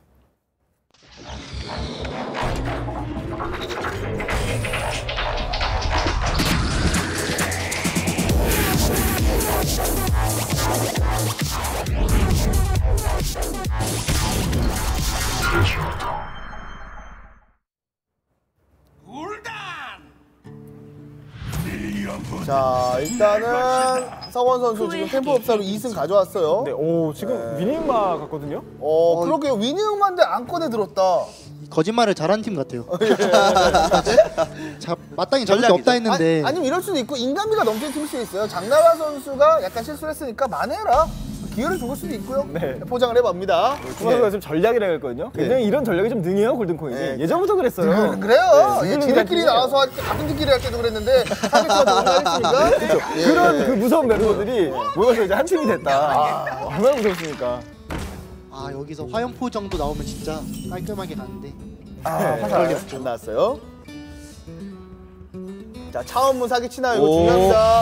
자, 일단은 서원 선수 지금 템포 업사로 2승 가져왔어요. 네, 지금 위닝마 같거든요. 그러게요. 위닝마인데 안 꺼내 들었다. 거짓말을 잘하는 팀 같아요. 마땅히 잡을 게 없다 했는데. 아니면 이럴 수도 있고 인간미가 넘치는 팀일 수도 있어요. 장나라 선수가 약간 실수를 했으니까 만회해라. 기회를 줄 수도 있고요. 포장을 해봅니다. 쿠마가 지금 전략이라고 했거든요. 굉장히 이런 전략이 좀 능해요, 골든코인이. 예전부터 그랬어요. 그래요. 지들끼리 나와서 같은 팀끼리 할 때도 그랬는데 상대팀과 동료했으니까. 그런 그 무서운 멤버들이 모여서 이제 한 팀이 됐다. 얼마나 무섭습니까? 여기서 화염포 정도 나오면 진짜 깔끔하게 가는데. 화살 안 나왔어요. 자, 차원문 사기 치나요? 이거 중요합니다.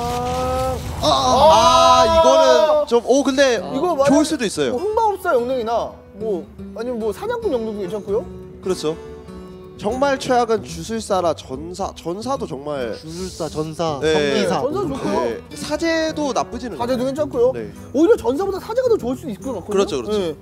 이거는 좀 근데 이거 좋을 수도 있어요. 흑마법사 영능이나 아니면 뭐 사냥꾼 영능도 괜찮고요. 그렇죠. 정말 최악은 주술사라 전사도 정말 주술사, 전사, 성기사. 전사 좋고요. 사제도 나쁘지는 않아요. 사제도 괜찮고요. 오히려 전사보다 사제가 더 좋을 수도 있을 것 같거든요. 그렇죠.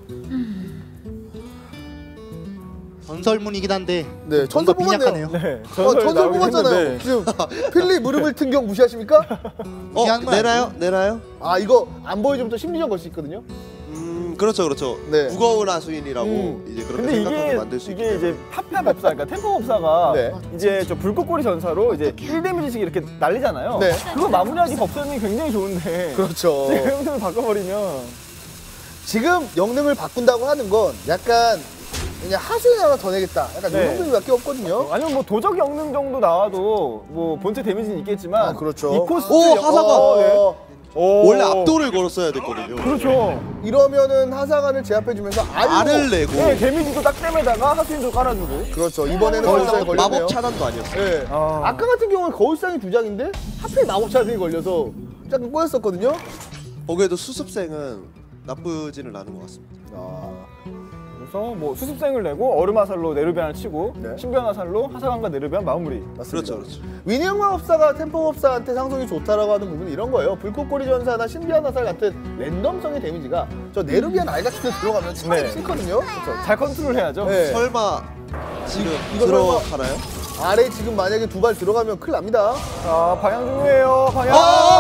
전설문이긴 한데 전설 빈약하네요. 전설 뽑았잖아요. 지금 필리 무릎을 튼 경 무시하십니까? 내나요? 이거 안 보여주면 또 심리전 걸 수 있거든요. 그렇죠. 무거운 하수인이라고 이제 그렇게 생각하게 만들 수 있기 때문에. 이게 이제 파파 법사, 그러니까 템포 법사가 이제 저 불꽃꼬리 전사로 이제 1데미지씩 이렇게 날리잖아요. 그거 마무리하기 법사님이 굉장히 좋은데. 그렇죠. 지금 영능을 바꿔버리면 지금 영능을 바꾼다고 하는 건 약간 그냥 하수인 하나 더 내겠다. 약간 이런 분들밖에 없거든요. 아니면 뭐 도적 영능 정도 나와도 뭐 본체 데미지는 있겠지만 그렇죠. 이 코스 하사가 원래 압도를 걸었어야 됐거든요. 그렇죠. 이러면은 하사관을 제압해주면서 알을 내고 네, 데미지도 딱 땜에다가 하수인도 깔아주고. 그렇죠. 이번에는 거울상이 걸렸네요. 마법 차단도 아니었어요. 네. 아까 같은 경우는 거울상이 2장인데 하필 마법 차단이 걸려서 약간 꼬였었거든요. 거기에도 수습생은 나쁘지는 않은 것 같습니다. 그래서 뭐 수습생을 내고 얼음화살로 네르비안을 치고 신비한화살로 하사관과 네르비안 마무리. 그렇죠, 그렇죠. 위닝마법사가 템포법사한테 상성이 좋다라고 하는 부분은 이런 거예요. 불꽃꼬리 전사나 신비한화살 같은 랜덤성의 데미지가 저 네르비안 알 같은 데 들어가면 참 싫거든요. 그렇죠. 잘 컨트롤해야죠. 네. 설마 지금 이거 들어가나요? 아래 지금 만약에 2발 들어가면 큰일 납니다. 자, 방향 중요해요. 방향.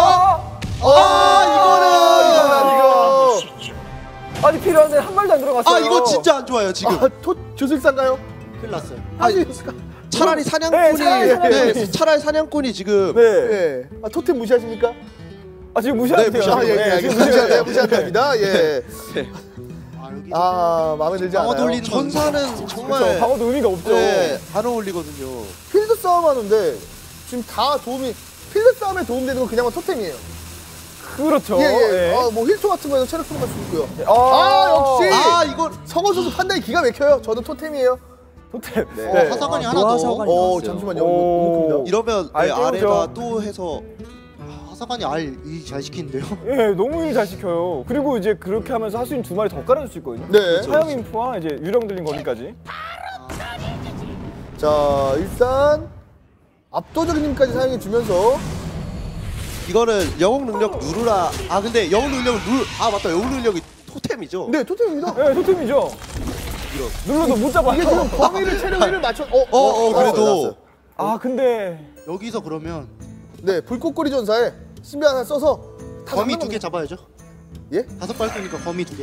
이거 아니 필요한데 한 발도 안 들어갔어요. 이거 진짜 안 좋아요 지금. 조술사인가요? 큰일 났어요. 차라리 사냥꾼이 차라리 사냥꾼이 지금 토템 무시하십니까? 지금 무시하세요. 무시한답니다. 예. 마음에 들지 않아요. 방어 돌리는 전사는 정말 그렇죠. 방어도 의미가 없죠. 안 어울리거든요. 필드 싸움 하는데 지금 다 도움이 필드 싸움에 도움되는 건 그냥 토템이에요. 그렇죠. 뭐 힐토 같은 거에서 체력 소모가 줄고요. 역시 이건 성원 선수 판단이 기가 막혀요. 저도 토템이에요. 토템. 하사관이 하나 더. 잠시만요. 이러면 아래가 또 해서 하사관이 알 일 잘 시키는데요. 예, 너무 일 잘 시켜요. 그리고 이제 그렇게 하면서 하수인 2마리 더 깔아줄 수 있거든요. 네. 사형 인프와 이제 유령 들린 거기까지. 자, 일단 압도적인 힘까지 사용해 주면서 이거는 영웅 능력 누르라. 근데 영웅 능력을 맞다. 영웅 능력이 토템이죠. 네, 토템입니다. 네, 토템이죠. 눌러도 못 잡아요. 이게 지금 범위를 체력 위를 맞춰. 그래도 근데 여기서 그러면 불꽃꼬리 전사에 신비 하나 써서 거미 2개 잡아야죠. 예? 5발 쏘니까 거미 2개.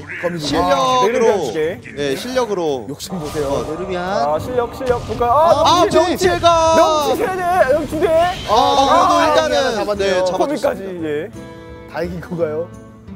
실력으로 욕심 보세요. 네르비안. 실력 볼까? 명치가 명치해야 돼. 여기 2대. 그래도 일단은 잡았네요. 거미까지. 예. 다 이긴 건가요?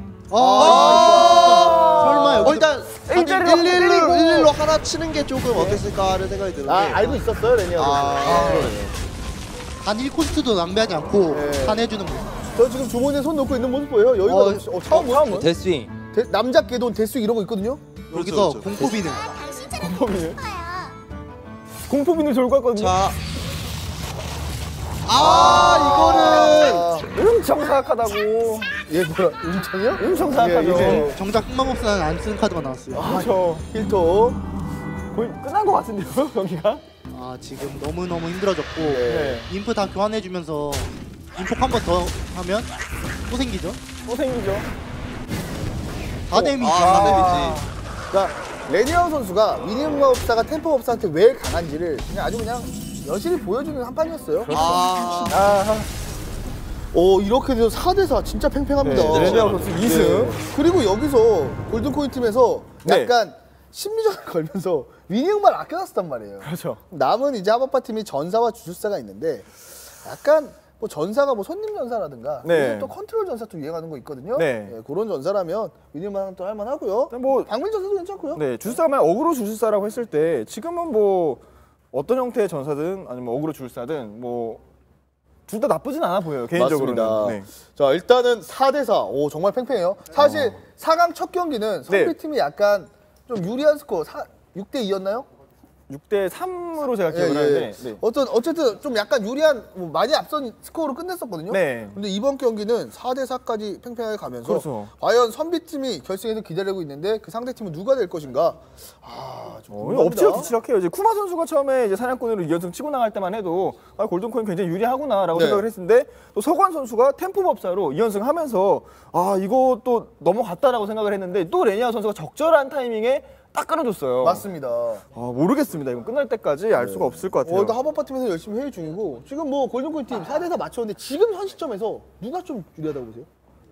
설마 여기 일단 111로 하나 치는 게 조금 어땠을까 하는 생각이 드는데 알고 있었어요, 레니아. 단 1코스트도 낭비하지 않고 칸해주는 거. 저 지금 주머니에 손 넣고 있는 모습 보여요. 여기가 처음 데스윙. 남자 궤돈 데스윙 이런 거 있거든요. 여기서 공포비는. 공포비는 좋을 것 같거든요. 자, 이거는 엄청 사악하다고. 뭐야? 음청이요? 엄청 사악하죠. 정작 흑마법사는 안 쓰는 카드가 나왔어요. 그렇죠. 힐토 거의 끝난 것 같은데요, 여기가? 지금 너무너무 힘들어졌고 인프 다 교환해주면서 인폭 한 번 더 하면 또 생기죠? 또 생기죠. 4데미지. 그러니까 레니아 선수가 위닝마법사가 템포법사한테 왜 강한지를 아주 그냥 여실히 보여주는 한 판이었어요. 이렇게 돼서 4대4 진짜 팽팽합니다. 레니아 선수 2승. 그리고 여기서 골든코인 팀에서 약간 심리전을 걸면서 위닝만 아껴놨단 말이에요. 그렇죠. 남은 이제 하바파 팀이 전사와 주술사가 있는데 약간 뭐 전사가 뭐 손님 전사라든가 또 컨트롤 전사 또 유행하는 거 있거든요. 그런 전사라면 위닝만 또 할만하고요. 뭐 방밀 전사도 괜찮고요. 주술사만 어그로 주술사라고 했을 때 지금은 뭐 어떤 형태의 전사든 아니면 어그로 주술사든 뭐 둘 다 나쁘진 않아 보여요, 개인적으로는. 맞습니다. 자, 일단은 4대4. 정말 팽팽해요. 사실 4강 첫 경기는 선비팀이 약간 좀 유리한 스코어 6대2였나요? 6대3으로 제가 기억을 하는데 어쨌든 좀 약간 유리한 많이 앞선 스코어로 끝냈었거든요. 근데 이번 경기는 4대4까지 팽팽하게 가면서 과연 선비팀이 결승에서 기다리고 있는데 그 상대팀은 누가 될 것인가? 좀 엎치락뒤치락해요. 이제 쿠마 선수가 처음에 이제 사냥꾼으로 2연승 치고 나갈 때만 해도 골든코인 굉장히 유리하구나라고 생각을 했는데 또 서관 선수가 템포법사로 2연승 하면서 이거 또 넘어갔다라고 생각을 했는데 또 레니아 선수가 적절한 타이밍에 딱 끊어줬어요. 맞습니다. 모르겠습니다. 이건 끝날 때까지 알 수가 없을 것 같아요. 일단 하버파 팀에서 열심히 회의 중이고 지금 뭐 골든코인 팀 4대4 맞췄는데 지금 현 시점에서 누가 좀 유리하다고 보세요?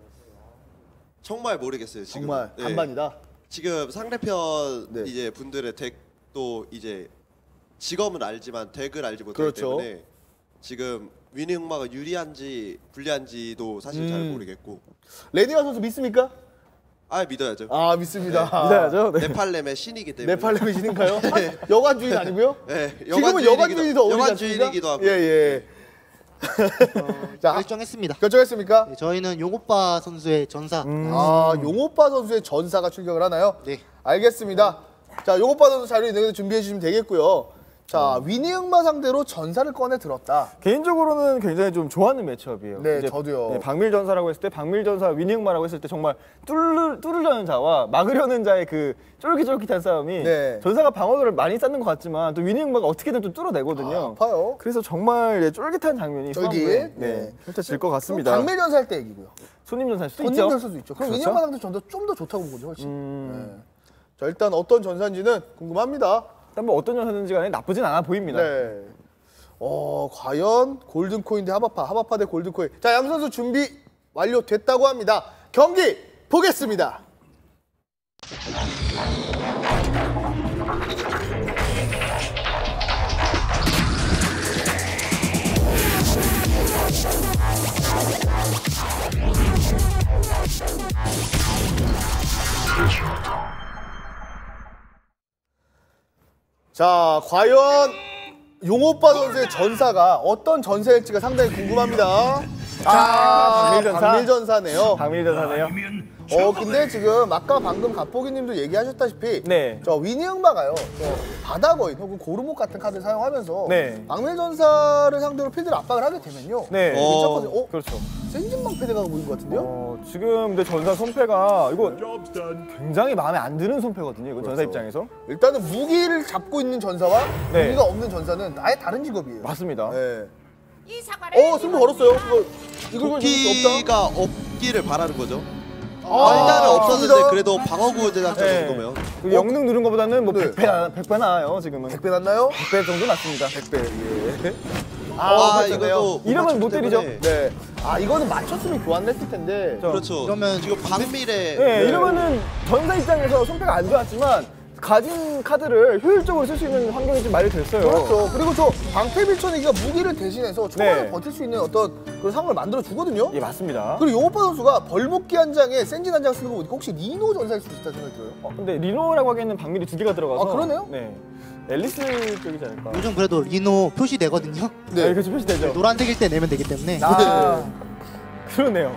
정말 모르겠어요. 지금. 정말 반반이다. 지금 상대편 이제 분들의 덱도 이제 직업은 알지만 덱을 알지 못하기 때문에 지금 위닝 흑마가 유리한지 불리한지도 사실 잘 모르겠고. 레니아 선수 믿습니까? 믿어야죠. 믿습니다. 믿어야죠. 네팔렘의 신이기 때문에. 네팔렘의 신인가요? 여관주인 아니고요? 네. 지금은 여관주인이 더 어울리지 않습니까? 여관주인이기도 하고. 자, 결정했습니다. 결정했습니까? 네, 저희는 용오빠 선수의 전사. 아, 용오빠 선수의 전사가 출격을 하나요? 네. 알겠습니다. 자, 용오빠 선수 자료 있는 거 준비해 주시면 되겠고요. 자, 위니응마 상대로 전사를 꺼내 들었다. 개인적으로는 굉장히 좀 좋아하는 매치업이에요. 네, 저도요. 네, 박밀전사라고 했을 때 박밀전사 위니응마라고 했을 때 정말 뚫으려는 자와 막으려는 자의 그 쫄깃쫄깃한 싸움이 전사가 방어를 많이 쌓는 것 같지만 또 위니응마가 어떻게든 좀 뚫어내거든요. 아파요. 그래서 정말 쫄깃한 장면이 수학부에 펼쳐질 것 같습니다. 박밀전사 할 때 얘기고요. 손님전사 할 수도 있죠. 손님전사 할 수도 있죠. 그럼 위니응마 상대 전사 좀 더 좋다고 보거든요, 훨씬. 네. 자, 일단 어떤 전사인지는 궁금합니다. 일단 뭐 어떤 전사든지 간에 나쁘진 않아 보입니다. 네. 과연 골든코인 대 하바파 대 골든코인. 자, 양 선수 준비 완료됐다고 합니다. 경기 보겠습니다. 자, 과연 용오빠 선수의 전사가 어떤 전사일지가 상당히 궁금합니다. 박밀전사네요. 박밀전사네요. 근데 지금 아까 방금 갑보기님도 얘기하셨다시피 저 위니응마가요. 바다거인 혹은 고르목 같은 카드를 사용하면서 박밀전사를 상대로 필드를 압박을 하게 되면요. 괜찮거든요. 그렇죠. 센진방패대가 보인 것 같은데요? 지금 근데 전사 손패가 이거 굉장히 마음에 안 드는 손패거든요. 이거 전사 입장에서. 일단은 무기를 잡고 있는 전사와 무기가 없는 전사는 아예 다른 직업이에요. 맞습니다. 승부 걸었어요. 도끼가 없기를 바라는 거죠. 일단은 없었는데 그래도 방어구 제작자 정도면 영능 누른 것보다는 뭐 100배 나아요. 지금은 100배 났나요? 100배 정도 났습니다. 100배. 이거도 이러면 못 때리죠. 네. 이거는 맞췄으면 교환했을 텐데. 그렇죠. 그러면 지금 박밀에 이러면은 전사 입장에서 손패가 안 좋았지만 가진 카드를 효율적으로 쓸 수 있는 환경이 좀 마련됐어요. 그렇죠. 그리고 저 방패 밀쳐내기가 무기를 대신해서 초반에 버틸 수 있는 어떤 그런 상황을 만들어 주거든요. 예, 맞습니다. 그리고 용오빠 선수가 벌목기 한 장에 센진 한 장 쓰는 거 보니까 혹시 리노 전사일 수도 있다는 생각이 들어요. 근데 리노라고 하기에는 박밀이 2개가 들어가서. 그러네요? 네. 앨리스 쪽이지 않을까. 요즘 그래도 리노 표시되거든요. 네, 그렇죠. 표시되죠. 노란색일 때 내면 되기 때문에. 그러네요.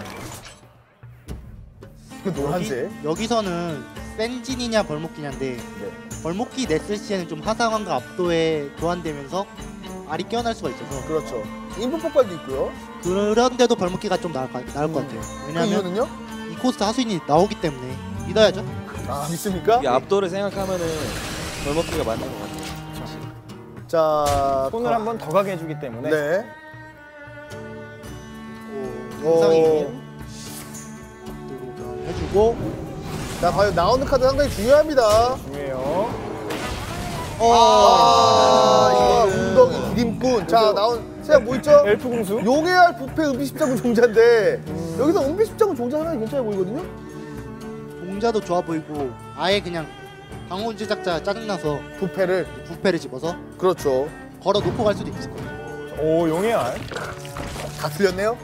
노란색. 여기서는 센진이냐 벌목기냐인데 벌목기 냈을 시에는 좀 하상환과 압도에 교환되면서 알이 깨어날 수가 있어서. 그렇죠. 인풋 폭발도 있고요. 그런데도 벌목기가 좀 나을 것 같아요. 왜냐하면 이유는요? 이 코스트 하수인이 나오기 때문에 믿어야죠. 믿습니까? 이 압도를 생각하면은 벌목기가 맞는 것 같아요. 자, 손을 한 번 더 가게 해주기 때문에. 네. 정상인 해주고. 자, 과연 나오는 카드 상당히 중요합니다. 중요해요. 이거 웅덩이 기림꾼. 자, 나온 세야 뭐 있죠? 엘프 궁수. 용의 알 부패 은비 십자군 종자인데 여기서 은비 십자군 종자 하나 괜찮아 보이거든요. 종자도 좋아 보이고 아예 그냥 방어 제작자 짜증나서 부패를 집어서 그렇죠. 걸어 놓고 갈 수도 있을 거예요. 오, 용의 알. 다 틀렸네요.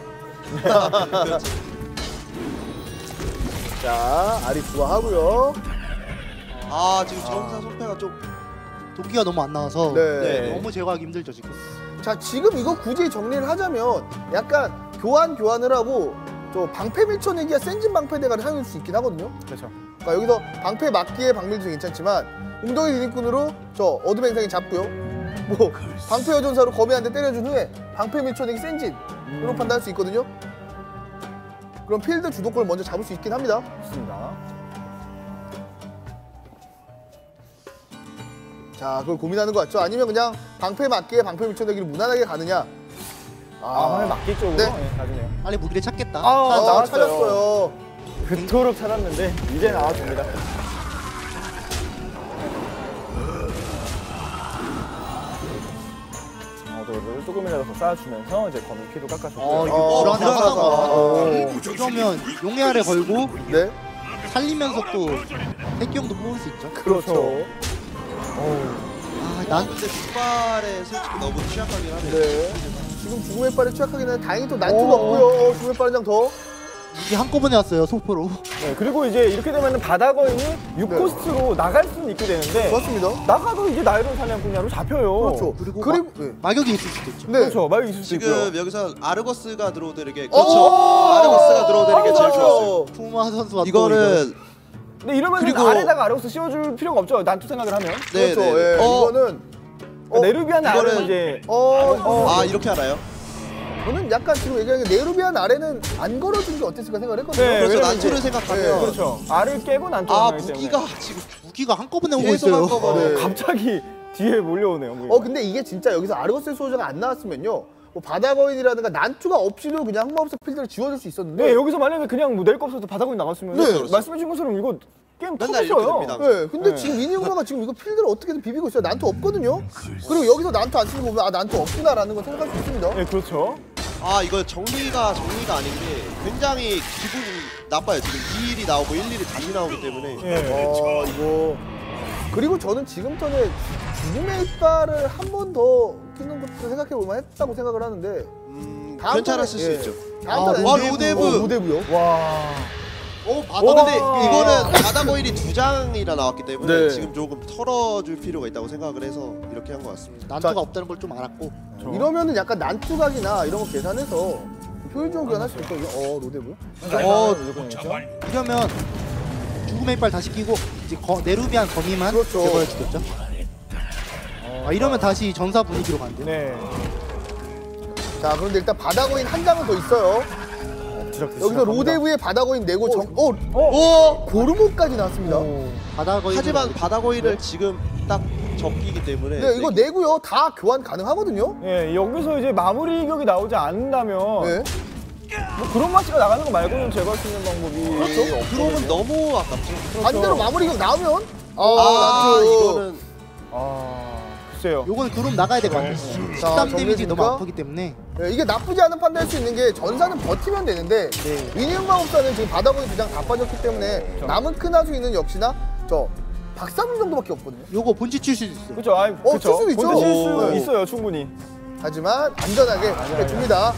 자, 알이 좋아하고요. 지금 전사 손패가 좀 도끼가 너무 안 나와서 너무 제거하기 힘들죠 지금. 자, 지금 이거 굳이 정리를 하자면 약간 교환을 하고 저 방패 밀쳐내기가 센진 방패대가를 사용할 수 있긴 하거든요. 그렇죠. 그러니까 여기서 방패 막기에 박밀도 괜찮지만 웅덩이 디딤꾼으로 저 어드뱅상이 잡고요. 뭐 방패 여전사로 거미 한 대 때려준 후에 방패 밀쳐내기 센진으로 판단할 수 있거든요. 그럼 필드 주도권을 먼저 잡을 수 있긴 합니다. 좋습니다. 자, 그걸 고민하는 것 같죠? 아니면 그냥 방패 맞기에 방패 밀쳐내기를 무난하게 가느냐? 방패 맞기 쪽으로 가지네요. 빨리 무기를 찾겠다. 찾았어요. 그토록 찾았는데 이제 나와줍니다. 저를 조금이라도 더 쌓아주면서 이제 거미 키도 깎아줬고요. 이거 불안하다. 그러면 용의 알에 걸고 살리면서 또 핵경도 뽑을 수 있죠. 그렇죠. 난 근데 뒷발에 솔직히 너무 취약하긴 하네요. 지금 죽음의 발에 취약하긴 한데 다행히 또 난투가 없고요. 죽음의 발 한 장 더. 이게 한꺼번에 왔어요 소포로. 네, 그리고 이제 이렇게 되면 바다거인이 6코스트로 나갈 수는 있게 되는데 맞습니다. 나가도 이제 나이론 사냥꾼야로 잡혀요. 그렇죠. 그리고 마격이 있을 수도 있죠. 네. 그렇죠. 마격이 있을 수 있고요. 지금 여기서 아르거스가 들어오드리게 아르거스가 들어오드리게 제일 좋았어요. 푸마 선수가 이거는 근데 이러면 그리고- 아래다가 아르거스 씌워줄 필요가 없죠. 난투 생각을 하면. 네, 그렇죠. 네. 예, 이거는 네르비안 아래는 이제 아 이렇게 알아요? 저는 약간 지금 얘기하는 게 네르비안 아래는 안 걸어준 게 어땠을까 생각을 했거든요. 네, 그래서 왜냐면 난투를 이제- 생각하면 네, 그렇죠. 알을 깨고 난투를 아 하기 때문에. 무기가 지금 무기가 한꺼번에 오고 계속 있어요. 한꺼번에. 갑자기 뒤에 몰려오네요. 무기가. 근데 이게 진짜 여기서 아르거스의 소저가 안 나왔으면요. 뭐 바다거인이라든가 난투가 없이도 그냥 흑마법사 필드를 지워줄 수 있었는데. 네, 여기서 만약에 그냥 뭐 낼 거 없어서 바다거인 나갔으면 네. 말씀해주신 것처럼 이거 게임 맨날 이렇게 터졌어요. 됩니다. 네, 근데 지금 미니오마가 지금 이거 필드를 어떻게든 비비고 있어요. 난투 없거든요. 그리고 여기서 난투 안 쓰는 거 보면 아 난투 없구나라는 걸 생각할 수 있습니다. 네, 그렇죠. 아 이거 정리가 아닌 게 굉장히 기분이 나빠요. 지금 2일이 나오고 1일이 다시 나오기 때문에 이거 그리고 저는 지금 전에 죽음의 이빨을 한 번 더 끼는 것도 생각해 볼만 했다고 생각을 하는데 괜찮았을 수 있죠. 다음 턴에 로데브. 로데브요? 와. 근데 이거는 바다거인이 2장이나 나왔기 때문에 네. 지금 조금 털어줄 필요가 있다고 생각을 해서 이렇게 한 것 같습니다. 난투가 없다는 걸 좀 알았고. 이러면은 약간 난투각이나 이런 거 계산해서 효율적으로 교환할 수 있거든요. 로데브. 이러면 죽음의 이빨 다시 끼고 이제 네르비안 거미만 그렇죠. 제거해 주겠죠. 이러면 다시 전사 분위기로 간대요. 네. 자, 그런데 일단 바다거인 한 장은 더 있어요. 여기서 로데브의 바다거인 내고 고르모까지 나왔습니다. 바다거인. 하지만 바다거인을 지금 딱 적기기 때문에 네, 이거 내고요. 다 교환 가능하거든요. 네, 여기서 이제 마무리 이격이 나오지 않는다면 네. 뭐 그런 마치가 나가는 거 말고는 제거할 수 있는 방법이 그렇죠. 그러면 너무 아깝죠. 반대로 마무리 이격 나오면 이거는 글쎄요. 요거는 그럼 나가야 될 것 같아요. 13 데미지 너무 아프기 때문에. 네, 이게 나쁘지 않은 판단할 수 있는 게 전사는 버티면 되는데 위니응마법사는 지금 바다거인 2장 다 빠졌기 때문에 남은 큰 하수인은 역시나 저 박사분 정도밖에 없거든요. 요거 본치 칠 수도 있어요. 그렇죠. 칠 수도 있죠. 칠 수 있어요, 충분히. 하지만 안전하게 해줍니다.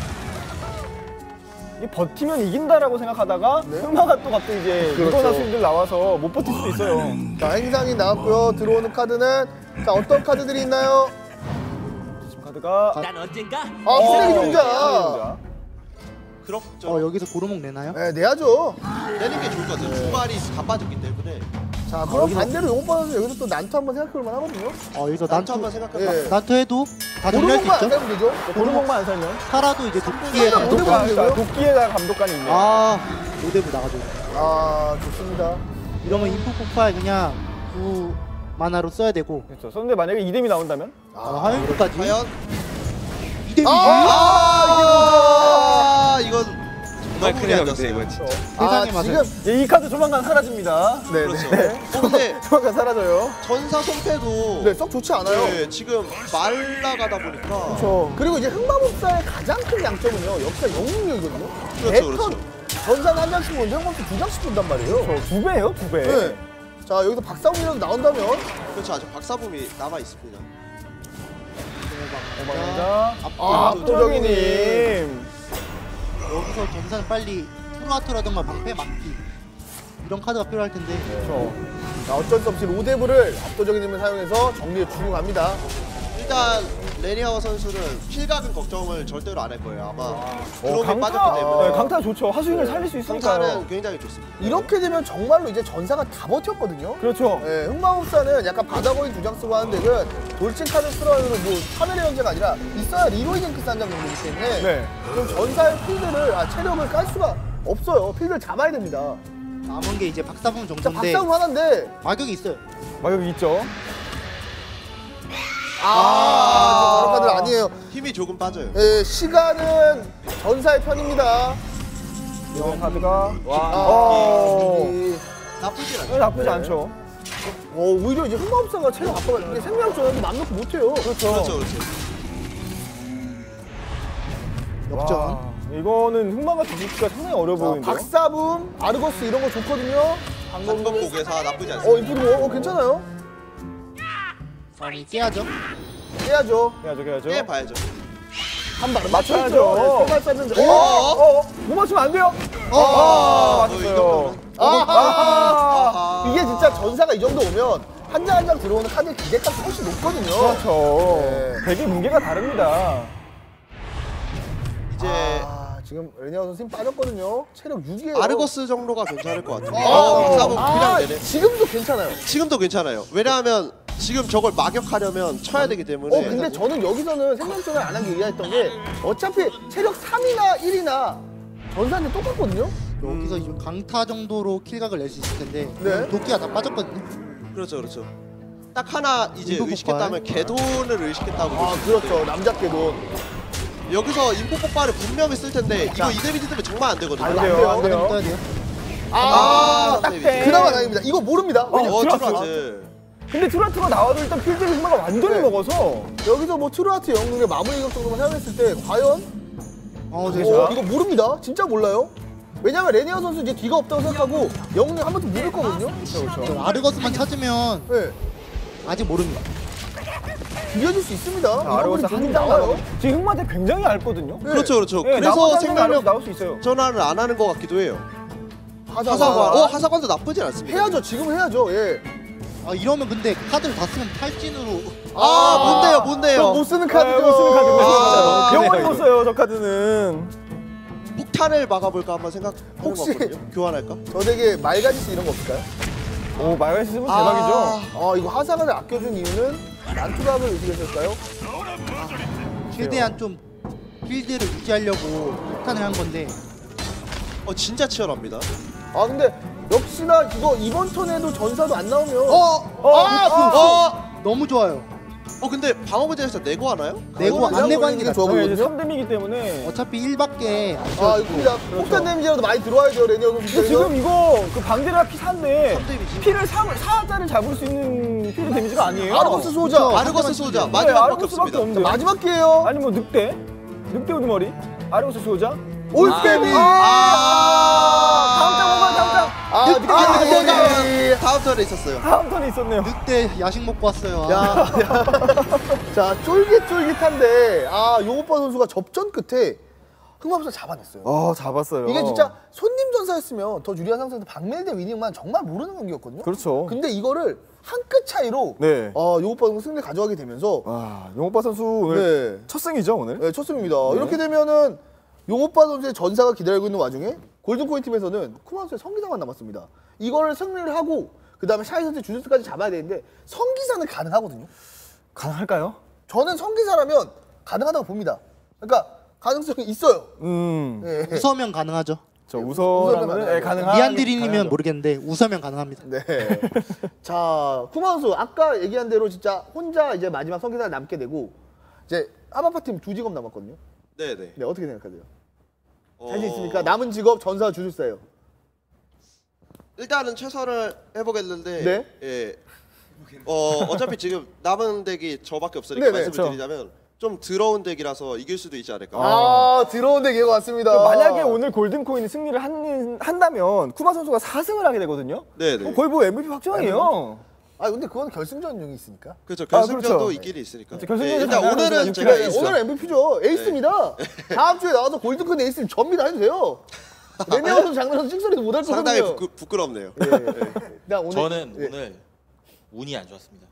이 버티면 이긴다라고 생각하다가 흑마가 또 갑자기 이제 그렇죠. 이건 하수인들 나와서 못 버틸 수도 있어요. 자, 행상이 나왔고요. 들어오는 카드는 자 어떤 카드들이 있나요? 카드가 난 언젠가 쓰레기 종자. 그렇죠. 여기서 고르목 내나요? 네, 내야죠. 내는 게 좋을 것 같아요. 주말이 다 빠졌기 때문에. 자, 그럼 반대로 용빠서 여기서 또 난투 한번 생각해볼 만 하거든요. 여기서 난투 한번 생각해봐. 난투 해도 다 정리할 수 고르목만 안 있죠. 살면 되죠. 고르목만 안 살면. 살아도 이제 도끼에 그러니까 도끼에다 감독관이 있네요. 로데브 나가죠. 좋습니다. 이러면 인프 폭발 그냥 9 만화로 써야 되고. 그렇죠. 그런데 만약에 이뎀이 나온다면? 하연까지. 과연? 이뎀이. 이건 정말 큰일 났어요. 이건 진짜. 세상에 맞아요. 지금 이 카드 조만간 사라집니다. 네, 그렇죠. 근데 조만간 사라져요. 전사 성패도 네, 썩 좋지 않아요. 네, 지금 말라가다 보니까 그렇죠. 그리고 이제 흑마법사의 가장 큰 양점은요. 역시나 영웅력이거든요. 그렇죠, 매턴 그렇죠. 전사는 한 장씩 보는데 흑마법사 2장씩 본단 말이에요. 그렇죠. 2배예요, 2배. 네. 자, 여기서 박사훈이라도 나온다면 그렇죠. 아직 박사붐이 남아 있습니다. 압도적인 힘. 여기서 전사는 빨리 투르아트라든가 방패 막기 이런 카드가 필요할 텐데. 그렇죠. 자, 어쩔 수 없이 로데브를 압도적인 힘을 사용해서 정리해 주고 갑니다. 일단 레니아워 선수는 필각은 걱정을 절대로 안 할 거예요. 아마 드롭이 빠졌기 때문에. 네, 강타 좋죠. 하수인을 살릴 수 있으니까요. 강타는 굉장히 좋습니다. 이렇게 되면 정말로 이제 전사가 다 버텼거든요. 그렇죠. 네, 흑마법사는 약간 바다거인 2장 쓰고 하는 덱은 돌진 카드 스러으로 뭐 카메라 현재가 아니라 있어야 리로이 징크스 한 장 정도이기 때문에 네. 그럼 전사의 필드를 체력을 깔 수가 없어요. 필드를 잡아야 됩니다. 남은 게 이제 박사분 자, 정도인데 박사훈 하나인데 마격이 있어요. 마격이 있죠. 저런 카드는 아니에요. 힘이 조금 빠져요. 예, 시간은 전사의 편입니다. 이번 카드가 나쁘진 않죠. 네, 나쁘지 않죠. 오히려 이제 흑마법사가 체력 압박을 이게 생명 조절도 맘 놓고 못해요. 그렇죠. 그렇죠, 그렇죠. 역전. 이거는 흑마가 뒤집기가 상당히 어려워 보이는데요. 박사붐, 아르거스 이런 거 좋거든요. 방법고개사 나쁘지 않습니다. 이쁘고 괜찮아요. 아니 깨야죠. 깨야죠. 해야죠. 깨봐야죠. 한 발 맞춰야죠. 세발 쐈는데. 못 맞추면 안 돼요. 맞았어요. 이게 진짜 전사가 이 정도 오면 한 장 한 장 들어오는 카드의 기대값이 훨씬 높거든요. 그렇죠. 되게 무게가 다릅니다. 이제 지금 레니아 선수 힘 빠졌거든요. 체력 6이에요. 아르거스 정도가 괜찮을 것 같아요. 박사분 그냥 내내. 지금도 괜찮아요. 지금도 괜찮아요. 왜냐하면 지금 저걸 막역하려면 쳐야 되기 때문에. 근데 저는 여기서는 생명전을 안 한 게 의아했던 게 어차피 체력 3이나 1이나 전사한테 똑같거든요. 여기서 지금 강타 정도로 킬각을 낼 수 있을 텐데 네. 도끼가 다 빠졌거든요. 그렇죠. 딱 하나 이제 의식했다면 개돈을 의식했다고. 그렇죠. 남자 개돈. 여기서 인포 폭발을 분명히 쓸 텐데 이거 이 데미지 때문에 정말 안 되거든요. 안 돼요. 그나마 다행입니다. 이거 모릅니다. 트루아트. 근데 트루아트가 나와도 일단 필드 흑마가 완전히 먹어서 여기서 뭐 트루아트 영웅의 마무리 이격 정도만 사용했을 때 과연 이거 모릅니다. 진짜 몰라요. 왜냐면 레니아 선수 이제 뒤가 없다고 생각하고 영웅이 한 번 더 물을 거거든요. 그렇죠. 아르거스만 찾으면 아직 모릅니다. 이어질 수 있습니다. 아르거스 한 장 나와요. 지금 흑마대 굉장히 얇거든요. 그렇죠. 그래서 생명력 나올 수 있어요. 전환을 안 하는 것 같기도 해요. 하사관. 하사관도 나쁘진 않습니다. 해야죠. 지금 해야죠. 이러면 근데 카드를 다 쓰면 탈진으로. 뭔데요? 못 쓰는 카드죠. 못 쓰는 카드. 영원히 못 써요. 저 카드는. 폭탄을 막아볼까 한번 생각하는 거거든요. 교환할까? 저 덱에 말가지스 이런 거 없을까요? 오, 말가지스 쓰면 대박이죠. 이거 하사관을 아껴준 이유는 난투각을 의식했을까요? 최대한 좀 필드를 유지하려고 폭탄을 한 건데. 진짜 치열합니다. 근데 역시나 이번 턴에도 전사도 안 나오면 너무 좋아요. 근데 방어 부대에서 내고 하나요? 안 내고 하는 게 좋아 보이거든요. 3뎀이기 때문에 어차피 1밖에 이겁니다. 폭탄 데미지라도 많이 들어와야죠. 레니아 선수. 근데 지금 이거 그 방대라 피 4인데 피를 4자를 잡을 수 있는 필드 데미지가 아니에요. 아르거스 소자. 마지막밖에 없습니다. 마지막 기회요. 아니 뭐 늑대 우두머리 아르거스 소자 올빼미. 다음 턴에 있었어요. 다음 턴에 있었네요. 늑대 야식 먹고 왔어요. 자, 쫄깃쫄깃한데 용오빠 선수가 접전 끝에 흑마법사 잡아냈어요. 잡았어요. 이게 진짜 손님 전사였으면 더 유리한 상태에서 박멜 대 위닝만 정말 모르는 경기였거든요. 그렇죠. 근데 이거를 한 끗 차이로 용오빠 선수 승리 가져가게 되면서 용오빠 선수 오늘 첫 승이죠 오늘? 네, 첫 승입니다. 이렇게 되면은 용오빠 선수의 전사가 기다리고 있는 와중에 골든코인 팀에서는 쿠마 선수의 성기사만 남았습니다. 이거를 승리를 하고 그 다음에 샤이 선수의 주술까지 잡아야 되는데 성기사는 가능하거든요. 가능할까요? 저는 성기사라면 가능하다고 봅니다. 그러니까 가능성이 있어요. 우서면 가능하죠. 우서면 가능한. 미안드린이면 모르겠는데 우서면 가능합니다. 네. 자, 쿠마 선수 아까 얘기한 대로 진짜 혼자 이제 마지막 성기사를 남게 되고 이제 아마파 팀 2직업 남았거든요. 네네. 네, 어떻게 생각하세요? 자신 있습니까? 남은 직업 전사 주술사예요. 일단은 최선을 해보겠는데 어차피 지금 남은 덱이 저밖에 없으니까 말씀을 드리자면 좀 더러운 덱이라서 이길 수도 있지 않을까. 더러운 덱인 것 같습니다. 만약에 오늘 골든코인이 승리를 한다면 쿠마 선수가 4승을 하게 되거든요. 네네. 거의 뭐 MVP 확정이에요. 근데 그건 결승전용이 있으니까. 그렇죠. 결승전도 있긴 있으니까. 일단 오늘은 제가 오늘 MVP죠. 에이스입니다. 다음 주에 나와서 골든코인 에이스는 접니다. 해도 돼요. 레니아 선수 장난선 씩소리도 못할 거거든요. 상당히 부끄럽네요. 저는 오늘 운이 안 좋았습니다.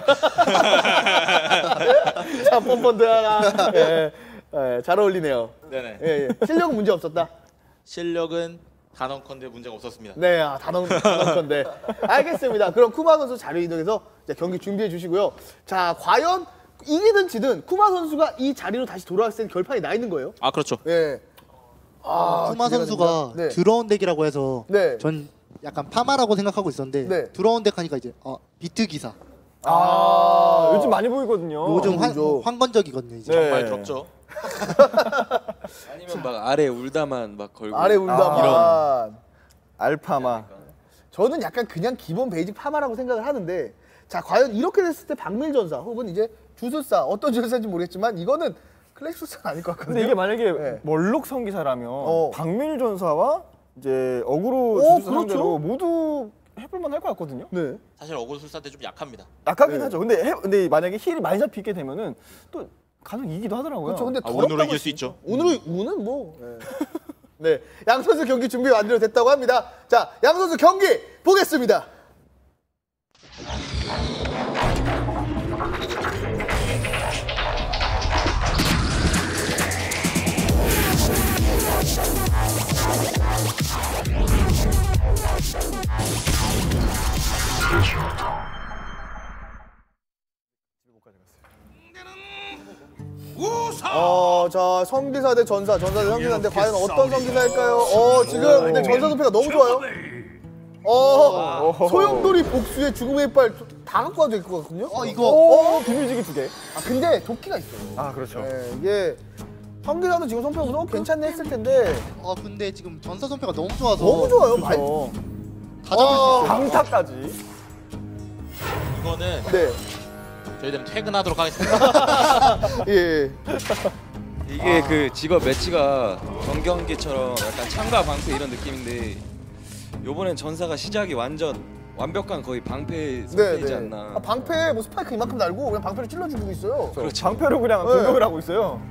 자, 뻔뻔드 하나. 잘 어울리네요. 네네. 실력은 문제 없었다. 실력은 단언컨대 문제가 없었습니다. 네, 단언컨대. 알겠습니다. 그럼 쿠마 선수 자료 이동해서 경기 준비해 주시고요. 자, 과연 이기든 지든 쿠마 선수가 이 자리로 다시 돌아왔을 때 결판이 나 있는 거예요. 그렇죠. 네. 쿠마 선수가 드러운 덱이라고 해서 전 약간 파마라고 생각하고 있었는데 드러운 덱 하니까 이제 비트 기사. 요즘 많이 보이거든요. 요즘 황건적이거든요. 이제. 정말 덥죠. 아니면 막 아래 울다만 막 걸고. 아래 울다만. 이런 알파마. 저는 약간 그냥 기본 베이직 파마라고 생각을 하는데 자, 과연 이렇게 됐을 때 박밀전사 혹은 이제 주술사 어떤 주술사인지 모르겠지만 이거는 클래식수사는 아닐 것 같거든요. 근데 이게 만약에 멀록 성기사라면 박밀 전사와 이제 어그로 주술사 상대로 모두 해볼만 할 것 같거든요. 사실 어그로 술사 때 좀 약합니다. 약하긴 하죠. 근데 만약에 힐이 많이 잡히게 되면은 또 가능 이기도 하더라고요. 그렇죠. 근데 운으로 이길 수 있죠. 운은 뭐. 네. 양 선수 경기 준비 완료됐다고 합니다. 자, 양 선수 경기 보겠습니다. 자, 성기사 대 전사 대 성기사인데 과연 어떤 성기사일까요? 지금 근데 전사 선패가 너무 좋아요. 소용돌이 복수의 죽음의 빨 다 갖고 와도 될 것 같거든요. 이거 비밀지기 2개. 근데 도끼가 있어요. 아, 그렇죠. 네, 이게 성기사도 지금 선패가 너무 괜찮네 했을 텐데. 근데 지금 전사 선패가 너무 좋아서. 너무 좋아요. 그렇죠. 다 잡을 수 있어요. 강타까지. 이거는 저희들은 퇴근하도록 하겠습니다. 예. 이게 그 직업 매치가 정경기처럼 약간 창과 방패 이런 느낌인데 요번엔 전사가 시작이 완벽한 거의 방패 상태이지 않나. 방패 뭐 스파이크 이만큼 날고 그냥 방패를 찔러주고 있어요. 그렇죠. 방패로 그냥 공격을 하고 있어요.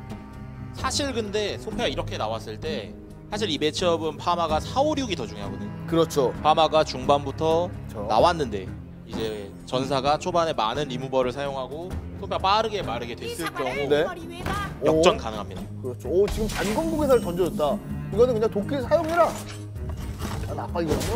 사실 근데 소패가 이렇게 나왔을 때 사실 이 매치업은 파마가 4, 5, 6이 더 중요하거든. 그렇죠. 파마가 중반부터 나왔는데 이제 전사가 초반에 많은 리무버를 사용하고 소패가 빠르게 됐을 경우 역전 가능합니다. 그렇죠. 지금 단공복에서를 던져줬다. 이거는 그냥 도끼를 사용해라. 아빠 이거는요?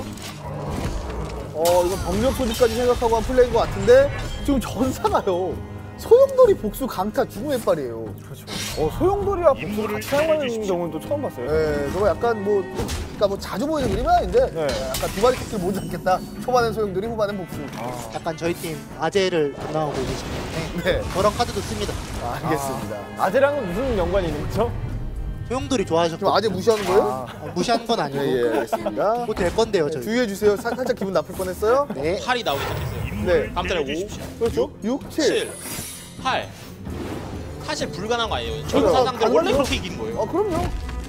이거 병력 소지까지 생각하고 한 플레이인 것 같은데 지금 전사가요. 소용돌이 복수 강타 죽음의 빨이에요. 그렇죠. 소용돌이와 복수를 같이 사용하는 경우는 또 처음 봤어요. 네, 저거 약간 그러니까 자주 보이는 그림은 아닌데 약간 두 마리 토끼를 못 잡겠다. 초반엔 소용돌이, 후반엔 복수. 약간 저희 팀 아재를 안 나오고 계시기 때문에 저런 카드도 씁니다. 알겠습니다. 아재랑은 무슨 연관이 있는 거죠? 소용돌이 좋아하셨고. 지금 아재 무시하는 거예요? 무시하는 건 아니고. 예, 알겠습니다. 뭐 될 건데요, 저희. 주의해 주세요. 살짝 기분 나쁠 뻔했어요. 네. 8이 나오기 시작했어요. 네. 다음 달에 5, 그렇죠. 6, 7. 8. 사실 불가능한 거 아니에요. 전사 상대 원래 그렇게 이기는 거예요. 그럼요.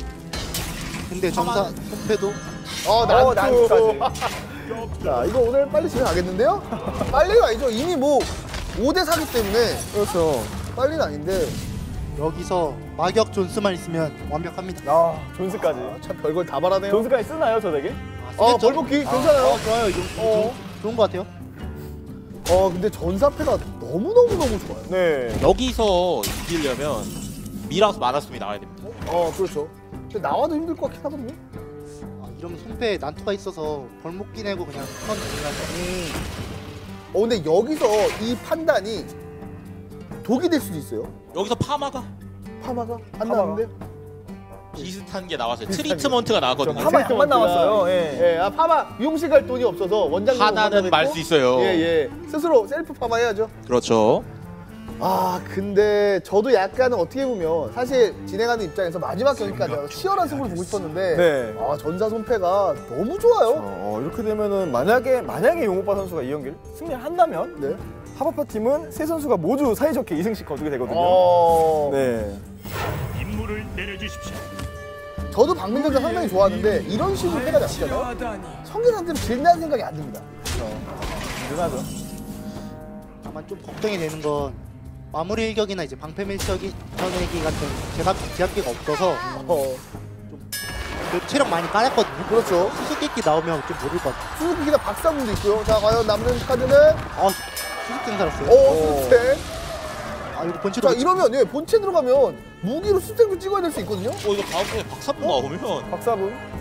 근데 전사 선패도 난투까지. 자, 이거 오늘 빨리 집에 가겠는데요? 빨리가 아니죠. 이미 뭐 5대 4기 때문에. 그렇죠. 빨리는 아닌데. 여기서 마격 존스만 있으면 완벽합니다. 존스까지. 참 별걸 다 바라네요. 존스까지 쓰나요, 저 덱에? 벌목기 괜찮아요. 좋아요. 이거 좋은 것 같아요. 근데 전사패가 너무 좋아요. 네. 여기서 이기려면 미라우스 마라스미 나와야 됩니다. 그렇죠. 근데 나와도 힘들 것 같긴 하거든요. 이러면 손패에 난투가 있어서 벌목기 내고 그냥 턴 근데 여기서 이 판단이 독이 될 수도 있어요. 여기서 파마가 안 나왔는데? 비슷한 게 나왔어요. 트리트먼트가 나왔거든요. 파마 약만 나왔어요. 파마 미용실 갈 돈이 없어서 원장님 하나는 말 수 있어요. 스스로 셀프 파마 해야죠. 그렇죠. 근데 저도 약간은 어떻게 보면 사실 진행하는 입장에서 마지막 경기까지 치열한 승부를 보고 싶었는데 전사 손패가 너무 좋아요. 이렇게 되면은 만약에 용오빠 선수가 이 경기를 승리를 한다면 하바파 팀은 세 선수가 모두 사이좋게 2승씩 거두게 되거든요. 임무를 내려주십시오. 저도 박민정전 상당히 좋아하는데 이런 식으로 패가 잡히잖아요. 성균한테는 질다는 생각이 안 듭니다. 든든하죠. 다만 좀 걱정이 되는 건 마무리 일격이나 이제 방패 밀격이 전액이 같은 제압기가 없어서 좀 체력 많이 깔았거든요. 그렇죠. 수수께끼 나오면 좀 모를 것 같아요. 수수께끼나 박사분도 있고요. 자, 과연 남는 카드는 수수께끼 살았어요. 수수께. 이거 본체. 자, 이러면 본체 들어가면 무기로 수수께끼도 찍어야 될 수 있거든요. 이거 다음 번에 박사분 나오면 박사분.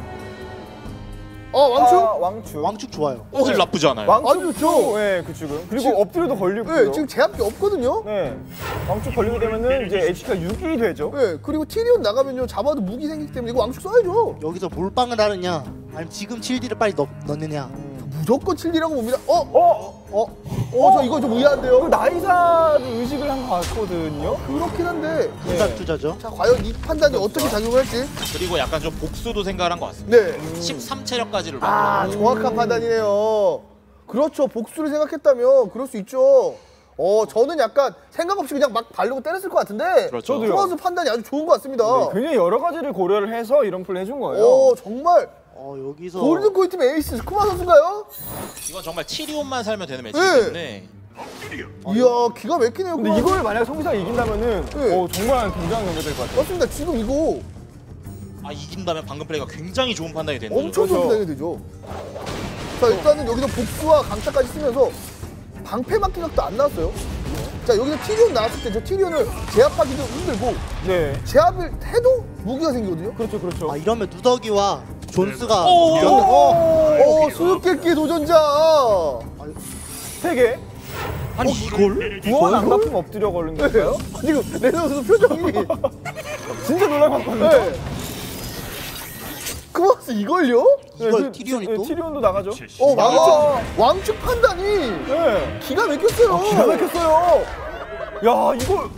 왕축 좋아요. 사실 나쁘지 않아요. 왕축 좋죠. 그 지금. 그리고 엎드려도 걸리고. 지금 제압기 없거든요. 왕축 걸리게 되면은 이제 HP가 6이 되죠. 그리고 티리온 나가면요 잡아도 무기 생기기 때문에 이거 왕축 써야죠. 여기서 몰빵을 하느냐, 아니면 지금 7D를 빨리 넣느냐. 무조건 7D라고 봅니다. 저 이거 좀 의아한데요. 나이사를 의식을 한 것 같거든요. 그렇긴 한데. 분산 투자죠. 자, 과연 이 판단이 어떻게 작용을 할지. 그리고 약간 좀 복수도 생각을 한 것 같습니다. 13체력까지를 정확한 판단이네요. 그렇죠. 복수를 생각했다면 그럴 수 있죠. 저는 약간 생각 없이 그냥 막 바르고 때렸을 것 같은데 그렇죠. 토마스 판단이 아주 좋은 것 같습니다. 굉장히 여러 가지를 고려를 해서 이런 플레이 해준 거예요. 정말 여기서 골든코인 팀 에이스 스쿠마 선수인가요? 이건 정말 치리온만 살면 되는 매치이기 때문에 이야, 기가 막히네요. 근데 이걸 만약 성기사가 이긴다면은 정말 굉장한 경기가 될 것 같아요. 맞습니다. 지금 이거 이긴다면 방금 플레이가 굉장히 좋은 판단이 되는 거죠. 엄청 좋은 판단이 되죠. 자, 일단은 여기서 복수와 강타까지 쓰면서 방패 막기 각도 안 나왔어요. 자, 여기서 티리온 나왔을 때 저 티리온을 제압하기도 힘들고 제압을 해도 무기가 생기거든요. 그렇죠. 이러면 누더기와 존스가 수수께끼 도전자 3개. 아니 이걸? 두원 안 갚으면 엎드려 걸린 건가요? 지금 레노 선수 표정이 진짜 놀랄 것 같거든요. 크마스 이걸요? 이걸 티리온이 또? 티리온도 나가죠. 맞아. 왕축 판단이 기가 막혔어요. 기가 막혔어요. 야, 이걸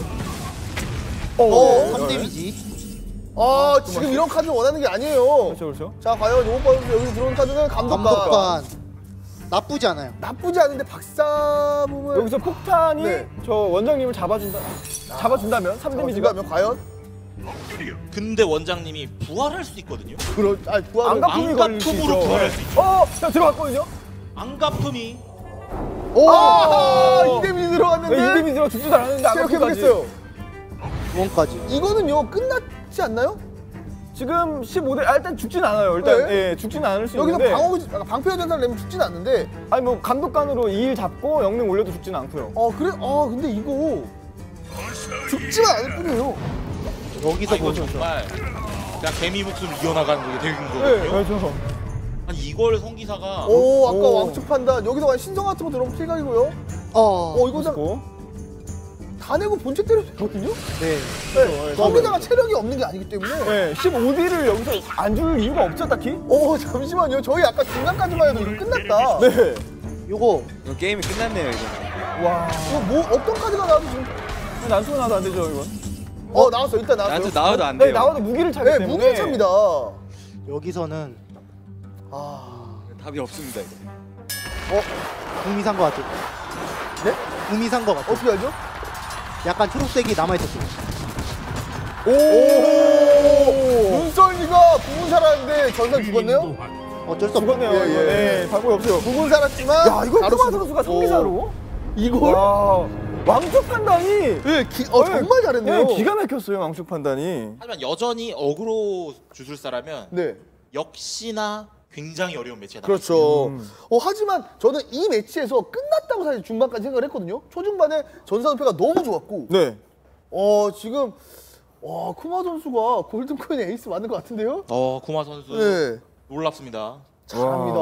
3데미지. 지금 이런 카드 원하는 게 아니에요. 그렇죠. 자, 과연 용오빠 선수 여기 들어온 카드는 감독관. 나쁘지 않아요. 나쁘지 않은데 박사붐을 여기서 폭탄이 저 원장님을 잡아준다면 3데미지가 과연? 근데 원장님이 부활할 수 있거든요. 부활을 안가품으로 부활할 수 있죠. 자, 들어갔거든요. 안가품이 2데미지 들어갔는데 2데미지 들어가 죽지도 않았는데 안가품까지 했어요. 원까지. 이거는요 끝났지 않나요? 지금 15대 일단 죽진 않아요. 일단 죽진 않을 수 있는데 여기서 방패 전사를 내면 죽진 않는데 아니 뭐 감독관으로 2일 잡고 영능 올려도 죽진 않고요. 그래? 근데 이거 죽지만 않을 뿐이에요. 여기서 이거 정말 그냥 개미 목숨 이어나가는 게 되는 거거든요. 그렇죠. 아니 이걸 성기사가 아까 왕축 판단 여기서 신성 같은 거 들어오면 필각이고요. 이거 다 내고 본체 때려도 되거든요? 성기사가 체력이 없는 게 아니기 때문에 15D를 여기서 안 줄 이유가 없죠, 딱히? 잠시만요. 저희 아까 중간까지만 해도 이거 끝났다. 이거 게임이 끝났네요, 이거. 와. 이거 뭐 어떤 카드가 나와도 지금 난수가 나와도 안 되죠, 이건? 나왔어. 일단 나왔어요. 난수 나와도 안 돼요. 나와도 무기를 차기 때문에. 무기를 찹니다. 여기서는 답이 없습니다, 이거. 구미 산거 같죠? 네? 구미 산거 같죠? 어떻게 알죠? 약간 초록색이 남아있었어요. 눈썰미가 부분 살았는데 전사 죽었네요? 어쩔 수 죽었네요. 방법이 없어요. 부분 살았지만 야, 이걸 쿠마 선수가 성기사로? 이걸? 왕축 판단이 정말 잘했네요. 기가 막혔어요, 왕축 판단이. 하지만 여전히 어그로 주술사라면 역시나 굉장히 어려운 매치가 나왔습니다. 그렇죠. 하지만 저는 이 매치에서 끝났다고 사실 중반까지 생각을 했거든요. 초중반에 전사 선패가 너무 좋았고 지금 쿠마 선수가 골든코인 에이스 맞는 것 같은데요? 쿠마 선수 놀랍습니다. 잘합니다.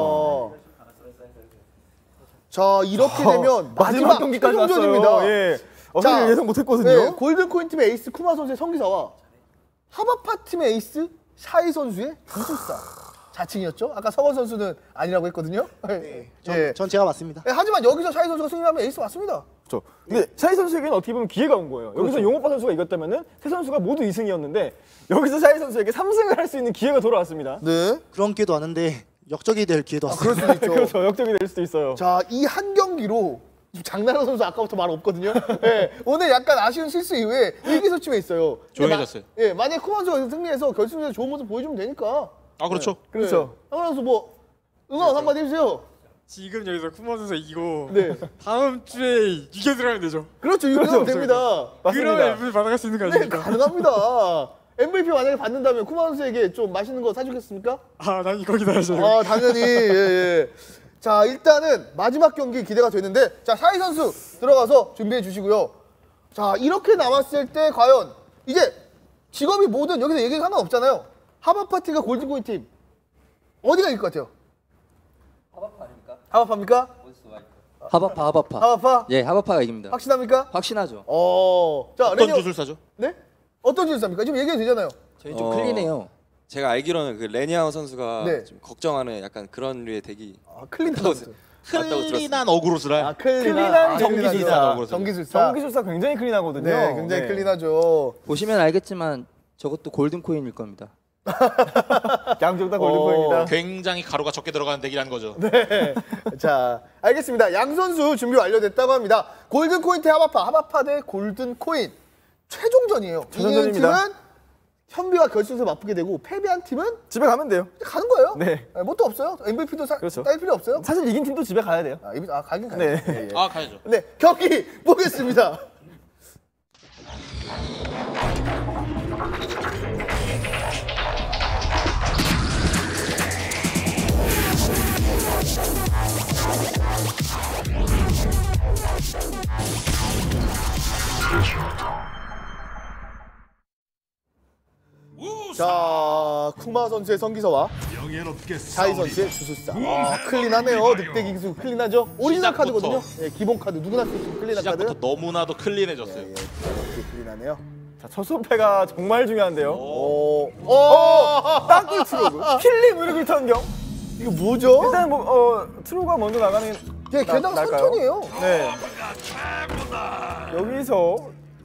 자, 이렇게 되면 마지막 경기까지 최종전입니다. 왔어요. 자, 예상 못했거든요. 골든코인 팀의 에이스 쿠마 선수의 성기사와 하바파 팀의 에이스 샤이 선수의 기술사. 자칭이었죠? 아까 서건 선수는 아니라고 했거든요. 전 제가 맞습니다. 하지만 여기서 샤이 선수가 승리하면 에이스 맞습니다. 그렇죠. 근데 샤이 선수에게는 어떻게 보면 기회가 온 거예요. 여기서 용오빠 선수가 이겼다면은 세 선수가 모두 2승이었는데 여기서 샤이 선수에게 3승을 할 수 있는 기회가 돌아왔습니다. 그런 기회도 왔는데 역적이 될 기회도 왔어요. 그럴 수도 있죠. 그렇죠. 역적이 될 수도 있어요. 자, 이 한 경기로 장나라 선수 아까부터 말 없거든요. 오늘 약간 아쉬운 실수 이후에 일기소침에 있어요. 조용해졌어요. 만약에 쿠마 선수가 승리해서 결승전에서 좋은 모습 보여주면 되니까. 그렇죠. 그렇죠. 장나라 선수 뭐 응원 한마디 해주세요. 지금 여기서 쿠마 선수 이기고 다음 주에 이겨 들어가면 되죠. 그렇죠. 이겨면 됩니다. 그러면 MVP 받아갈 수 있는 거 아닙니까? 가능합니다. MVP 만약에 받는다면 쿠마 선수에게 좀 맛있는 거 사주겠습니까? 난 이거 기다려줘요. 당연히. 자, 일단은 마지막 경기 기대가 되는데 자, 샤이 선수 들어가서 준비해 주시고요. 자, 이렇게 남았을 때 과연 이제 직업이 뭐든 여기서 얘기 상관없잖아요. 하바파티가 골든코인 팀 어디가 이길 것 같아요? 하바파 아닙니까? 하바파입니까? 하바파. 하바파? 예, 하바파가 이깁니다. 확신합니까? 확신하죠. 자, 어떤 주술사죠? 네? 어떤 주술사입니까? 지금 얘기해도 되잖아요. 저희 좀 클린해요. 제가 알기로는 그 레니아오 선수가 좀 걱정하는 약간 그런 류의 덱이 클린한 어그로스라. 클린한 정기술사. 정기술사 굉장히 클린하거든요. 네, 굉장히 클린하죠. 보시면 알겠지만 저것도 골든코인일 겁니다. 양쪽 다 골든코인이다. 굉장히 가루가 적게 들어가는 덱이라는 거죠. 네. 자, 알겠습니다. 양 선수 준비 완료됐다고 합니다. 골든코인 대 하바파 대 골든코인 최종전이에요. 이기는 팀은 현비와 결승에서 맞붙게 되고 패배한 팀은 집에 가면 돼요. 가는 거예요. 네. 뭣도 없어요. MVP도 그렇죠. 따일 필요 없어요. 사실 이긴 팀도 집에 가야 돼요. 가긴 가야죠. 네. 예, 예. 가야죠. 네, 경기 보겠습니다. 자, 쿠마 선수의 성기서와 샤이 선수의 주술사. 클린하네요. 늑대 기수 클린하죠? 오리지널 카드거든요. 예, 기본 카드 누구나 쓸 수 있는 클린한 카드. 시작부터 너무나도 클린해졌어요. 예, 클린하네요. 자, 첫 손패가 정말 중요한데요. 땅굴 트로그. 필립 의르글 턴경. 이거 뭐죠? 일단 트로가 먼저 나가는 예, 게다가 선천이에요. 네. 여기서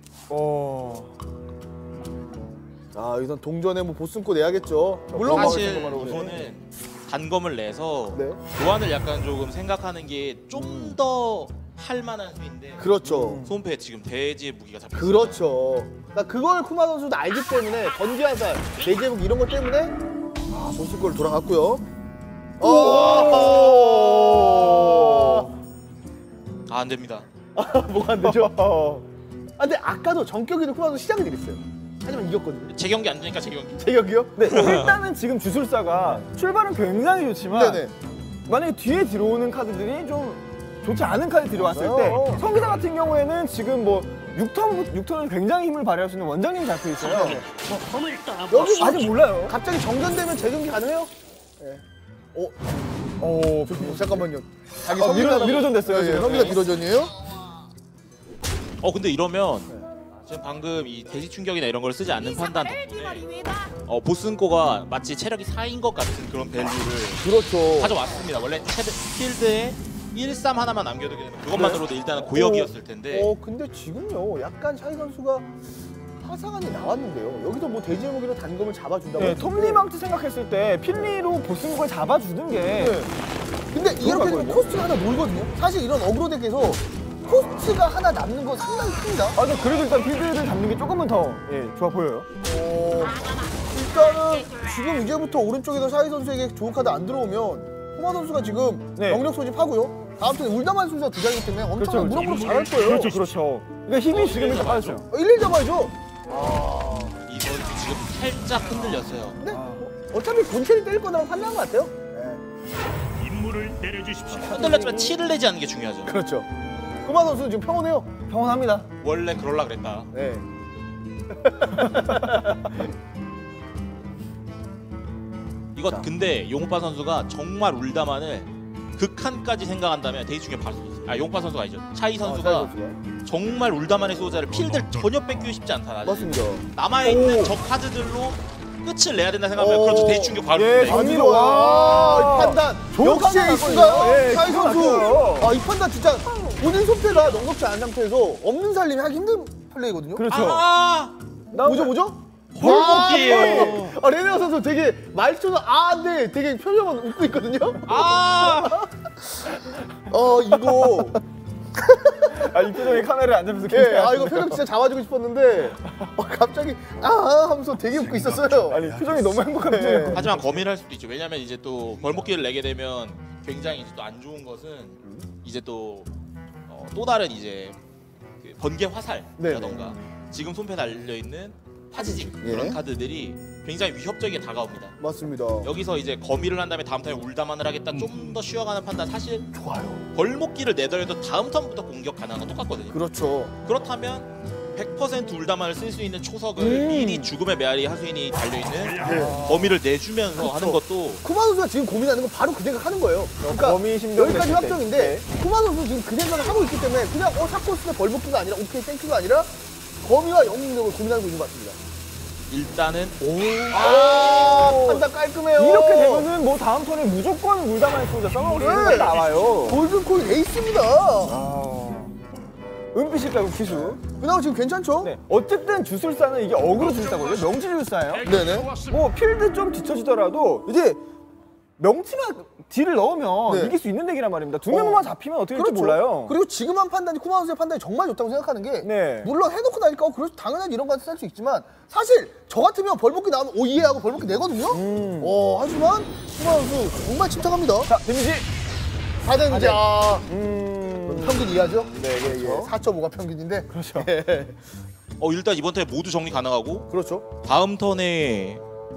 여기선 동전에 뭐 보승코 내야겠죠. 물론 사실 이거는 단검을 내서 교환을 약간 조금 생각하는 게 좀 더 할만한 수인데. 그렇죠. 손패 지금 대지의 무기가 잡혔어요. 그렇죠. 그러니까 그걸 쿠마 선수도 알기 때문에 번지화살, 대지의 무기 이런 것 때문에 보승코를 돌아갔고요. 안 됩니다. 뭐가 안 되죠? 근데 아까도 전격에도 쿠마 선수 시작을 드렸어요. 하지만 이겼거든요. 제 경기 안 되니까 제 경기. 제 경기요? 네. 일단은 지금 주술사가 출발은 굉장히 좋지만 네네. 만약에 뒤에 들어오는 카드들이 좀 좋지 않은 카드 들어왔을 때 성기사 같은 경우에는 지금 뭐 6턴은 굉장히 힘을 발휘할 수 있는 원장님이 잡혀 있어요. 여기 아직 몰라요. 갑자기 정전되면 재경기 가능해요? 네. 잠깐만요. 자기 미러전 됐어요. 네, 성기사 미러전이에요? 근데 이러면 지금 방금 이 대지 충격이나 이런 걸 쓰지 않는 판단 덕분에 보슨코가 마치 체력이 4인 것 같은 그런 밸류를 가져왔습니다. 원래 필드에 1-3 하나만 남겨두게 되면 그것만으로도 일단은 고역이었을 텐데. 근데 지금요 약간 샤이 선수가 화상안이 나왔는데요. 여기서 뭐 대지의 무기로 단검을 잡아준다고. 네, 톱니망트 생각했을 때 필리로 보스목을 잡아주는 게. 근데 이렇게 되면 코스트가 하나 놀거든요. 사실 이런 어그로 덱에서 코스트가 하나 남는 건 상당히 큽니다. 그래도 일단 필드를 잡는 게 조금은 더 좋아 보여요. 일단은 지금 이제부터 오른쪽에서 샤이 선수에게 좋은 카드 안 들어오면 호마 선수가 지금 병력 소집하고요. 다음 턴에 울다만 순서가 두 장이기 때문에 엄청난 무럭무럭 잘할 거예요. 그렇죠. 그러니까 힘이 지금 일단 빠졌어요. 1-1 잡아야죠. 이건 지금 살짝 흔들렸어요. 근데 어차피 본체를 때릴 거라고 판단한 것 같아요. 임무를 내려주십시오. 흔들렸지만 티를 내지 않는 게 중요하죠. 그렇죠. 쿠마 선수는 지금 평온해요. 평온합니다. 원래 그럴라 그랬다. 네. 이거 근데 용파 선수가 정말 울다만을 극한까지 생각한다면 대지 충격 바로 쏘죠. 용파 선수가 아니죠. 샤이 선수가 정말 울다만의 수호자를 필드를 전혀 뺏기고 싶지 않다. 맞습니다. 남아있는 저 카드들로 끝을 내야 된다 생각하면 그렇죠. 대지 충격 바로 쏘죠. 이 판단 역시 에이스인가요? 샤이 선수. 이 판단 진짜 본인 손패가 넉넉지 않은 상태에서 없는 살림이 하기 힘든 플레이거든요. 그렇죠. 뭐죠? 볼복이에요. 레네아 선수 되게 말투는 네 되게 표정은 웃고 있거든요. 이거 이 표정이 카메라에 안 잡혀서 괜찮아요. 이거 표정 진짜 잡아주고 싶었는데 갑자기 하면서 되게 웃고 있었어요. 표정이 너무 행복한 표정이에요. 하지만 고민을 할 수도 있죠. 왜냐면 이제 또 벌목기를 내게 되면 굉장히 이제 또 안 좋은 것은 이제 또 다른 이제 그 번개 화살이라던가 지금 손패 달려 있는 파지직 그런 카드들이 굉장히 위협적이게 다가옵니다. 맞습니다. 여기서 이제 거미를 한 다음에 다음 턴에 울다만을 하겠다 좀 더 쉬어가는 판단 사실 좋아요. 벌목기를 내더라도 다음 턴부터 공격 가능한 건 똑같거든요. 그렇죠. 그렇다면 100% 울다만을 쓸 수 있는 초석을 미리 죽음의 메아리 하수인이 달려있는 거미를 내주면서 하는 것도 쿠마 선수가 지금 고민하는 건 바로 그 생각하는 거예요. 그러니까 여기까지 확정인데 쿠마 선수 지금 그 생각을 하고 있기 때문에 그냥 사코스의 벌목기가 아니라 오케이 땡큐가 아니라 거미와 영웅력을 고민하고 있는 것 같습니다. 일단은 판단 깔끔해요. 이렇게 되면은 뭐 다음 턴에 무조건 울다만 수호자 써먹을 수 있는 거 나와요. 골든코인 에이스입니다. 은빛일까요, 기수? 그나마 지금 괜찮죠? 네. 어쨌든 주술사는 이게 어그로 주술사거든요. 명지 주술사예요. 네네. 뭐 필드 좀 뒤처지더라도 이제 명치가 딜을 넣으면 네. 이길 수 있는 덱이란 말입니다. 두 명만 잡히면 어떻게 될지 그렇죠. 몰라요. 그리고 지금 한 판단이 쿠마 선수의 판단이 정말 좋다고 생각하는 게 네. 물론 해놓고 나니까 그래서 당연한 이런 거한테 살 수 있지만 사실 저 같으면 벌목기 나오면 오 이해하고 벌목기 내거든요. 하지만 쿠마 선수 정말 침착합니다. 자 데미지 4데미지. 평균 이하죠? 네, 그렇죠. 4.5가 평균인데. 그렇죠. 일단 이번 턴에 모두 정리 가능하고. 그렇죠. 다음 턴에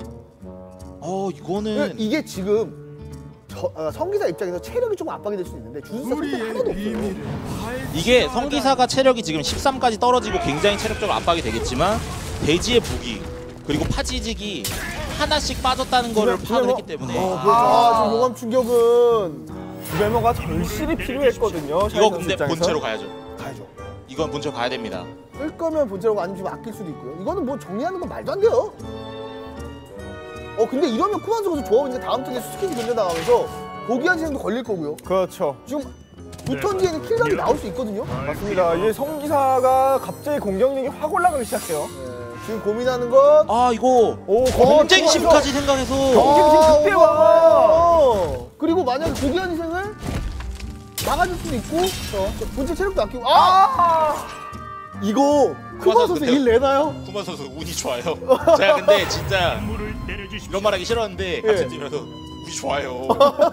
이거는 이게 지금 성기사 입장에서 체력이 조금 압박이 될 수 있는데 주술사 선택 하나도 없어요. 이게 성기사가 체력이 지금 13까지 떨어지고 굉장히 체력적으로 압박이 되겠지만 대지의 무기 그리고 파지직이 하나씩 빠졌다는 거를 파악을 했기 때문에 지금 용암 충격은 주배모가 절실히 필요했거든요. 이거 근데 입장에서. 본체로 가야죠. 가야죠. 이건 본체로 가야 됩니다. 끌 거면 본체로 아니면 좀 아낄 수도 있고요. 이거는 뭐 정리하는 건 말도 안 돼요. 근데 이러면 쿠만 선수 조합이니까 다음 턴에 수스케지 견뎌나가면서 고귀한 시행도 걸릴 거고요. 그렇죠. 지금 두 턴 뒤에는 킬각이 나올 수 있거든요. 맞습니다. 이제 성기사가 갑자기 공격력이 확 올라가기 시작해요. 지금 고민하는 건 이거 경쟁심까지 생각해서 경쟁심 그때 와. 그리고 만약에 고귀한 희생을 막아줄 수도 있고 본체 체력도 아끼고 이거 쿠마 선수 일 내나요? 쿠마 선수 운이 좋아요. 제가 근데 진짜 이런 말하기 싫었는데 같은 팀이라서 운이 좋아요.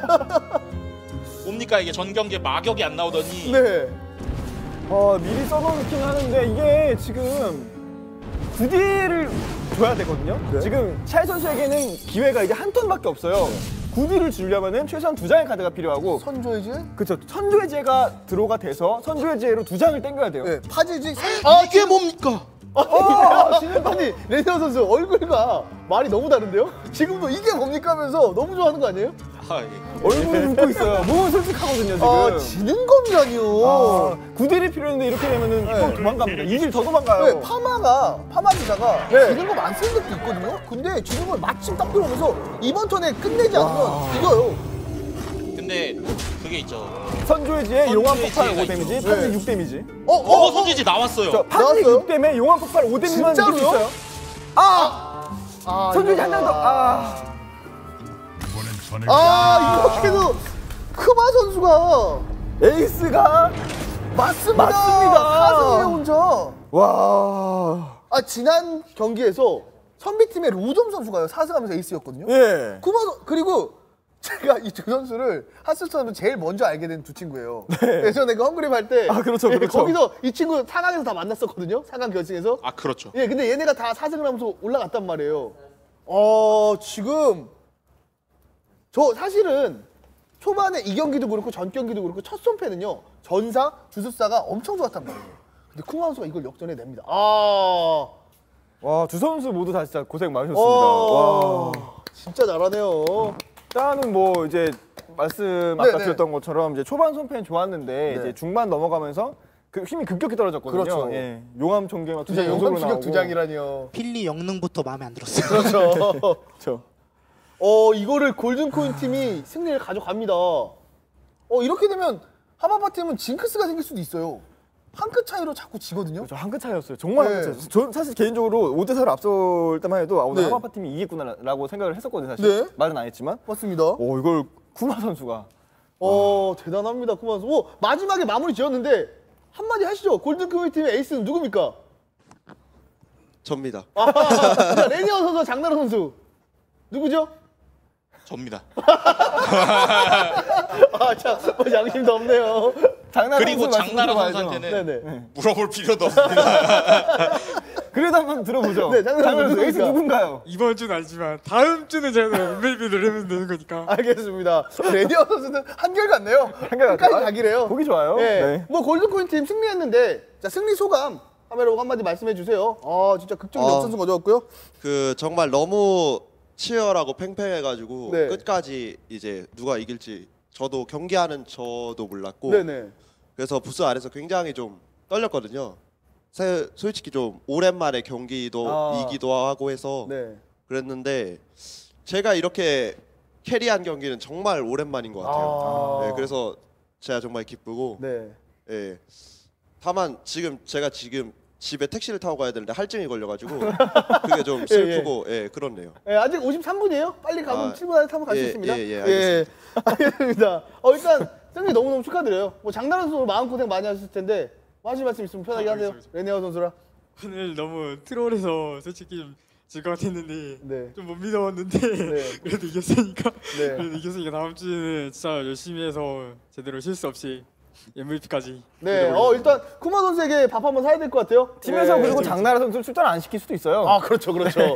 뭡니까 이게 전 경기에 마격이 안 나오더니 미리 써놓긴 하는데 이게 지금 9D를 줘야 되거든요. 지금 샤이 선수에게는 기회가 이게 한 턴밖에 없어요. 9D를 주려면은 최소한 2장의 카드가 필요하고 선조해제? 그렇죠. 선조해제가 드로가 돼서 선조해제로 2장을 땡겨야 돼요. 파지직 이게 뭡니까? 아니 레니어 선수 얼굴과 말이 너무 다른데요? 지금도 이게 뭡니까 하면서 너무 좋아하는 거 아니에요? 얼굴을 붓고 있어요. 몸은 솔직하거든요 지금. 지는 겁이라니요. 9D를 필요했는데 이렇게 되면은 또 도망갑니다. 이길 더 도망가요. 파마 기사가 지는 거 안 쓰는 것도 있거든요. 근데 지는 걸 마침 딱 들어오면서 이번 턴에 끝내지 않으면 이겨요. 근데 그게 있죠. 선조해지에 용암 폭발 5데미지, 판지 6데미지. 선조해지 나왔어요. 판지 6데미지, 용암 폭발 5데미지만 이길 수 있어요. 선조해지 한 장 더. 이렇게도 크마 선수가 에이스가 맞습니다. 4승에 혼자. 와. 지난 경기에서 선비팀의 로점 선수가요 4승하면서 에이스였거든요. 그리고 제가 이 두 선수를 하스스톤으로 제일 먼저 알게 된 두 친구예요. 예전에 그 헝그림 할 때 그렇죠. 거기서 이 친구 4강에서 다 만났었거든요. 4강 결승에서. 그렇죠. 근데 얘네가 다 4승을 하면서 올라갔단 말이에요. 지금 저 사실은 초반에 이 경기도 그렇고 전 경기도 그렇고 첫 손패는요 전사, 주술사가 엄청 좋았단 말이에요. 근데 쿠마 선수가 이걸 역전해냅니다. 와, 두 선수 모두 다 진짜 고생 많으셨습니다. 와, 진짜 잘하네요. 일단은 뭐 이제 말씀 아까 드렸던 것처럼 이제 초반 손패는 좋았는데 이제 중반 넘어가면서 그 힘이 급격히 떨어졌거든요. 그렇죠. 용암 총계가 진짜 용암 충격 2장이라니요. 필리 영능부터 마음에 안 들었어요. 그렇죠. 이거를 골든코인 팀이 승리를 가져갑니다. 이렇게 되면 하바바 팀은 징크스가 생길 수도 있어요. 한 끗 차이로 자꾸 지거든요. 그렇죠. 한 끗 차이였어요. 정말 한 끗 차이였어요. 전 사실 개인적으로 5대4를 앞설 때만 해도 오늘 하바바 팀이 이기겠구나라고 생각을 했었거든요. 사실 말은 안 했지만. 맞습니다. 이걸 쿠마 선수가. 대단합니다. 쿠마 선수. 마지막에 마무리 지었는데 한마디 하시죠. 골든코인 팀의 에이스는 누굽니까? 접니다. 레니어 선수, 장나라 선수. 누구죠? 접니다. 참, 양심도 없네요. 그리고 장나라 선수한테는 물어볼 필요도 없습니다. 그래도 한번 들어보죠. 장나라 선수 에이스 누군가요? 이번 주는 알지만 다음 주는 제가 MVP를 하면 되는 거니까. 알겠습니다. 레니어 선수는 한결같네요. 끝까지 가기래요. 보기 좋아요. 뭐 골든코인 팀 승리했는데 자 승리 소감 카메라 한마디 말씀해 주세요. 진짜 극적인 역전승 거저었고요. 정말 너무 치열하고 팽팽해가지고 끝까지 이제 누가 이길지 저도 경기하는 저도 몰랐고 그래서 부스 안에서 굉장히 좀 떨렸거든요. 솔직히 좀 오랜만에 경기도 이기도 하고 해서 그랬는데 제가 이렇게 캐리한 경기는 정말 오랜만인 것 같아요. 그래서 제가 정말 기쁘고 다만 제가 지금 집에 택시를 타고 가야 되는데 할증이 걸려가지고 그게 좀 슬프고 예, 그렇네요. 예, 아직 53분이에요. 빨리 가면 7분 안에 타면 갈 수 있습니다. 알겠습니다. 알겠습니다. 일단 승리 너무너무 축하드려요. 뭐 장다른 선수 마음고생 많이 하셨을 텐데 하실 말씀 있으면 편하게 하세요. 레네아 선수랑. 오늘 너무 트롤해서 솔직히 좀 질 것 같았는데 좀 못 믿어봤는데 그래도 이겼으니까 그래도 이겼으니까 다음 주에는 진짜 열심히 해서 제대로 실수 없이 MVP까지. 네, 일단 쿠마 선수에게 밥 한번 사야 될 것 같아요. 팀에서 그리고 장나라 선수 출전 안 시킬 수도 있어요. 아, 그렇죠.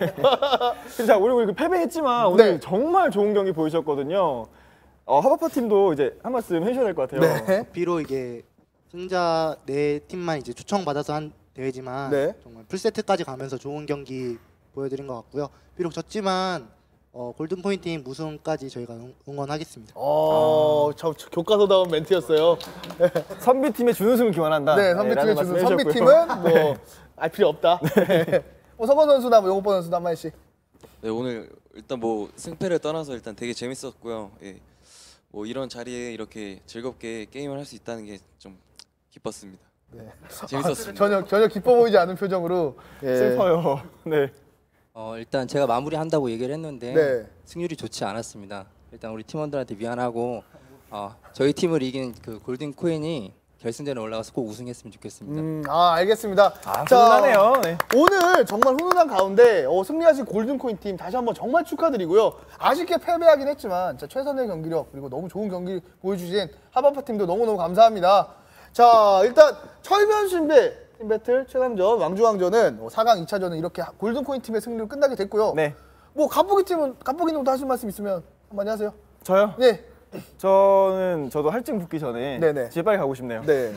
자, 우리 패배했지만 오늘 정말 좋은 경기 보여주셨거든요. 하바파 팀도 이제 한 말씀 해주셔야 될 것 같아요. 비록 이게 승자 네 팀만 이제 초청받아서 한 대회지만 정말 풀세트까지 가면서 좋은 경기 보여드린 것 같고요. 비록 졌지만 골든코인 팀 우승까지 저희가 응원하겠습니다. 저 교과서다운 멘트였어요. 선비팀의 준우승을 기원한다. 네, 선비팀의 준우승. 선비팀은 뭐 알 필요 없다. 서건 선수나 뭐 용호권 선수도 한 마디씩. 네, 오늘 일단 뭐 승패를 떠나서 일단 되게 재밌었고요. 예. 뭐 이런 자리에 이렇게 즐겁게 게임을 할 수 있다는 게 좀 기뻤습니다. 네. 재밌었습니다. 전혀 기뻐 보이지 않은 표정으로 슬퍼요. 네. 일단 제가 마무리한다고 얘기를 했는데 승률이 좋지 않았습니다. 일단 우리 팀원들한테 미안하고 저희 팀을 이긴 그 골든 코인이 결승전에 올라가서 꼭 우승했으면 좋겠습니다. 알겠습니다. 훈훈하네요. 네. 오늘 정말 훈훈한 가운데 승리하신 골든 코인 팀 다시 한번 정말 축하드리고요. 아쉽게 패배하긴 했지만 최선의 경기력 그리고 너무 좋은 경기 보여주신 하바파 팀도 너무너무 감사합니다. 자, 일단 철면신배 팀 배틀 최강전 왕중왕전은 4강 2차전은 이렇게 골든코인 팀의 승리로 끝나게 됐고요. 뭐 갑보기 님도 하실 말씀 있으면 한마디 하세요. 저요? 네. 저도 할증 붙기 전에 집에 빨리 가고 싶네요. 네.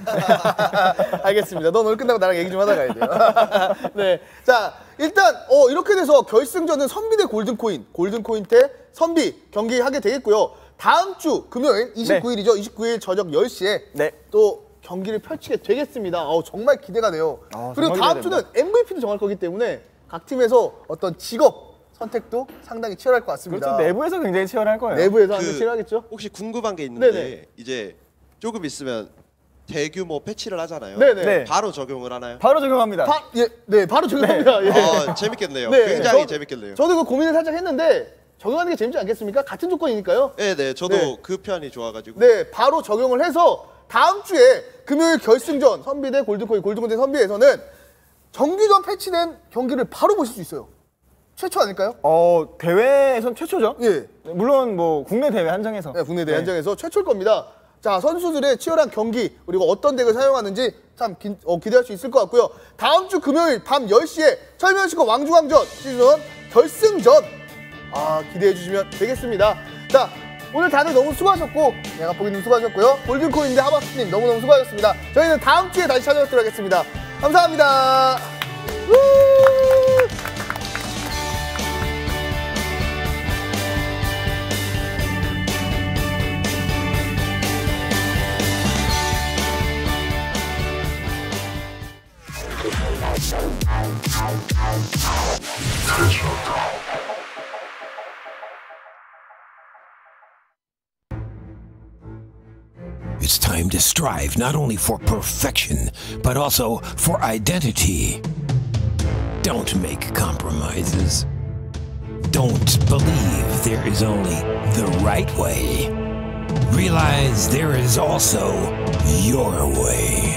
알겠습니다. 넌 오늘 끝나고 나랑 얘기 좀 하다 가야 돼요. 네. 자, 일단 이렇게 돼서 결승전은 선비 대 골든코인 대 선비 경기하게 되겠고요. 다음 주 금요일 29일이죠. 29일 저녁 10시에 또 경기를 펼치게 되겠습니다. 정말 기대가 돼요. 그리고 다음 주는 MVP도 정할 거기 때문에 각 팀에서 어떤 직업 선택도 상당히 치열할 것 같습니다. 그렇죠. 내부에서 굉장히 치열할 거예요. 내부에서 굉장히 치열하겠죠. 혹시 궁금한 게 있는데 이제 조금 있으면 대규모 패치를 하잖아요. 바로 적용을 하나요? 바로 적용합니다. 바로 적용합니다. 재밌겠네요. 굉장히 재밌겠네요. 저도 그 고민을 살짝 했는데 적용하는 게 재밌지 않겠습니까? 같은 조건이니까요. 네, 저도 그 편이 좋아가지고. 네, 바로 적용을 해서 다음 주에 금요일 결승전 선비 대 골든코인 대 선비에서는 정규전 패치된 경기를 바로 보실 수 있어요. 최초 아닐까요? 대회에선 최초죠. 예. 물론 뭐 국내 대회 한정에서. 네, 국내 대회 한정에서 최초일 겁니다. 자, 선수들의 치열한 경기 그리고 어떤 덱을 사용하는지 참 기대할 수 있을 것 같고요. 다음 주 금요일 밤 10시에 철면식과 왕중왕전 시즌 1 결승전 기대해 주시면 되겠습니다. 자, 오늘 다들 너무 수고하셨고 갑보기님 수고하셨고요. 골든코인 대 하바스님 너무너무 수고하셨습니다. 저희는 다음 주에 다시 찾아뵙도록 하겠습니다. 감사합니다. It's time to strive not only for perfection, but also for identity. Don't make compromises. Don't believe there is only the right way. Realize there is also your way.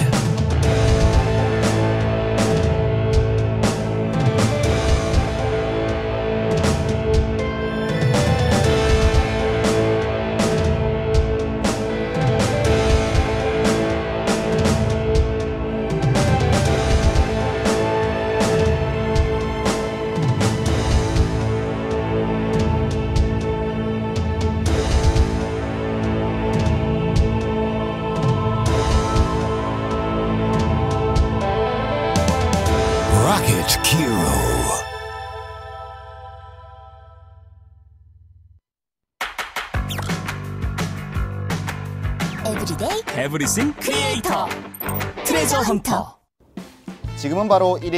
에브리데이 에브리싱 크리에이터 트레저 헌터. 지금은 바로 1인